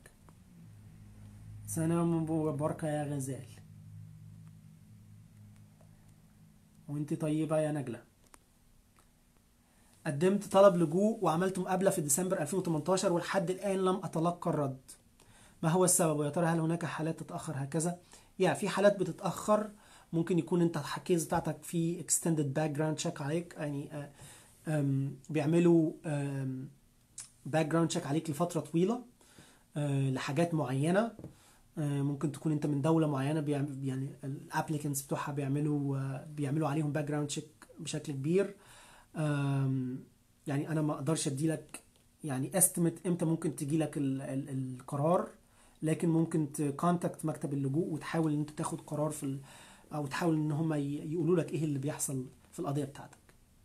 سنة مباركة يا غزال، وانت طيبة يا نجلة. قدمت طلب لجوء وعملت مقابلة في ديسمبر ألفين وتمنتاشر ولحد الآن لم أتلقى الرد. ما هو السبب؟ ويا ترى هل هناك حالات تتأخر هكذا؟ يا في حالات بتتأخر، ممكن يكون انت الكيس بتاعتك في extended background check عليك، يعني آه، آم، بيعملوا background check عليك لفترة طويلة آه، لحاجات معينة. آه، ممكن تكون انت من دولة معينة، بيعم- يعني الابليكنتس بتوعها بيعملوا آه، بيعملوا عليهم باك جراوند تشيك بشكل كبير. آم، يعني انا ما اقدرش ادي لك يعني استيميت امتى ممكن تجي لك ال ال القرار، لكن ممكن تكونتاكت مكتب اللجوء وتحاول ان انت تاخد قرار في ال او تحاول ان هم يقولوا لك ايه اللي بيحصل في القضية بتاعتك.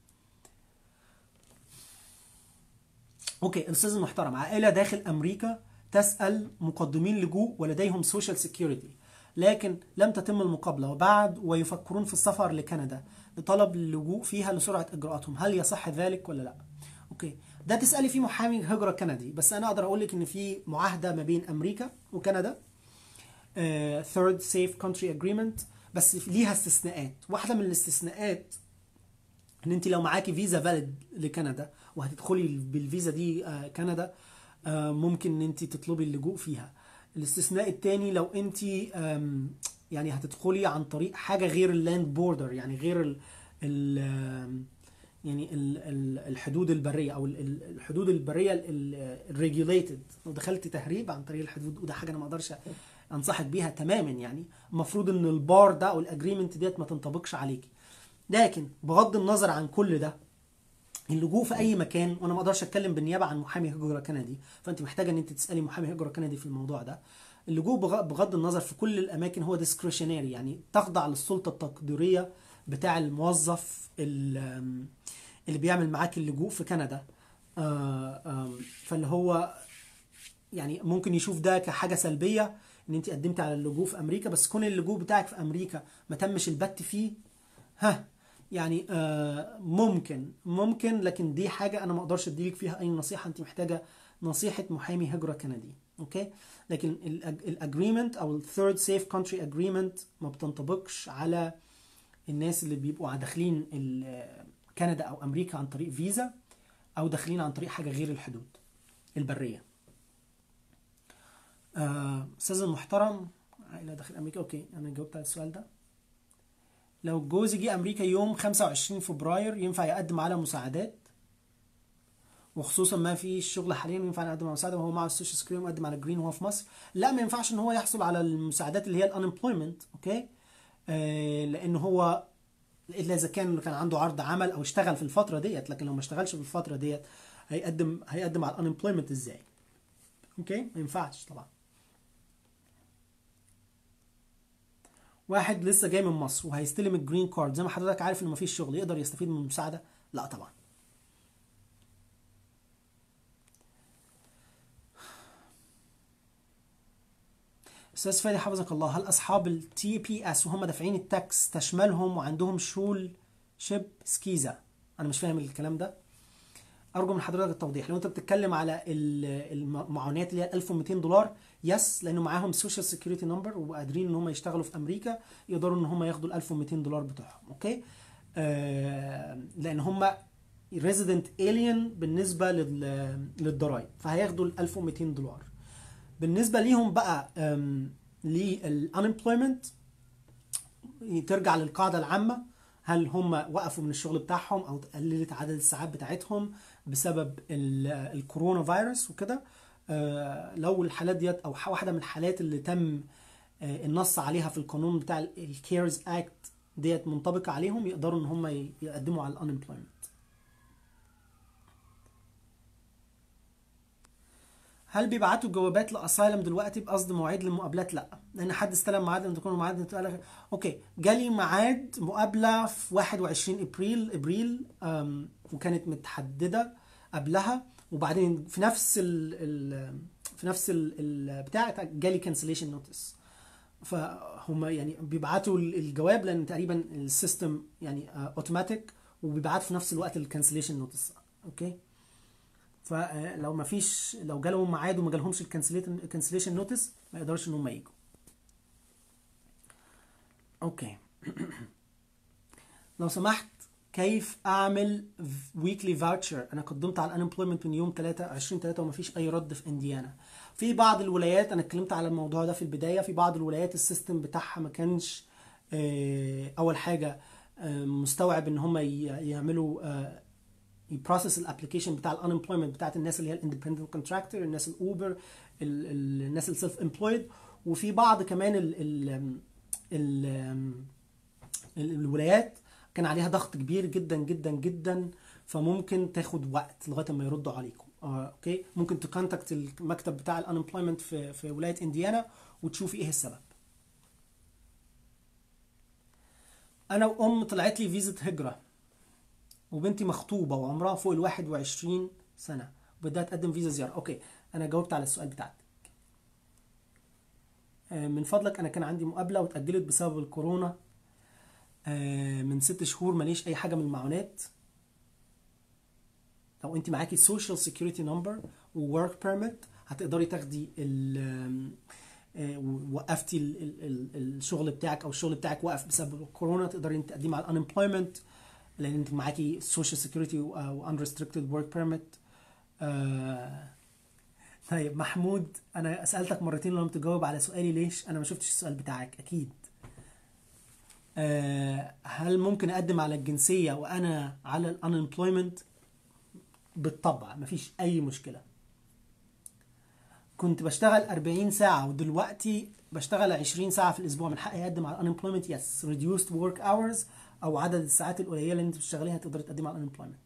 اوكي، الاستاذ المحترم، عائله داخل امريكا تسال مقدمين لجوء ولديهم سوشيال سيكيورتي، لكن لم تتم المقابله وبعد ويفكرون في السفر لكندا لطلب اللجوء فيها لسرعه اجراءاتهم، هل يصح ذلك ولا لا؟ اوكي، ده تسالي فيه محامي هجره كندي، بس انا اقدر اقول لك ان في معاهده ما بين امريكا وكندا، ثيرد سيف كونتري اجريمنت، بس ليها استثناءات. واحده من الاستثناءات ان انت لو معاكي فيزا فاليد لكندا وهتدخلي بالفيزا دي آه، كندا، آه، ممكن ان انت تطلبي اللجوء فيها. الاستثناء التاني لو انت آم، يعني هتدخلي عن طريق حاجه غير اللاند بوردر، يعني غير ال ال آم، يعني ال- ال- الحدود البريه او ال- ال- الحدود البريه الريجوليتد، لو دخلت تهريب عن طريق الحدود، وده حاجه انا ما اقدرش انصحك بيها تماما. يعني المفروض ان البار ده او الاجريمنت ديت ما تنطبقش عليكي. لكن بغض النظر عن كل ده، اللجوء في اي مكان، وانا ما اقدرش اتكلم بالنيابه عن محامي هجره كندي، فانت محتاجه ان انت تسالي محامي هجره كندي في الموضوع ده. اللجوء بغ- بغض النظر في كل الاماكن هو ديسكريشنري، يعني تخضع للسلطه التقديريه بتاع الموظف ال- اللي بيعمل معاك اللجوء في كندا. آه، آم، فاللي هو يعني ممكن يشوف ده كحاجه سلبيه ان انت قدمت على اللجوء في امريكا، بس كون اللجوء بتاعك في امريكا ما تمش البت فيه، ها يعني آه ممكن ممكن لكن دي حاجه انا ما اقدرش اديلك فيها اي نصيحه، انت محتاجه نصيحه محامي هجره كندي. اوكي، لكن الاجريمنت او الثيرد سيف كونتري اجريمنت ما بتنطبقش على الناس اللي بيبقوا داخلين ال- كندا او امريكا عن طريق فيزا، او داخلين عن طريق حاجه غير الحدود البريه. آه، استاذ المحترم، عائله داخل امريكا، اوكي انا جاوبت على السؤال ده. لو جوزي جه امريكا يوم خمسة وعشرين فبراير ينفع يقدم على مساعدات؟ وخصوصا ما في الشغل حاليا ينفع يقدم على مساعده وهو مع السوشيال سكيورتي مقدم على جرين وهو في مصر؟ لا، ما ينفعش ان هو يحصل على المساعدات اللي هي الانمبلويمنت. اوكي، آه لان هو الا اذا كان كان عنده عرض عمل او اشتغل في الفتره ديت، لكن لو ما اشتغلش في الفتره ديت هيقدم هيقدم على الانمبلويمنت ازاي؟ اوكي، ما ينفعش طبعا. واحد لسه جاي من مصر وهيستلم الجرين كارد، زي ما حضرتك عارف ان مفيش شغل، يقدر يستفيد من المساعده؟ لا طبعا. استاذ فادي حفظك الله، هل اصحاب التي بي اس وهم دافعين التاكس تشملهم وعندهم شول شيب سكيزا؟ انا مش فاهم الكلام ده، ارجو من حضرتك التوضيح. لو انت بتتكلم على المعونات اللي هي ألف ومئتين دولار، يس، لانه معاهم سوشيال سيكيورتي نمبر وقادرين ان هم يشتغلوا في امريكا، يقدروا ان هم ياخدوا ال ألف ومئتين دولار بتوعهم. اوكي، آه لان هم ريزيدنت الين بالنسبه للضرايب، فهياخدوا ال ألف ومئتين دولار. بالنسبه ليهم بقى للانمبلويمنت، ترجع للقاعده العامه، هل هم وقفوا من الشغل بتاعهم او قللت عدد الساعات بتاعتهم بسبب الكورونا فيروس وكده. آه لو الحالات ديت او واحده من الحالات اللي تم آه النص عليها في القانون بتاع الكيرز اكت ديت منطبقه عليهم، يقدروا ان هم يقدموا على الانمبلويمنت. هل بيبعتوا جوابات لاسايلم دلوقتي بقصد مواعيد للمقابلات؟ لا، لان حد استلم ميعاد ان تكون ميعاد قال اوكي جالي ميعاد مقابله في واحد وعشرين ابريل ابريل وكانت متحدده قبلها، وبعدين في نفس ال ال في نفس ال بتاع جالي كانسليشن نوتس. فهم يعني بيبعتوا الجواب لان تقريبا السيستم يعني اوتوماتيك، وبيبعت في نفس الوقت الكانسليشن نوتس. اوكي، فلو ما فيش، لو جالهم ميعاد وما جالهمش الكانسليشن نوتس ما يقدرش ان هم يجوا. اوكي لو سمحت، كيف اعمل ويكلي فاوتشر؟ انا قدمت على الانمبلويمنت من يوم ثلاثة عشرين ثلاثة وما فيش اي رد في انديانا. في بعض الولايات، انا اتكلمت على الموضوع ده في البدايه، في بعض الولايات السيستم بتاعها ما كانش اول حاجه مستوعب ان هم يعملوا يبروسس الابلكيشن بتاع الانمبلويمنت بتاعت الناس اللي هي الاندبندنت كونتراكتور، الناس الاوبر، الناس السيلف امبلويد. وفي بعض كمان ال ال ال الولايات كان عليها ضغط كبير جدا جدا جدا، فممكن تاخد وقت لغايه ما يردوا عليكم. آه، اوكي، ممكن تكونتاكت المكتب بتاع الانمبلويمنت في في ولايه انديانا وتشوفي ايه السبب. انا وام طلعت لي فيزا هجره، وبنتي مخطوبه وعمرها فوق ال واحد وعشرين سنه وبدها تقدم فيزا زياره. اوكي، انا جاوبت على السؤال بتاعك. من فضلك، انا كان عندي مقابله واتاجلت بسبب الكورونا من ست شهور، ماليش اي حاجه من المعونات. لو انت معاكي سوشيال سيكيورتي نمبر وورك بيرميت هتقدري تاخدي ال وقفتي الشغل بتاعك او الشغل بتاعك وقف بسبب الكورونا، تقدري انت تقدمي على الانمبلويمنت لان انت معاكي سوشيال سيكيورتي وانريستريكتد ورك بيرميت. طيب محمود، انا سالتك مرتين لما تجاوب على سؤالي ليش انا ما شفتش السؤال بتاعك. اكيد. أه هل ممكن اقدم على الجنسيه وانا على الانمبلويمنت؟ بالطبع، مفيش اي مشكله. كنت بشتغل أربعين ساعه ودلوقتي بشتغل عشرين ساعه في الاسبوع، من حقي اقدم على الانمبلويمنت؟ يس، ريديوست ورك اورز او عدد الساعات القليله اللي انت بتشتغليها تقدري تقدمي على الانمبلويمنت.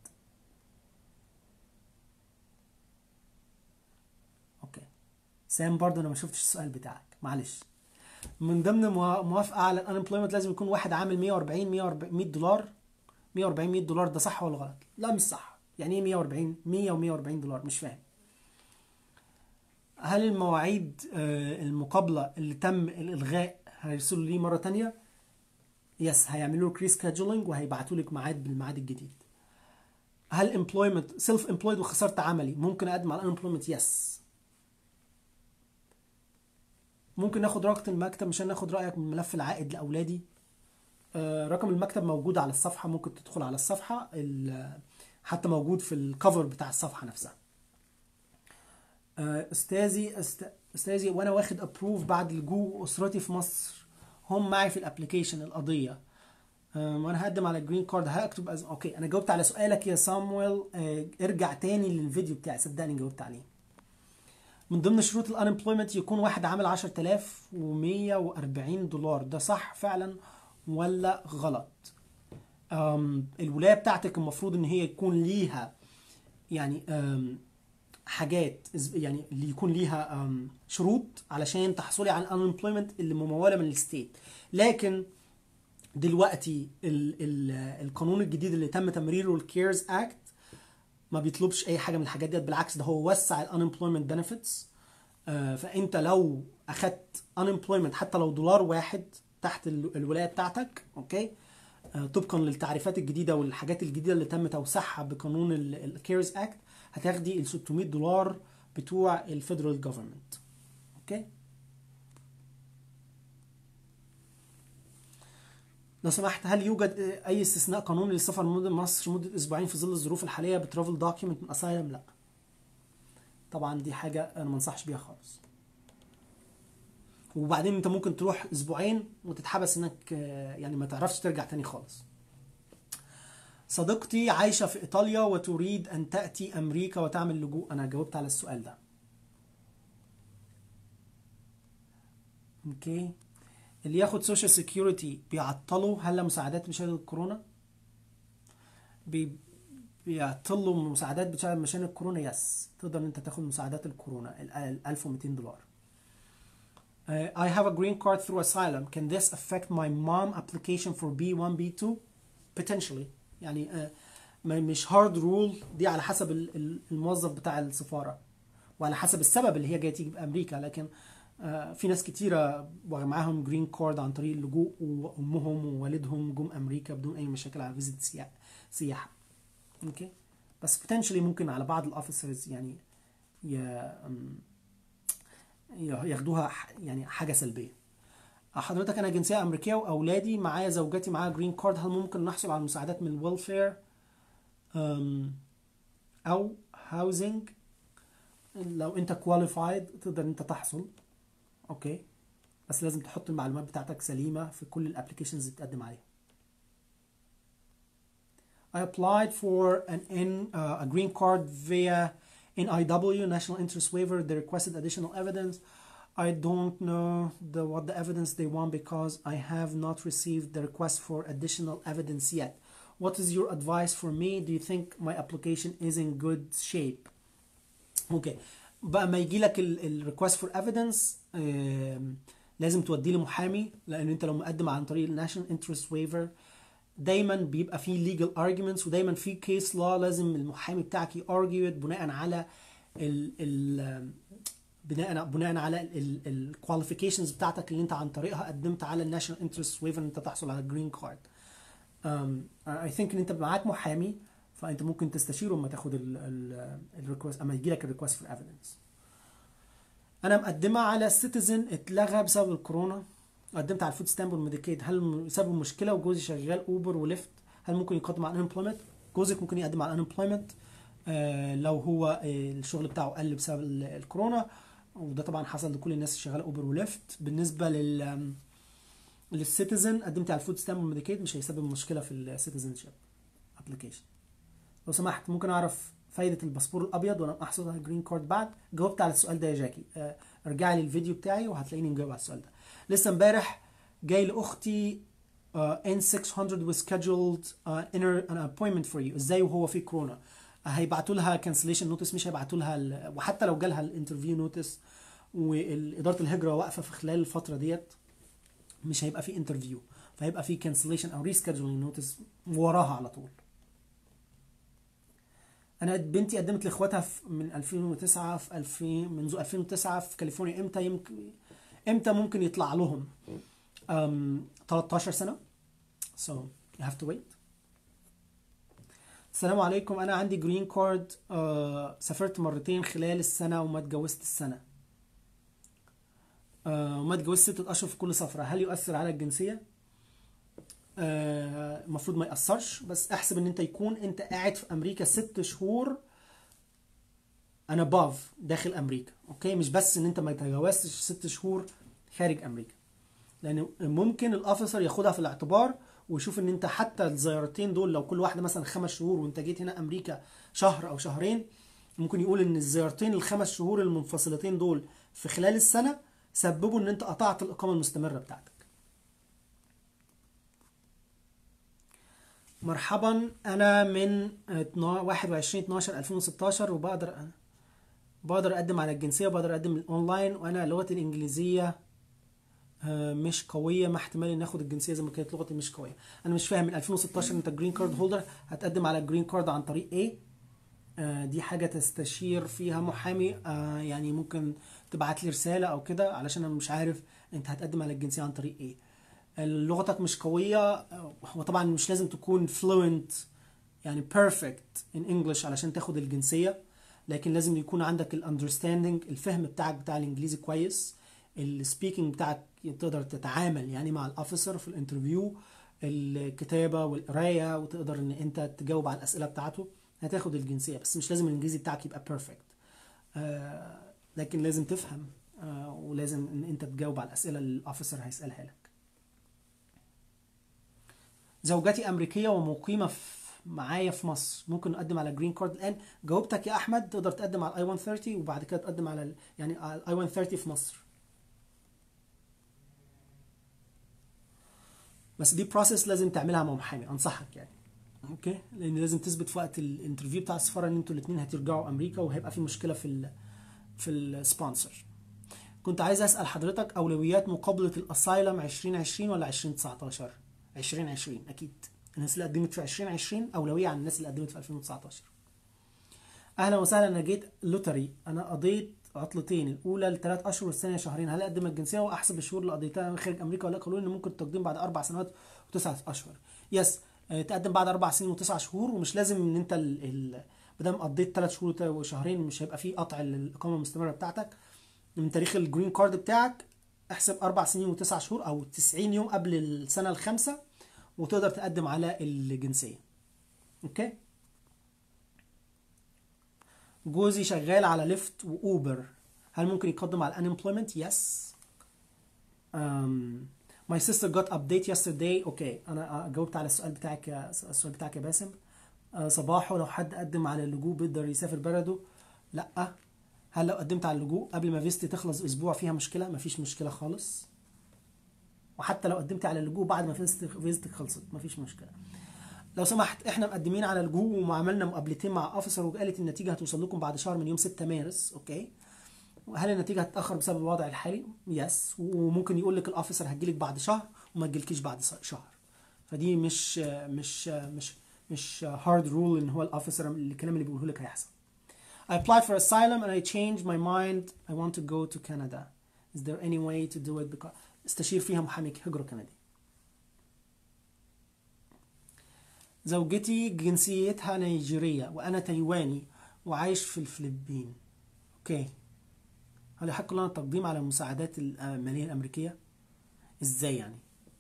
اوكي سام، برضه انا ما شفتش السؤال بتاعك، معلش. من ضمن موافقه على الانمبلويمنت لازم يكون واحد عامل مية وأربعين مية دولار. مية وأربعين مية دولار ده صح ولا غلط؟ لا مش صح. يعني ايه مية وأربعين؟ مية ومية وأربعين دولار، مش فاهم. هل المواعيد المقابله اللي تم الالغاء هيرسلوا لي مره تانية؟ يس، هيعملوا لك ريسكادجولينج وهيبعتوا لك ميعاد بالميعاد الجديد. هل امبلويمنت سيلف امبلويد وخسرت عملي ممكن اقدم على الانمبلويمنت؟ يس. ممكن ناخد رقم المكتب مشان ناخد رايك من ملف العائد لاولادي؟ آه رقم المكتب موجود على الصفحه، ممكن تدخل على الصفحه، حتى موجود في الكفر بتاع الصفحه نفسها. آه استاذي أست... استاذي وانا واخد ابروف بعد الجو اسرتي في مصر هم معي في الابلكيشن القضيه، آه وانا هقدم على الجرين كارد هكتب أز... اوكي انا جاوبت على سؤالك يا سامويل. آه ارجع تاني للفيديو بتاعي، صدقني جاوبت عليه. من ضمن شروط الانمبلويمنت يكون واحد عامل عشرة آلاف ومية وأربعين دولار، ده صح فعلا ولا غلط؟ الولايه بتاعتك المفروض ان هي يكون ليها يعني حاجات، يعني اللي يكون ليها شروط علشان تحصلي على الانمبلويمنت اللي مموله من الستيت. لكن دلوقتي ال ال القانون الجديد اللي تم تمريره، الكيرز اكت، ما بيطلبش اي حاجه من الحاجات ديت، بالعكس ده هو وسع الانمبلويمنت بنفيتس. آه، فانت لو اخدت unemployment حتى لو دولار واحد تحت ال- الولايه بتاعتك، اوكي، آه، طبقا للتعريفات الجديده والحاجات الجديده اللي تم توسيعها بقانون الكيرز اكت، هتاخدي ال ستمية دولار بتوع الفيدرال جوفرمنت. اوكي. لو سمحت، هل يوجد اي استثناء قانوني للسفر من مصر مده اسبوعين في ظل الظروف الحاليه بترافل دوكيمنت من اسايلم؟ لا طبعا، دي حاجه انا ما انصحش بيها خالص. وبعدين انت ممكن تروح اسبوعين وتتحبس انك آه، يعني ما تعرفش ترجع تاني خالص. صديقتي عايشة في ايطاليا وتريد ان تأتي امريكا وتعمل لجوء. انا جاوبت على السؤال ده. اوكي. اللي ياخد سوشيال سيكيورتي بيعطلوا هلا مساعدات بشأن الكورونا؟ بي بيعطلوا مساعدات بشأن مشان الكورونا؟ يس، تقدر انت تاخد مساعدات الكورونا ال ألف ومئتين دولار. Uh, I have a green card through asylum. Can this affect my mom application for بي واحد بي اتنين? Potentially. يعني uh, ما- مش hard rule، دي على حسب ال- ال- الموظف بتاع السفارة وعلى حسب السبب اللي هي جاية تيجي بأمريكا. لكن uh, في ناس كتيرة معاهم جرين كارد عن طريق اللجوء وأمهم ووالدهم جم أمريكا بدون أي مشاكل على فيزيت سياحة سياحة. اوكي. بس potentially ممكن على بعض الأوفيسرز يعني ي- ياخدوها ح- يعني حاجة سلبية. حضرتك انا جنسيه امريكيه واولادي معايا زوجتي معاها جرين كارد، هل ممكن نحصل على مساعدات من الويلفير او هاوزنج؟ لو انت كواليفايد تقدر انت تحصل. اوكي، بس لازم تحط المعلومات بتاعتك سليمه في كل الابلكيشنز اللي تقدم عليها. I applied for an N, uh, a green card via N I W, National Interest Waiver. They requested additional evidence. I don't know the, what the evidence they want because I have not received the request for additional evidence yet. What is your advice for me? Do you think my application is in good shape? اوكي. بقى ما يجي لك الريكوست فور ايفيدنس لازم توديه لمحامي، لان انت لو مقدم عن طريق الناشونال انترست ويفر دايما بيبقى فيه ليجل ارجيومنتس ودايما في كيس لا، لازم المحامي بتاعك يارجيو بناء على ال ال بناء بناء على الكواليفيكيشنز بتاعتك اللي انت عن طريقها قدمت على الناشونال انترست ويفر ان انت تحصل على الجرين كارد. اي ثينك ان انت معاك محامي فانت ممكن تستشيره اما تاخد الريكوست، اما يجي لك الريكوست فور ايفيدنس. انا مقدمه على السيتيزن اتلغى بسبب الكورونا، قدمت على الفود ستامب والميديكيد، هل سبب مشكله؟ وجوزي شغال اوبر وليفت، هل ممكن يقدم على انemployment؟ جوزك ممكن يقدم على unemployment آه لو هو آه الشغل بتاعه قل بسبب ال- الكورونا، وده طبعا حصل لكل الناس اللي شغاله اوبر وليفت. بالنسبه لل للسيتيزن قدمت على الفود ستامب والميديكيد، مش هيسبب مشكله في السيتيزن شيب ابلكيشن. لو سمحت ممكن اعرف فايده الباسبور الابيض وانا احصل على جرين كارد بعد؟ جاوبت على السؤال ده يا جاكي، آه، ارجعي للفيديو بتاعي وهتلاقيني مجاوب على السؤال ده. لسه امبارح جاي لاختي ان ستمية was scheduled uh, inner an appointment for you. ازاي وهو في كورونا؟ آه، هيبعتوا لها cancellation notice، مش هيبعتوا لها ال... وحتى لو جالها الانترفيو نوتس واداره الهجره واقفه في خلال الفتره ديت مش هيبقى في انترفيو، فهيبقى في cancellation او rescheduling notice وراها على طول. انا بنتي قدمت لاخواتها في- من ألفين وتسعة في ألفين منذ ألفين وتسعة في كاليفورنيا. امتى يمكن امتى ممكن يطلع لهم؟ أم... تلتاشر سنة. so you have to wait. السلام عليكم، انا عندي جرين كارد، أه... سافرت مرتين خلال السنة وما اتجوزت السنة، أه... وما اتجوزت ستة اشهر في كل سفرة، هل يؤثر على الجنسية؟ آه، المفروض ما يأثرش، بس احسب ان انت يكون انت قاعد في امريكا ست شهور انا باف داخل امريكا. اوكي، مش بس ان انت ما تجاوزتش ست شهور خارج امريكا، لان ممكن الافيسر ياخدها في الاعتبار ويشوف ان انت حتى الزيارتين دول لو كل واحده مثلا خمس شهور وانت جيت هنا امريكا شهر او شهرين، ممكن يقول ان الزيارتين الخمس شهور المنفصلتين دول في خلال السنه سببوا ان انت قطعت الاقامه المستمره بتاعتك. مرحبا، انا من واحد وعشرين اتناشر ألفين وستاشر وبقدر بقدر اقدم على الجنسيه وبقدر اقدم اونلاين، وانا لغتي الانجليزيه آه، مش قويه، ما احتمال ان اخد الجنسيه زي ما كانت لغتي مش قويه. انا مش فاهم، من ألفين وستاشر انت جرين كارد هولدر هتقدم على الجرين كارد عن طريق ايه؟ آه، دي حاجة تستشير فيها محامي. آه، يعني ممكن تبعت لي رسالة او كده، علشان انا مش عارف انت هتقدم على الجنسية عن طريق ايه. لغتك مش قوية، آه، هو طبعا مش لازم تكون fluent يعني perfect in English علشان تاخد الجنسية، لكن لازم يكون عندك ال understanding، الفهم بتاعك بتاع الانجليزي كويس، ال speaking بتاعك تقدر تتعامل يعني مع الافيسر في الانترفيو، الكتابة والقراية، وتقدر ان انت تجاوب على الاسئلة بتاعته، هتاخد الجنسية. بس مش لازم الانجليزي بتاعك يبقى perfect، آه، لكن لازم تفهم، آه، ولازم ان انت تجاوب على الاسئلة اللي الافيسر هيسألها لك. زوجتي أمريكية ومقيمة في معايا في مصر، ممكن نقدم على جرين كارد الآن؟ جاوبتك يا أحمد، تقدر تقدم على اي مية وثلاثين وبعد كده تقدم على ال... يعني على اي مية وثلاثين في مصر. بس دي بروسيس لازم تعملها مع محامي، أنصحك يعني. اوكي، لأن لازم تثبت في وقت الانترفيو بتاع السفارة إن انتوا الاتنين هترجعوا أمريكا، وهيبقى في مشكلة في ال في السبونسر. كنت عايز أسأل حضرتك، أولويات مقابلة الأسايلم ألفين وعشرين ولا ألفين وتسعتاشر؟ ألفين وعشرين أكيد. الناس اللي قدمت في ألفين وعشرين أولوية عن الناس اللي قدمت في ألفين وتسعتاشر. اهلا وسهلا، انا جيت لوتري، انا قضيت عطلتين، الاولى لثلاث اشهر والثانيه شهرين، هل اقدم الجنسيه واحسب الشهور اللي قضيتها خارج امريكا، ولا قالوا لي ان ممكن التقديم بعد اربع سنوات وتسعة اشهر؟ يس، آه، تقدم بعد اربع سنين وتسع شهور، ومش لازم ان انت ال ال ما دام قضيت ثلاث شهور وشهرين مش هيبقى فيه قطع للاقامه المستمره بتاعتك من تاريخ الجرين كارد بتاعك. احسب اربع سنين وتسع شهور او تسعين يوم قبل السنه الخامسه، وتقدر تقدم على الجنسيه. اوكي. جوزي شغال على ليفت واوبر، هل ممكن يقدم على unemployment؟ yes. um, my sister got update yesterday. اوكي، انا جاوبت على السؤال بتاعك يا السؤال بتاعك يا باسم. uh, صباحه، لو حد قدم على اللجوء بيقدر يسافر بلده؟ لا. هل لو قدمت على اللجوء قبل ما فيستي تخلص اسبوع فيها مشكله؟ مفيش مشكله خالص. وحتى لو قدمت على اللجوء بعد ما فيزتك خلصت مفيش مشكله. لو سمحت، احنا مقدمين على اللجوء وعملنا مقابلتين مع افيسر، وقالت النتيجه هتوصل لكم بعد شهر من يوم ستة مارس. اوكي، هل النتيجه هتتاخر بسبب الوضع الحالي؟ يس، وممكن يقول لك الافيسر هتجيلك بعد شهر وما تجيلكيش بعد شهر. فدي مش مش مش مش هارد رول ان هو الافيسر الكلام اللي بيقوله لك هيحصل. I applied for asylum and I changed my mind. I want to go to Canada. Is there any way to do it? Because استشير فيها محامي هجرة كندي. زوجتي جنسيتها نيجيرية وأنا تايواني وعايش في الفلبين. أوكي، هل يحق لنا التقديم على المساعدات المالية الأمريكية؟ إزاي يعني؟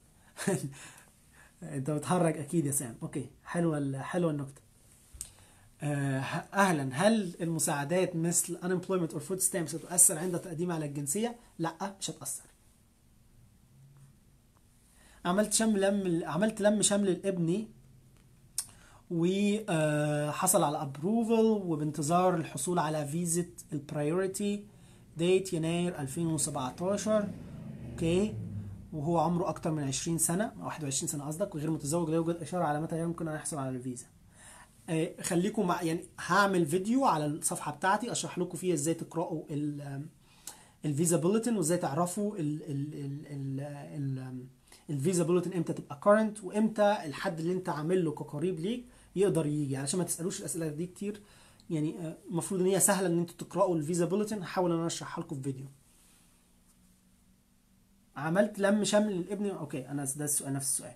أنت بتهرج أكيد يا سام. أوكي، حلوة حلوة النكتة. أهلا، هل المساعدات مثل unemployment or food stamps ستؤثر عند التقديم على الجنسية؟ لا، مش هتأثر. عملت شم لم عملت لم شمل لابني وحصل على ابروفل، وبانتظار الحصول على فيزا البرايورتي ديت يناير ألفين وسبعتاشر. اوكي، وهو عمره اكتر من عشرين سنة، واحد وعشرين سنة قصدك، وغير متزوج، لا يوجد اشارة على متى يمكن ان يحصل على الفيزا. آه خليكم مع يعني هعمل فيديو على الصفحة بتاعتي اشرح لكم فيها ازاي تقرأوا الفيزا بوليتن، وازاي تعرفوا ال ال ال ال ال الفيزا بوليتن امتى تبقى كارنت، وامتى الحد اللي انت عامل له كقريب ليك يقدر يجي، علشان ما تسالوش الاسئله دي كتير. يعني المفروض ان هي سهله ان انتوا تقراوا الفيزا بوليتن. هحاول انا اشرحها لكم في فيديو. عملت لم شمل للابن. اوكي، انا ده السؤال نفس السؤال.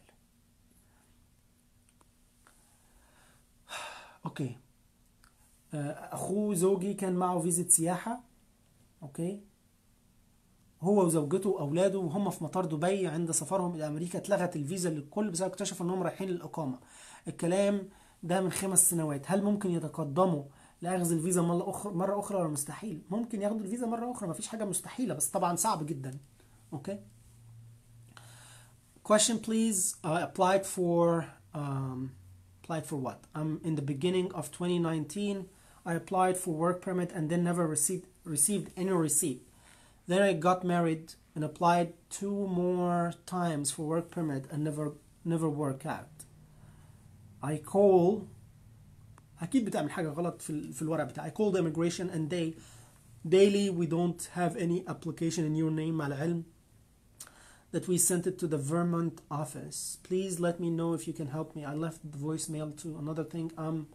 اوكي، اخوه زوجي كان معه فيزا سياحه. اوكي، هو وزوجته واولاده وهم في مطار دبي عند سفرهم الى امريكا اتلغت الفيزا للكل بسبب اكتشفوا انهم رايحين للاقامه. الكلام ده من خمس سنوات. هل ممكن يتقدموا لاخذ الفيزا مره اخرى مره اخرى ولا مستحيل؟ ممكن ياخدوا الفيزا مره اخرى، مفيش حاجه مستحيله، بس طبعا صعب جدا. اوكي. Question please. I applied for um, applied for what? I'm in the beginning of twenty nineteen. I applied for work permit and then never received received any receipt. Then I got married and applied two more times for work permit and never never worked out. I call أكيد بتعمل حاجة غلط في في الورق بتاعي. I called the immigration and they daily we don't have any application in your name مع العلم that we sent it to the Vermont office. Please let me know if you can help me. I left the voicemail to another thing. I'm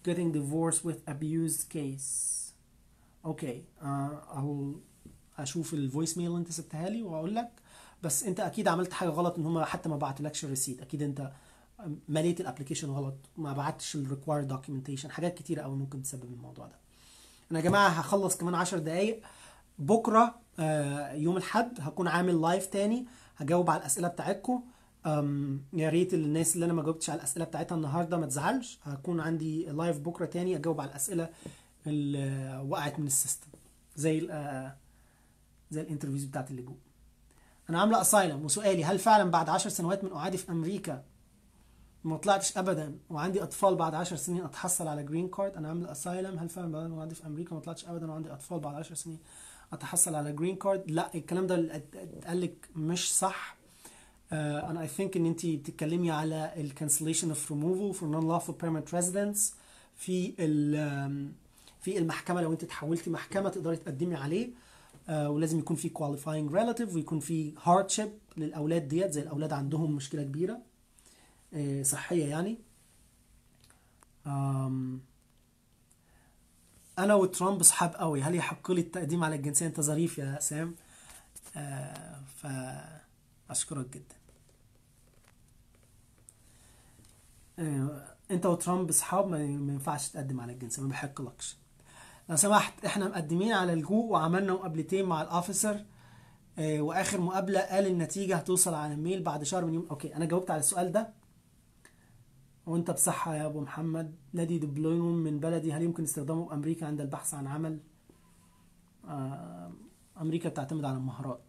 getting divorced with abused case. اوكي اهو اشوف الفويس ميل اللي انت سبتها لي واقول لك. بس انت اكيد عملت حاجه غلط ان هم حتى ما بعتولكش الريسيت. اكيد انت مليت الابلكيشن غلط، ما بعتش الريكوايرد دوكيومنتيشن، حاجات كتيره قوي ممكن تسبب الموضوع ده. انا يا جماعه هخلص كمان عشر دقايق. بكره آه، يوم الاحد هكون عامل لايف تاني هجاوب على الاسئله بتاعتكم. يا ريت الناس اللي انا ما جاوبتش على الاسئله بتاعتها النهارده ما تزعلش، هكون عندي لايف بكره تاني اجاوب على الاسئله اللي وقعت من السيستم زي ال آه، زي الانترفيوز بتاعت اللجوء. انا عامله اسايلم، وسؤالي هل فعلا بعد عشر سنوات من قعدي في امريكا ما طلعتش ابدا وعندي اطفال بعد عشر سنين اتحصل على جرين كارد؟ انا عامله اسايلم، هل فعلا بعد ما قعدي في امريكا ما طلعتش ابدا وعندي اطفال بعد عشر سنين اتحصل على جرين كارد؟ لا، الكلام ده اللي اتقال لك مش صح. آه، انا اي ثينك ان انت بتتكلمي على الكانسليشن اوف ريموفال فور نون لawful permanent residence في ال في المحكمه. لو انت تحولتي محكمه تقدري تقدمي عليه. آه، ولازم يكون في qualifying relative ويكون في hardship للاولاد ديت، زي الاولاد عندهم مشكله كبيره آه، صحيه يعني. آم، انا وترامب اصحاب قوي، هل يحق لي التقديم على الجنسيه؟ انت ظريف يا سام. آه، فاشكرك جدا. آه، انت وترامب اصحاب، ما ما ينفعش تقدم على الجنسيه، ما بيحقلكش. لو سمحت، احنا مقدمين على اللجوء وعملنا مقابلتين مع الافيسر، آه، واخر مقابله قال النتيجه هتوصل على الميل بعد شهر من يوم. اوكي، انا جاوبت على السؤال ده. وانت بصحه يا ابو محمد. نادي دبلوم من بلدي، هل يمكن استخدامه بامريكا عند البحث عن عمل؟ آه، امريكا بتعتمد على المهارات.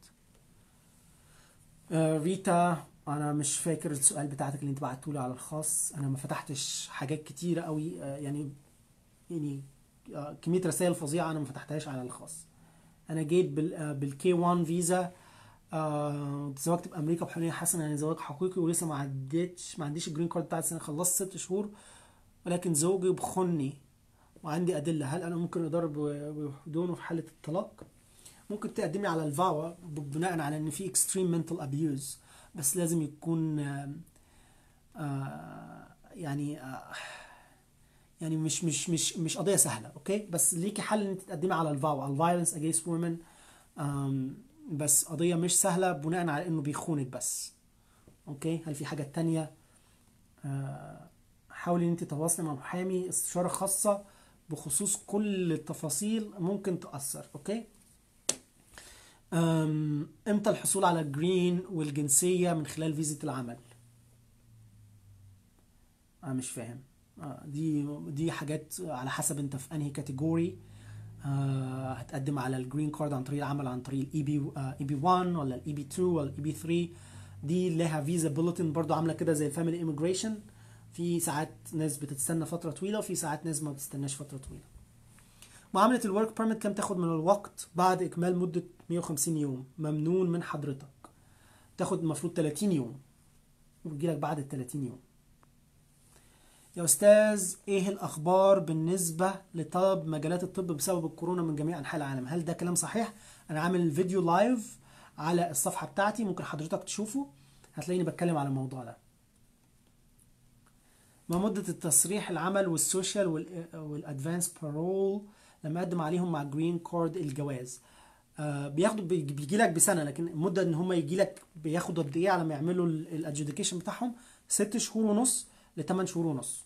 آه، ريتا، انا مش فاكر السؤال بتاعتك اللي انت بعتهولي على الخاص. انا ما فتحتش حاجات كتيره قوي، آه، يعني يعني آه، كميه رسائل فظيعه انا ما فتحتهاش على الخاص. انا جيت بال بالكي واحد فيزا، آه، تزوجت بامريكا بحريه حسنه، يعني زواج حقيقي، ولسه ما عدتش ما عنديش الجرين كارد بتاعت السنه، خلصت ست شهور ولكن زوجي بخني وعندي ادله. هل انا ممكن اضرب بدونه في حاله الطلاق؟ ممكن تقدمي على الفاوا بناء على ان في اكستريم منتال ابيوز، بس لازم يكون آه، آه، يعني آه، يعني مش مش مش مش قضيه سهله. اوكي، بس ليكي حل ان انت تقدمي على الفاوا، على الفايلنس اجينست وومن. بس قضيه مش سهله بناء على انه بيخونك بس. اوكي، هل في حاجه تانية؟ آه، حاولي ان انت تتواصلي مع محامي استشاره خاصه بخصوص كل التفاصيل ممكن تاثر. اوكي. أم، امتى الحصول على الجرين والجنسيه من خلال فيزا العمل؟ انا مش فاهم. آه، دي دي حاجات على حسب انت في انهي كاتيجوري. آه، هتقدم على الجرين كارد عن طريق العمل عن طريق الاي بي اي بي واحد ولا الاي بي اتنين ولا الاي بي تلاتة. دي لها فيزا بولتن برضو عامله كده زي الفاميلي ايميجريشن. في ساعات ناس بتستنى فتره طويله وفي ساعات ناس ما بتستناش فتره طويله. معامله الورك بيرميت كم تاخد من الوقت بعد اكمال مده مية وخمسين يوم ممنون من حضرتك؟ تاخد المفروض تلاتين يوم وتجيلك بعد ال تلاتين يوم. يا أستاذ، إيه الأخبار بالنسبة لطلب مجالات الطب بسبب الكورونا من جميع أنحاء العالم؟ هل ده كلام صحيح؟ أنا عامل فيديو لايف على الصفحة بتاعتي، ممكن حضرتك تشوفه، هتلاقيني بتكلم على الموضوع ده. ما مدة التصريح العمل والسوشيال والأدفانس بارول لما أقدم عليهم مع جرين كارد الجواز؟ آه بياخدوا بيجي لك بسنة، لكن المدة إن هم يجي لك بياخدوا قد إيه على ما يعملوا الأدجوديكيشن بتاعهم؟ ست شهور ونص لتمن شهور ونص.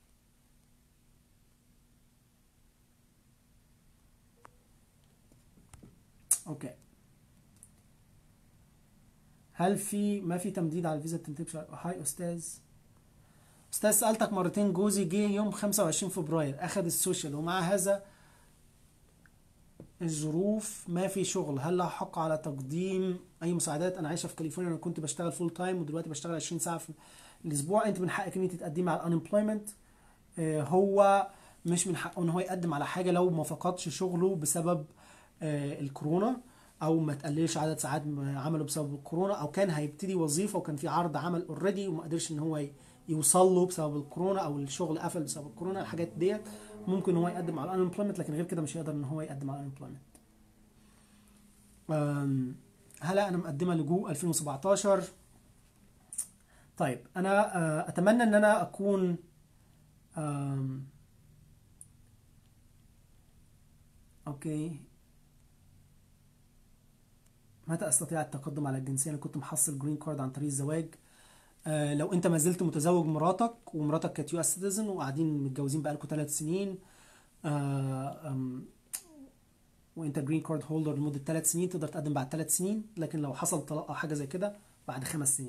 اوكي. هل في ما في تمديد على الفيزا بتنتهي بشهر؟ هاي استاذ. استاذ، سألتك مرتين، جوزي جه يوم خمسة وعشرين فبراير اخذ السوشيال ومع هذا الظروف ما في شغل، هل له حق على تقديم اي مساعدات؟ انا عايشه في كاليفورنيا، انا كنت بشتغل فول تايم ودلوقتي بشتغل عشرين ساعه في الاسبوع. انت من حقك ان انت تقدمي على الانمبلويمنت. هو مش من حقه ان هو يقدم على حاجه لو ما فقدش شغله بسبب آه، الكورونا، او ما تقللش عدد ساعات عمله بسبب الكورونا، او كان هيبتدي وظيفه وكان في عرض عمل اوريدي وما قدرش ان هو يوصل له بسبب الكورونا، او الشغل قفل بسبب الكورونا. الحاجات ديت ممكن هو يقدم على الانمبلويمنت، لكن غير كده مش هيقدر ان هو يقدم على الانمبلويمنت. هلا انا مقدمه لجوء ألفين وسبعتاشر. طيب انا آه، اتمنى ان انا اكون آم، اوكي. متى استطيع التقدم على الجنسيه؟ انا كنت محصل جرين كارد عن طريق الزواج. آه لو انت ما زلت متزوج مراتك ومراتك كانت يو اس سيتيزن وقاعدين متجوزين بقالكم ثلاث سنين، آه أم، وانت جرين كارد هولدر لمده ثلاث سنين، تقدر تقدم بعد ثلاث سنين. لكن لو حصل طلاق او حاجه زي كده بعد خمس سنين.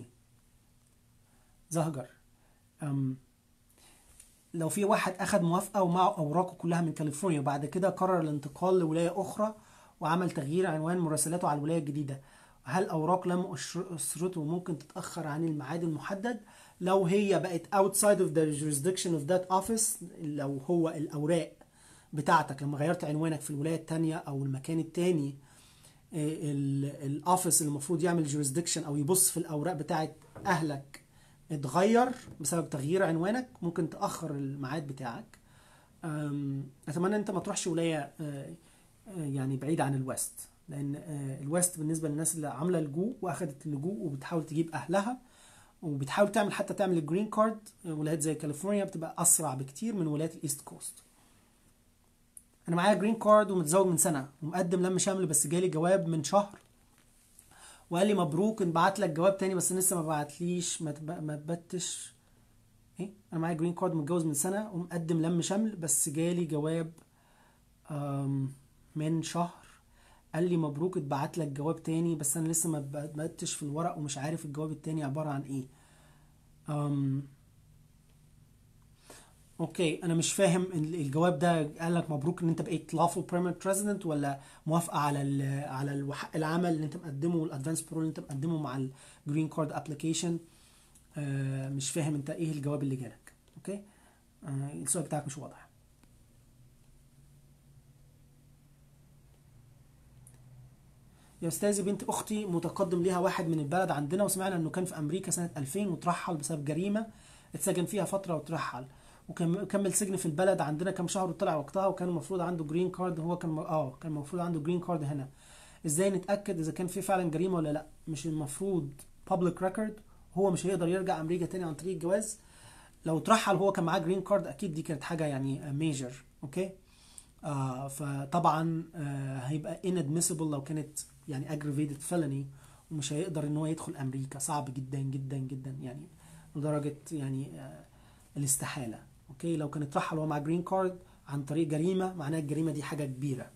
زهجر، أم، لو في واحد اخذ موافقه ومعه اوراقه كلها من كاليفورنيا وبعد كده قرر الانتقال لولايه اخرى وعمل تغيير عنوان مراسلاته على الولايه الجديده، هل اوراق لم أشر- اسرته ممكن تتاخر عن الميعاد المحدد؟ لو هي بقت outside of the jurisdiction of that office، لو هو الاوراق بتاعتك لما غيرت عنوانك في الولايه التانية او المكان التاني، الاوفيس اللي المفروض يعمل جوريسدكشن او يبص في الاوراق بتاعت اهلك اتغير بسبب تغيير عنوانك، ممكن تاخر الميعاد بتاعك. أم، اتمنى انت ما تروحش ولايه أه، أه، يعني بعيد عن الويست، لان أه، الويست بالنسبه للناس اللي عامله لجوء واخدت اللجوء وبتحاول تجيب اهلها وبتحاول تعمل حتى تعمل الجرين كارد، ولايات زي كاليفورنيا بتبقى اسرع بكتير من ولايات الايست كوست. انا معايا جرين كارد ومتزوج من سنه ومقدم لم شامل، بس جالي جواب من شهر وقال لي مبروك نبعت لك جواب تاني، بس لسه ما بعتليش، ما تب- ما تبتش. ايه، انا معايا جرين كارد متجوز من سنه ومقدم لم شمل، بس جالي جواب آم، من شهر قال لي مبروك اتبعت لك جواب تاني، بس انا لسه ما بتش في الورق ومش عارف الجواب التاني عباره عن ايه. أم اوكي، انا مش فاهم ال- الجواب ده قال لك مبروك ان انت بقيت lawful permanent resident، ولا موافقه على ال على الوح- العمل اللي انت مقدمه والادفانس برو اللي انت مقدمه مع الجرين كارد ابلكيشن. مش فاهم انت ايه الجواب اللي جالك. اوكي، آه السؤال بتاعك مش واضح. يا استاذي، بنت اختي متقدم ليها واحد من البلد عندنا، وسمعنا انه كان في امريكا سنه ألفين وترحل بسبب جريمه اتسجن فيها فتره وترحل، وكان كمل سجن في البلد عندنا كام شهر وطلع وقتها، وكان المفروض عنده جرين كارد. هو كان اه كان المفروض عنده جرين كارد هنا. ازاي نتاكد اذا كان في فعلا جريمه ولا لا؟ مش المفروض public record؟ هو مش هيقدر يرجع امريكا تاني عن طريق الجواز. لو ترحل هو كان معاه جرين كارد اكيد دي كانت حاجه يعني ميجر. اوكي، آه فطبعا آه هيبقى inadmissible لو كانت يعني aggravated felony، ومش هيقدر ان هو يدخل امريكا. صعب جدا جدا جدا يعني، لدرجة يعني آه الاستحالة. اوكي، لو كان اترحل وهو مع جرين كارد عن طريق جريمة، معناها الجريمة دي حاجة كبيرة.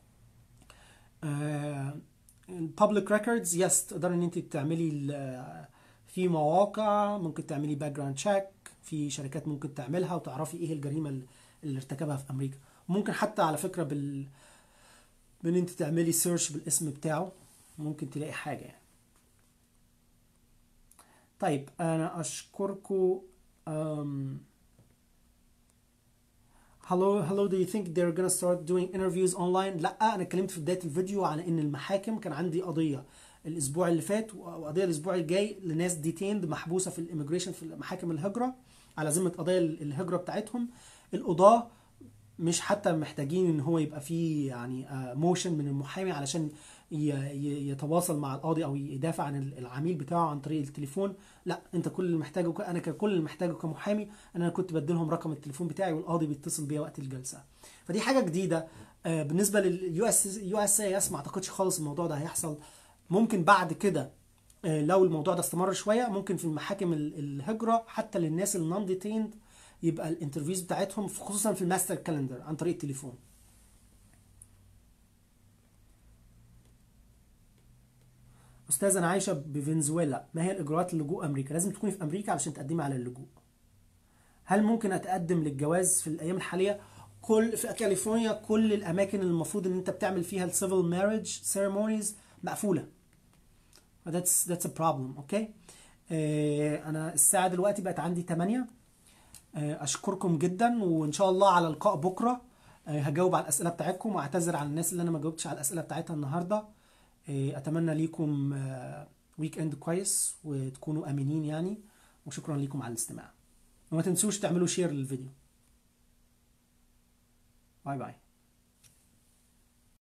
آه public records يس، تقدر ان انت تعملي ال- في مواقع ممكن تعملي باك جراوند تشيك، في شركات ممكن تعملها وتعرفي ايه الجريمة اللي اللي ارتكبها في امريكا. ممكن حتى على فكرة بال بان انت تعملي سيرش بالاسم بتاعه ممكن تلاقي حاجة يعني. طيب انا اشكركم. um, hello hello do you think they're gonna start doing interviews online؟ لا، انا اتكلمت في بداية الفيديو على ان المحاكم كان عندي قضية الاسبوع اللي فات وقضية الاسبوع الجاي لناس ديتيند محبوسة في الاميجريشن في محاكم الهجرة على ذمة قضايا الهجرة بتاعتهم. القضاة مش حتى محتاجين ان هو يبقى فيه يعني موشن من المحامي علشان ي- ي- يتواصل مع القاضي او يدافع عن العميل بتاعه عن طريق التليفون. لا، انت كل اللي محتاجه ك- انا كل اللي محتاجه كمحامي ان انا كنت بديلهم رقم التليفون بتاعي والقاضي بيتصل بيا وقت الجلسه. فدي حاجه جديده. آه، بالنسبه لليو اس يو اس اي اس ما اعتقدش خالص الموضوع ده هيحصل. ممكن بعد كده آه، لو الموضوع ده استمر شويه ممكن في المحاكم ال- الهجره حتى للناس النون ديتيند يبقى الانترفيوز بتاعتهم خصوصا في الماستر كالندر عن طريق التليفون. استاذ، انا عايشه بفنزويلا، ما هي الاجراءات للجوء امريكا؟ لازم تكوني في امريكا علشان تقدمي على اللجوء. هل ممكن اتقدم للجواز في الايام الحاليه؟ كل في كاليفورنيا كل الاماكن اللي المفروض ان انت بتعمل فيها السيفل ماريج سيريمونيز مقفوله. that's that's a problem. اوكي، آه، انا الساعه دلوقتي بقت عندي ثمانية. آه، اشكركم جدا وان شاء الله على لقاء بكره. آه، هجاوب على الاسئله بتاعتكم واعتذر عن الناس اللي انا ما جاوبتش على الاسئله بتاعتها النهارده. آه، اتمنى ليكم ويك اند كويس وتكونوا امنين يعني، وشكرا لكم على الاستماع. وما تنسوش تعملوا شير للفيديو. باي باي.